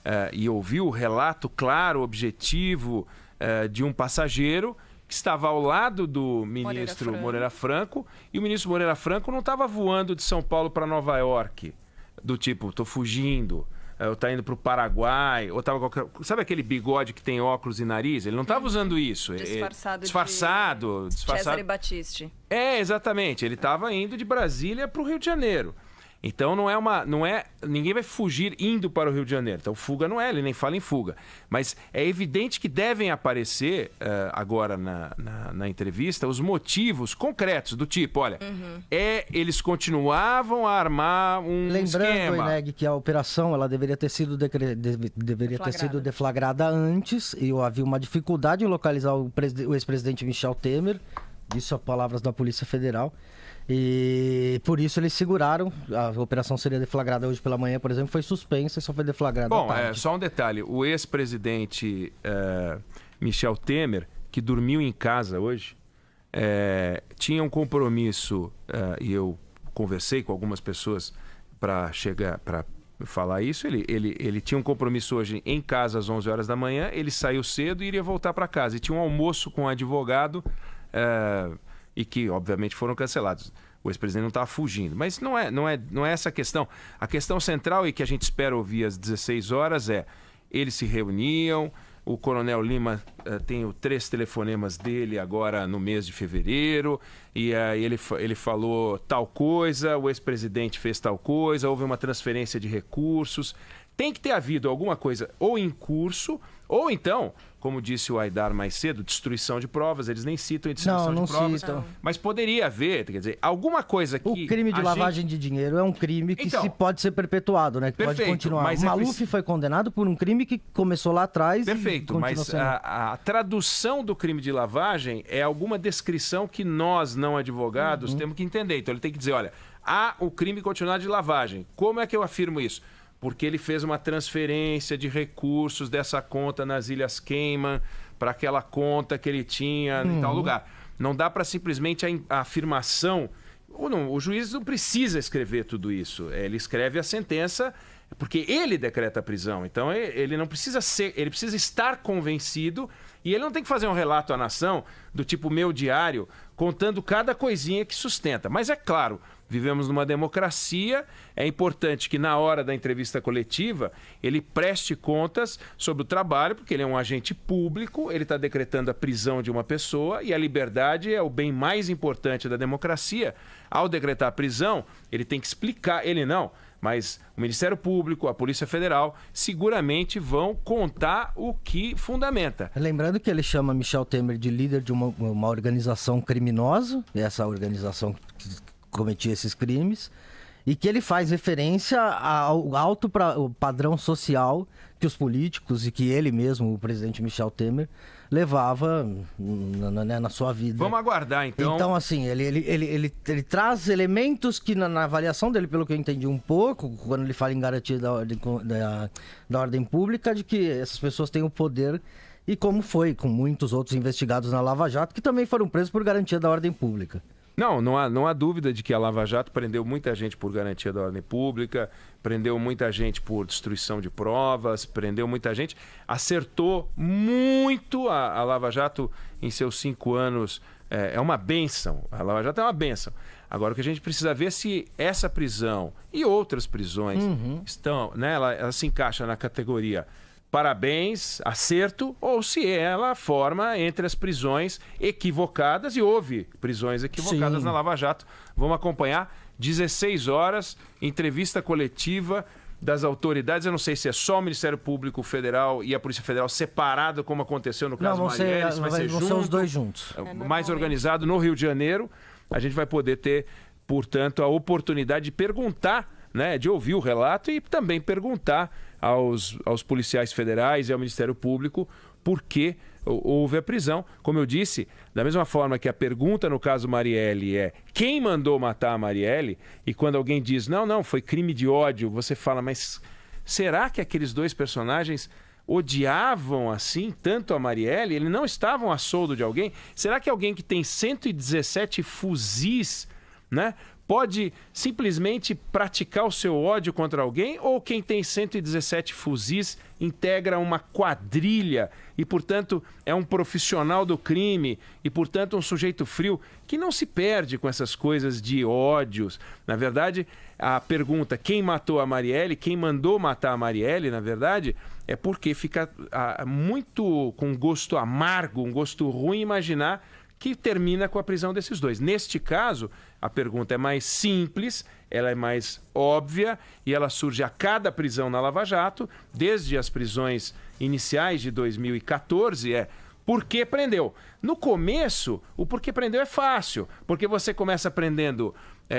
e ouviu o relato claro, objetivo uh, de um passageiro que estava ao lado do ministro Franco. Moreira Franco, e o ministro Moreira Franco não estava voando de São Paulo para Nova York, do tipo, tô fugindo, eh, ou tá indo pro Paraguai, ou tava qualquer... Sabe aquele bigode que tem óculos e nariz? Ele não estava usando isso. Eh, Disfarçado de- disfarçado, disfarçado. Cesare Battisti. É, exatamente. Ele estava indo de Brasília para o Rio de Janeiro. Então não é uma, não é, ninguém vai fugir indo para o Rio de Janeiro. Então fuga não é, ele nem fala em fuga. Mas é evidente que devem aparecer uh, agora na, na, na entrevista os motivos concretos do tipo, olha, Uhum. é eles continuavam a armar um Lembrando, esquema. Ineg, que a operação ela deveria ter sido, decre... deve- deveria ter sido deflagrada antes, e havia uma dificuldade em localizar o, preside- o ex-presidente Michel Temer, isso a palavras da Polícia Federal, e por isso eles seguraram. A operação seria deflagrada hoje pela manhã, por exemplo, foi suspensa e só foi deflagrada Bom, à tarde. é, só um detalhe. O ex-presidente eh, Michel Temer, que dormiu em casa hoje, eh, tinha um compromisso, eh, e eu conversei com algumas pessoas para chegar, para falar isso. Ele, ele, ele tinha um compromisso hoje em casa às onze horas da manhã, ele saiu cedo e iria voltar para casa. E tinha um almoço com um advogado é, e que, obviamente, foram cancelados. O ex-presidente não estava fugindo. Mas não é, não, é, não é essa a questão. A questão central e que a gente espera ouvir às dezesseis horas é: eles se reuniam, o Coronel Lima uh, tem o, três telefonemas dele agora no mês de fevereiro, e uh, ele, ele falou tal coisa, o ex-presidente fez tal coisa, houve uma transferência de recursos. Tem que ter havido alguma coisa ou em curso, ou então, como disse o Aidar mais cedo, destruição de provas. Eles nem citam a destruição não, não de provas. Citam. Mas poderia haver, quer dizer, alguma coisa que... O crime de lavagem gente... de dinheiro é um crime que então, se pode ser perpetuado, né? Que perfeito, pode continuar. Mas o Maluf é preci... foi condenado por um crime que começou lá atrás. Perfeito, e mas sendo... a, a tradução do crime de lavagem é alguma descrição que nós, não advogados, uhum. temos que entender. Então ele tem que dizer, olha, há o crime continuado de lavagem. Como é que eu afirmo isso? Porque ele fez uma transferência de recursos dessa conta nas Ilhas Cayman para aquela conta que ele tinha uhum. em tal lugar. Não dá para simplesmente a, a afirmação... Ou não, o juiz não precisa escrever tudo isso. Ele escreve a sentença porque ele decreta a prisão. Então ele não precisa ser... Ele precisa estar convencido e ele não tem que fazer um relato à nação do tipo meu diário, contando cada coisinha que sustenta. Mas é claro... Vivemos numa democracia, é importante que na hora da entrevista coletiva ele preste contas sobre o trabalho, porque ele é um agente público, ele está decretando a prisão de uma pessoa e a liberdade é o bem mais importante da democracia. Ao decretar a prisão, ele tem que explicar, ele não, mas o Ministério Público, a Polícia Federal, seguramente vão contar o que fundamenta. Lembrando que ele chama Michel Temer de líder de uma, uma organização criminosa, essa organização que cometia esses crimes, e que ele faz referência ao alto pra, padrão social que os políticos e que ele mesmo, o presidente Michel Temer, levava na, na, na sua vida. Vamos aguardar, então. Então, assim, ele, ele, ele, ele, ele traz elementos que na, na avaliação dele, pelo que eu entendi um pouco, quando ele fala em garantia da ordem, da, da ordem pública, de que essas pessoas têm o poder, e como foi com muitos outros investigados na Lava Jato, que também foram presos por garantia da ordem pública. Não, não há, não há dúvida de que a Lava Jato prendeu muita gente por garantia da ordem pública, prendeu muita gente por destruição de provas, prendeu muita gente, acertou muito a, a Lava Jato em seus cinco anos. É, é uma bênção, a Lava Jato é uma bênção. Agora, o que a gente precisa ver é se essa prisão e outras prisões uhum. estão, né, ela, ela se encaixa na categoria parabéns, acerto, ou se ela forma entre as prisões equivocadas, e houve prisões equivocadas Sim. na Lava Jato. Vamos acompanhar, dezesseis horas, entrevista coletiva das autoridades. Eu não sei se é só o Ministério Público Federal e a Polícia Federal separado, como aconteceu no caso não, Marielle, ser, vai, vai ser vão junto, ser os dois juntos. É, mais organizado no Rio de Janeiro. A gente vai poder ter, portanto, a oportunidade de perguntar, né, de ouvir o relato e também perguntar aos, aos policiais federais e ao Ministério Público por que houve a prisão. Como eu disse, da mesma forma que a pergunta no caso Marielle é quem mandou matar a Marielle, e quando alguém diz não, não, foi crime de ódio, você fala, mas será que aqueles dois personagens odiavam assim tanto a Marielle? Eles não estavam a soldo de alguém? Será que alguém que tem cento e dezessete fuzis, né, pode simplesmente praticar o seu ódio contra alguém? Ou quem tem cento e dezessete fuzis integra uma quadrilha e, portanto, é um profissional do crime e, portanto, um sujeito frio que não se perde com essas coisas de ódios? Na verdade, a pergunta quem matou a Marielle, quem mandou matar a Marielle, na verdade, é porque fica ah, muito com gosto amargo, um gosto ruim imaginar que termina com a prisão desses dois. Neste caso, a pergunta é mais simples, ela é mais óbvia e ela surge a cada prisão na Lava Jato, desde as prisões iniciais de dois mil e quatorze, é por que prendeu? No começo, o porquê prendeu é fácil, porque você começa prendendo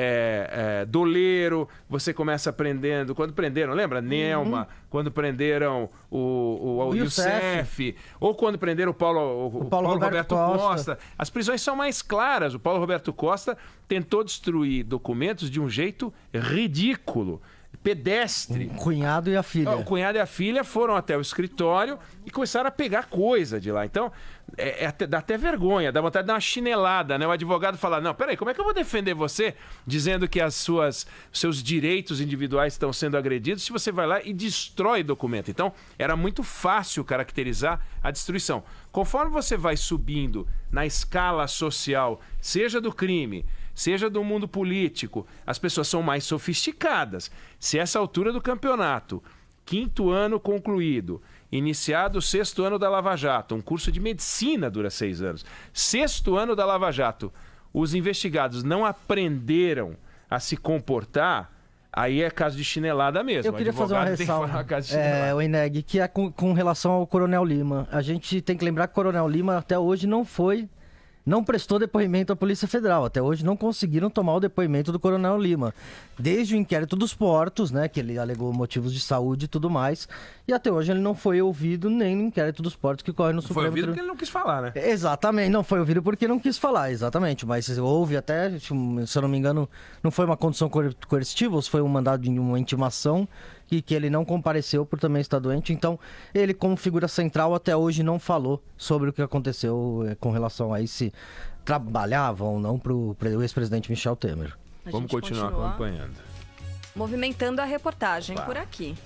é, é, doleiro, você começa prendendo... Quando prenderam, lembra? Nelma, uhum. quando prenderam o, o, o Youssef, ou quando prenderam o Paulo, o, o Paulo, Paulo Roberto, Roberto Costa. Costa. As prisões são mais claras. O Paulo Roberto Costa tentou destruir documentos de um jeito ridículo. pedestre. O cunhado e a filha. O cunhado e a filha foram até o escritório e começaram a pegar coisa de lá. Então, é, é até, dá até vergonha, dá vontade de dar uma chinelada, né? O advogado fala, não, peraí, como é que eu vou defender você dizendo que as suas, seus direitos individuais estão sendo agredidos se você vai lá e destrói documento? Então, era muito fácil caracterizar a destruição. Conforme você vai subindo na escala social, seja do crime, seja do mundo político, as pessoas são mais sofisticadas. Se essa altura do campeonato, quinto ano concluído, iniciado o sexto ano da Lava Jato, um curso de medicina dura seis anos, sexto ano da Lava Jato, os investigados não aprenderam a se comportar, aí é caso de chinelada mesmo. Eu queria fazer uma ressalva, é, o Eneg, que é com, com relação ao Coronel Lima. A gente tem que lembrar que o Coronel Lima até hoje não foi... não prestou depoimento à Polícia Federal. Até hoje não conseguiram tomar o depoimento do Coronel Lima. Desde o inquérito dos portos, né, que ele alegou motivos de saúde e tudo mais, e até hoje ele não foi ouvido nem no inquérito dos portos que corre no Supremo. Foi ouvido porque ele não quis falar, né? Exatamente, não foi ouvido porque não quis falar, exatamente. Mas houve até, se eu não me engano, não foi uma condição coercitiva, ou se foi um mandado de uma intimação, e que ele não compareceu por também estar doente. Então, ele, como figura central, até hoje não falou sobre o que aconteceu eh, com relação a se trabalhava ou não para o ex-presidente Michel Temer. A Vamos gente continuar continua acompanhando. Movimentando a reportagem Claro. por aqui.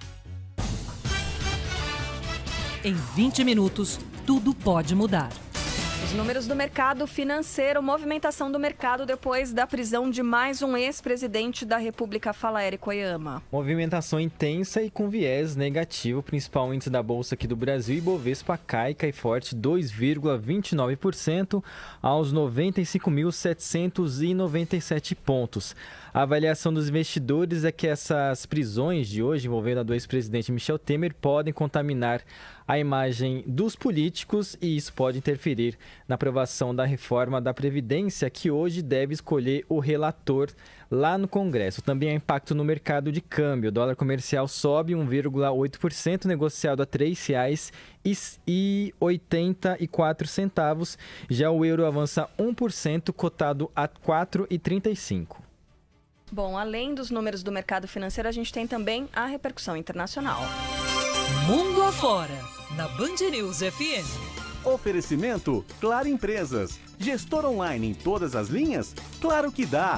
Em vinte minutos, tudo pode mudar. Os números do mercado financeiro, movimentação do mercado depois da prisão de mais um ex-presidente da República. Fala, Érico Oyama. Movimentação intensa e com viés negativo, principal índice da Bolsa aqui do Brasil, Ibovespa cai, cai forte dois vírgula vinte e nove por cento aos noventa e cinco mil setecentos e noventa e sete pontos. A avaliação dos investidores é que essas prisões de hoje envolvendo a do ex-presidente Michel Temer podem contaminar a imagem dos políticos e isso pode interferir na aprovação da reforma da Previdência, que hoje deve escolher o relator lá no Congresso. Também há impacto no mercado de câmbio. O dólar comercial sobe um vírgula oito por cento, negociado a três reais e oitenta e quatro centavos. Já o euro avança um por cento, cotado a quatro reais e trinta e cinco centavos. Bom, além dos números do mercado financeiro, a gente tem também a repercussão internacional. Mundo afora, na Band News F M. Oferecimento Claro Empresas. Gestor online em todas as linhas? Claro que dá!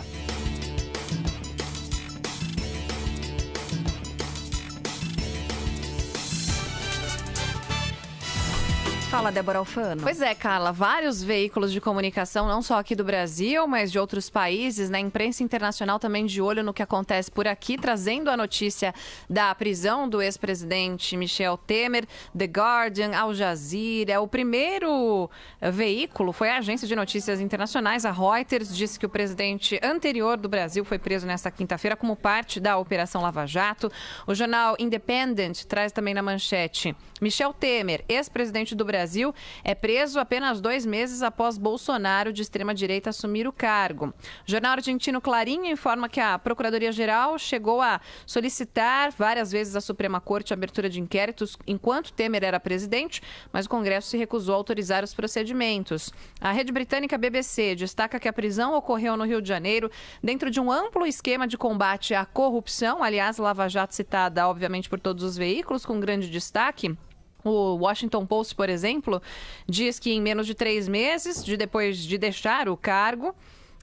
Fala, Débora Alfano. Pois é, Carla, vários veículos de comunicação, não só aqui do Brasil, mas de outros países, na imprensa internacional também de olho no que acontece por aqui, trazendo a notícia da prisão do ex-presidente Michel Temer. The Guardian, Al Jazeera. O primeiro veículo foi a agência de notícias internacionais, a Reuters, disse que o presidente anterior do Brasil foi preso nesta quinta-feira como parte da Operação Lava Jato. O jornal Independent traz também na manchete: Michel Temer, ex-presidente do Brasil, é preso apenas dois meses após Bolsonaro, de extrema-direita, assumir o cargo. O jornal argentino Clarín informa que a Procuradoria-Geral chegou a solicitar várias vezes à Suprema Corte a abertura de inquéritos enquanto Temer era presidente, mas o Congresso se recusou a autorizar os procedimentos. A rede britânica B B C destaca que a prisão ocorreu no Rio de Janeiro dentro de um amplo esquema de combate à corrupção, aliás, Lava Jato citada, obviamente, por todos os veículos, com grande destaque. O Washington Post, por exemplo, diz que em menos de três meses, de depois de deixar o cargo,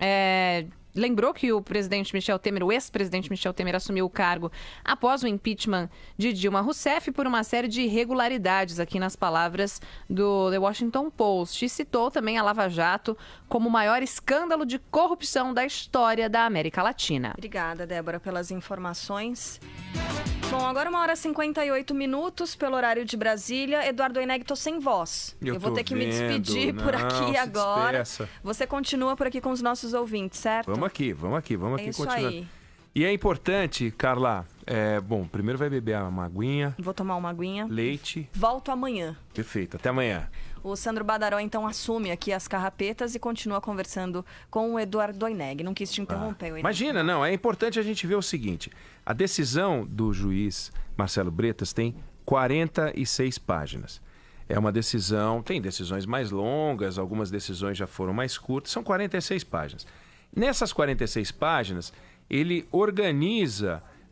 é, lembrou que o presidente Michel Temer, o ex-presidente Michel Temer, assumiu o cargo após o impeachment de Dilma Rousseff por uma série de irregularidades, aqui nas palavras do The Washington Post. E citou também a Lava Jato como o maior escândalo de corrupção da história da América Latina. Obrigada, Débora, pelas informações. Bom, agora uma hora e cinquenta e oito minutos pelo horário de Brasília. Eduardo Oineg, tô sem voz. Eu, Eu vou ter que me despedir vendo. por Não, aqui se agora. despeça. Você continua por aqui com os nossos ouvintes, certo? Vamos aqui, vamos aqui, vamos É aqui isso continuar. aí. E é importante, Carla, é, bom, primeiro vai beber uma aguinha, Vou tomar uma aguinha. leite. Volto amanhã. Perfeito, até amanhã. O Sandro Badaró, então, assume aqui as carrapetas e continua conversando com o Eduardo Oineg. Não quis te interromper, Oineg. Imagina, não, é importante a gente ver o seguinte, a decisão do juiz Marcelo Bretas tem quarenta e seis páginas. É uma decisão, tem decisões mais longas, algumas decisões já foram mais curtas, são quarenta e seis páginas. Nessas quarenta e seis páginas, ele organiza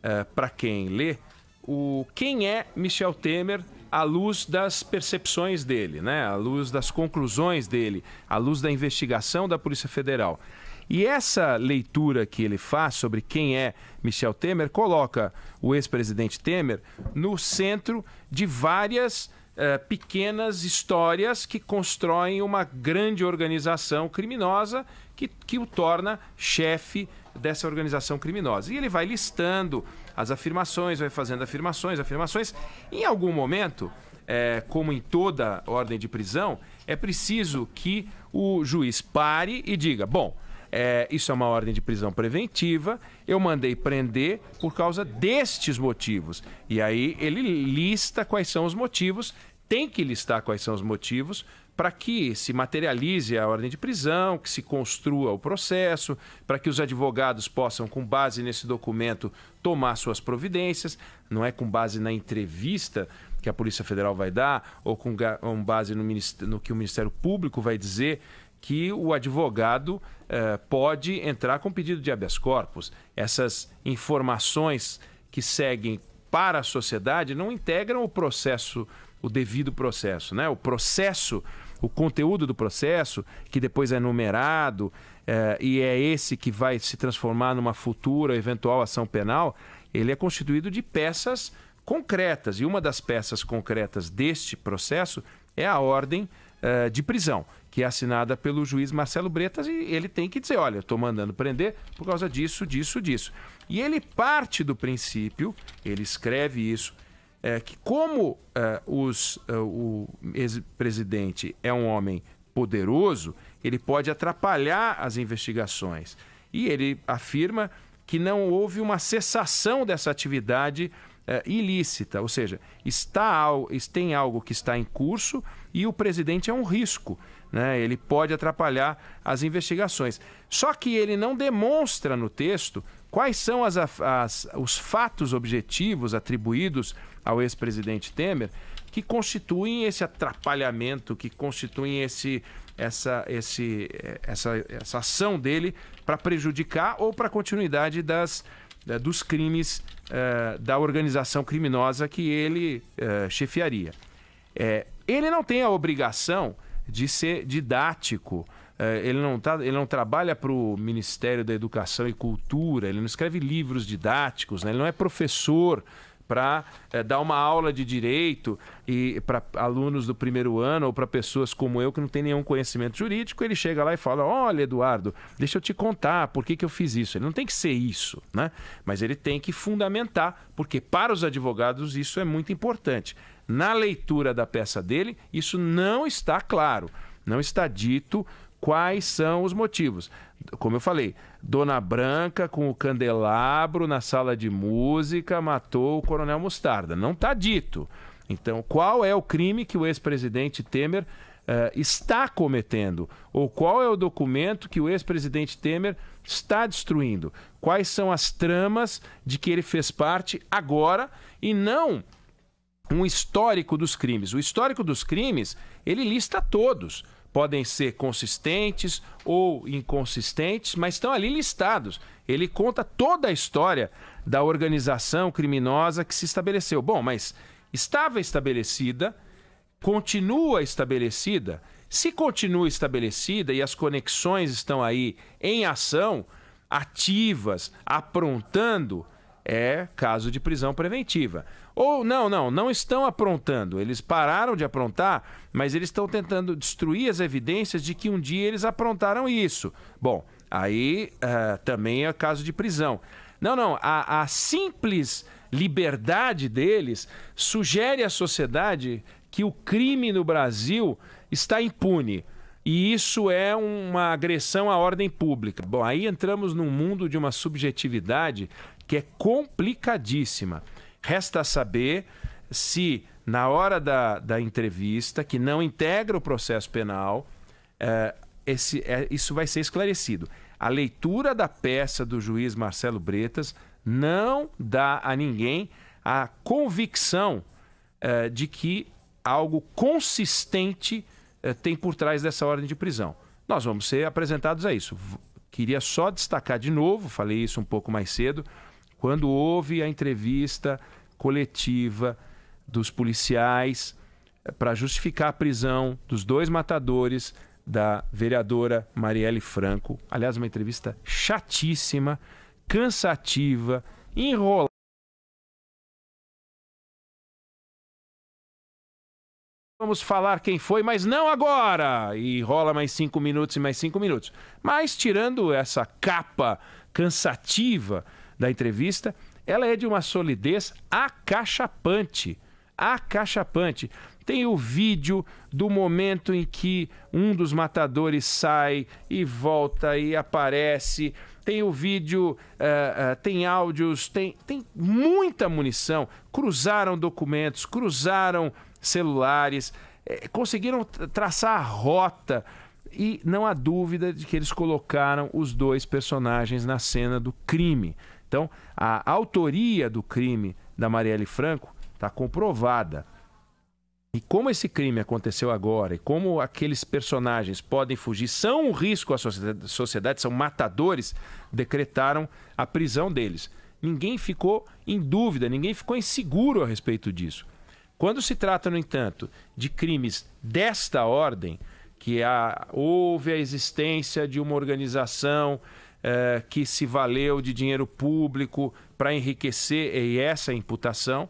uh, para quem lê, o, quem é Michel Temer à luz das percepções dele, né? À luz das conclusões dele, à luz da investigação da Polícia Federal. E essa leitura que ele faz sobre quem é Michel Temer coloca o ex-presidente Temer no centro de várias uh, pequenas histórias que constroem uma grande organização criminosa que, que o torna chefe dessa organização criminosa. E ele vai listando as afirmações, vai fazendo afirmações, afirmações. Em algum momento, é, como em toda ordem de prisão, é preciso que o juiz pare e diga, bom, é, isso é uma ordem de prisão preventiva, eu mandei prender por causa destes motivos. E aí ele lista quais são os motivos, tem que listar quais são os motivos, para que se materialize a ordem de prisão, que se construa o processo, para que os advogados possam, com base nesse documento, tomar suas providências. Não é com base na entrevista que a Polícia Federal vai dar, ou com, com base no, no que o Ministério Público vai dizer, que o advogado eh, pode entrar com pedido de habeas corpus. Essas informações que seguem para a sociedade não integram o processo, o devido processo, né? O processo, o conteúdo do processo, que depois é numerado, eh, e é esse que vai se transformar numa futura eventual ação penal, ele é constituído de peças concretas. E uma das peças concretas deste processo é a ordem eh, de prisão, que é assinada pelo juiz Marcelo Bretas, e ele tem que dizer, olha, eu estou mandando prender por causa disso, disso, disso. E ele parte do princípio, ele escreve isso, é, que como é, os, é, o ex-presidente é um homem poderoso, ele pode atrapalhar as investigações. E ele afirma que não houve uma cessação dessa atividade é, ilícita, ou seja, está, tem algo que está em curso e o presidente é um risco, né? Ele pode atrapalhar as investigações. Só que ele não demonstra no texto quais são as, as, os fatos objetivos atribuídos ao ex-presidente Temer que constituem esse atrapalhamento, que constituem esse, essa, esse, essa, essa ação dele para prejudicar ou para a continuidade das, dos crimes uh, da organização criminosa que ele uh, chefiaria. É, ele não tem a obrigação de ser didático, ele não, tá, ele não trabalha para o Ministério da Educação e Cultura, ele não escreve livros didáticos, né? Ele não é professor para é, dar uma aula de direito e para alunos do primeiro ano ou para pessoas como eu que não tem nenhum conhecimento jurídico. Ele chega lá e fala, olha, Eduardo, deixa eu te contar por que, que eu fiz isso. Ele não tem que ser isso, né? Mas ele tem que fundamentar, porque para os advogados isso é muito importante. Na leitura da peça dele, isso não está claro, não está dito quais são os motivos. Como eu falei, Dona Branca com o candelabro na sala de música matou o Coronel Mostarda. Não está dito. Então, qual é o crime que o ex-presidente Temer uh, está cometendo? Ou qual é o documento que o ex-presidente Temer está destruindo? Quais são as tramas de que ele fez parte agora e não um histórico dos crimes? O histórico dos crimes, ele lista todos. Podem ser consistentes ou inconsistentes, mas estão ali listados. Ele conta toda a história da organização criminosa que se estabeleceu. Bom, mas estava estabelecida, continua estabelecida. Se continua estabelecida e as conexões estão aí em ação, ativas, aprontando, é caso de prisão preventiva. Ou não, não, não estão aprontando. Eles pararam de aprontar, mas eles estão tentando destruir as evidências de que um dia eles aprontaram isso. Bom, aí uh, também é caso de prisão. Não, não, a, a simples liberdade deles sugere à sociedade que o crime no Brasil está impune. E isso é uma agressão à ordem pública. Bom, aí entramos num mundo de uma subjetividade que é complicadíssima. Resta saber se, na hora da, da entrevista, que não integra o processo penal, é, esse, é, isso vai ser esclarecido. A leitura da peça do juiz Marcelo Bretas não dá a ninguém a convicção é, de que algo consistente é, tem por trás dessa ordem de prisão. Nós vamos ser apresentados a isso. Queria só destacar de novo, falei isso um pouco mais cedo, quando houve a entrevista coletiva dos policiais para justificar a prisão dos dois matadores da vereadora Marielle Franco. Aliás, uma entrevista chatíssima, cansativa, enrolada. Vamos falar quem foi, mas não agora! E rola mais cinco minutos e mais cinco minutos. Mas, tirando essa capa cansativa da entrevista, ela é de uma solidez acachapante. Acachapante. Tem o vídeo do momento em que um dos matadores sai e volta e aparece. Tem o vídeo, uh, uh, tem áudios, tem, tem muita munição. Cruzaram documentos, cruzaram celulares, eh, conseguiram traçar a rota. E não há dúvida de que eles colocaram os dois personagens na cena do crime. Então, a autoria do crime da Marielle Franco está comprovada. E como esse crime aconteceu agora, e como aqueles personagens podem fugir, são um risco à sociedade, são matadores, decretaram a prisão deles. Ninguém ficou em dúvida, ninguém ficou inseguro a respeito disso. Quando se trata, no entanto, de crimes desta ordem, que há, houve a existência de uma organização eh, que se valeu de dinheiro público para enriquecer, e essa imputação,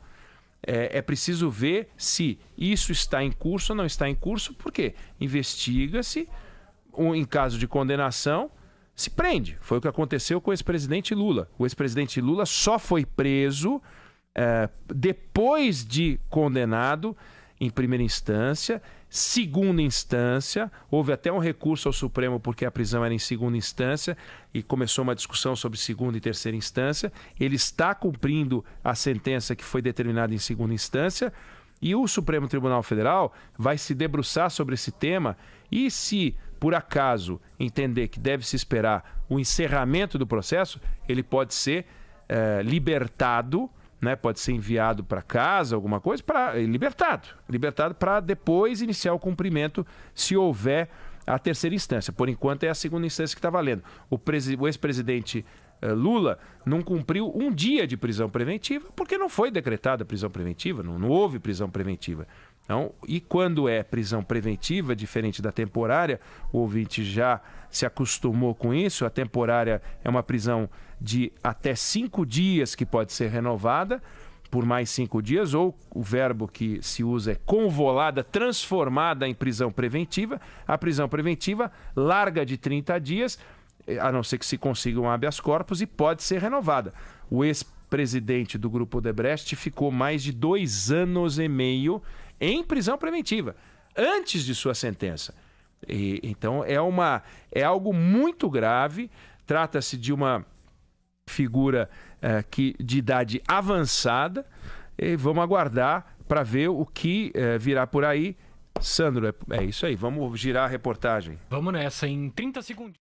É, é preciso ver se isso está em curso ou não está em curso, porque investiga-se, um, em caso de condenação, se prende. Foi o que aconteceu com o ex-presidente Lula. O ex-presidente Lula só foi preso é, depois de condenado em primeira instância, segunda instância, houve até um recurso ao Supremo porque a prisão era em segunda instância e começou uma discussão sobre segunda e terceira instância. Ele está cumprindo a sentença que foi determinada em segunda instância e o Supremo Tribunal Federal vai se debruçar sobre esse tema e, se por acaso entender que deve se esperar o encerramento do processo, ele pode ser é, libertado, né, pode ser enviado para casa, alguma coisa, para libertado, libertado para depois iniciar o cumprimento, se houver a terceira instância. Por enquanto é a segunda instância que está valendo. O, o ex-presidente uh, Lula não cumpriu um dia de prisão preventiva porque não foi decretada prisão preventiva, não, não houve prisão preventiva. Então, e quando é prisão preventiva, diferente da temporária, o ouvinte já se acostumou com isso, a temporária é uma prisão de até cinco dias que pode ser renovada por mais cinco dias, ou o verbo que se usa é convolada, transformada em prisão preventiva. A prisão preventiva larga de trinta dias, a não ser que se consiga um habeas corpus, e pode ser renovada. O ex-presidente do Grupo Odebrecht ficou mais de dois anos e meio em prisão preventiva, antes de sua sentença. E, então é, uma, é algo muito grave, trata-se de uma figura eh, que, de idade avançada, e vamos aguardar para ver o que eh, virá por aí. Sandro, é, é isso aí, vamos girar a reportagem. Vamos nessa, em trinta segundos.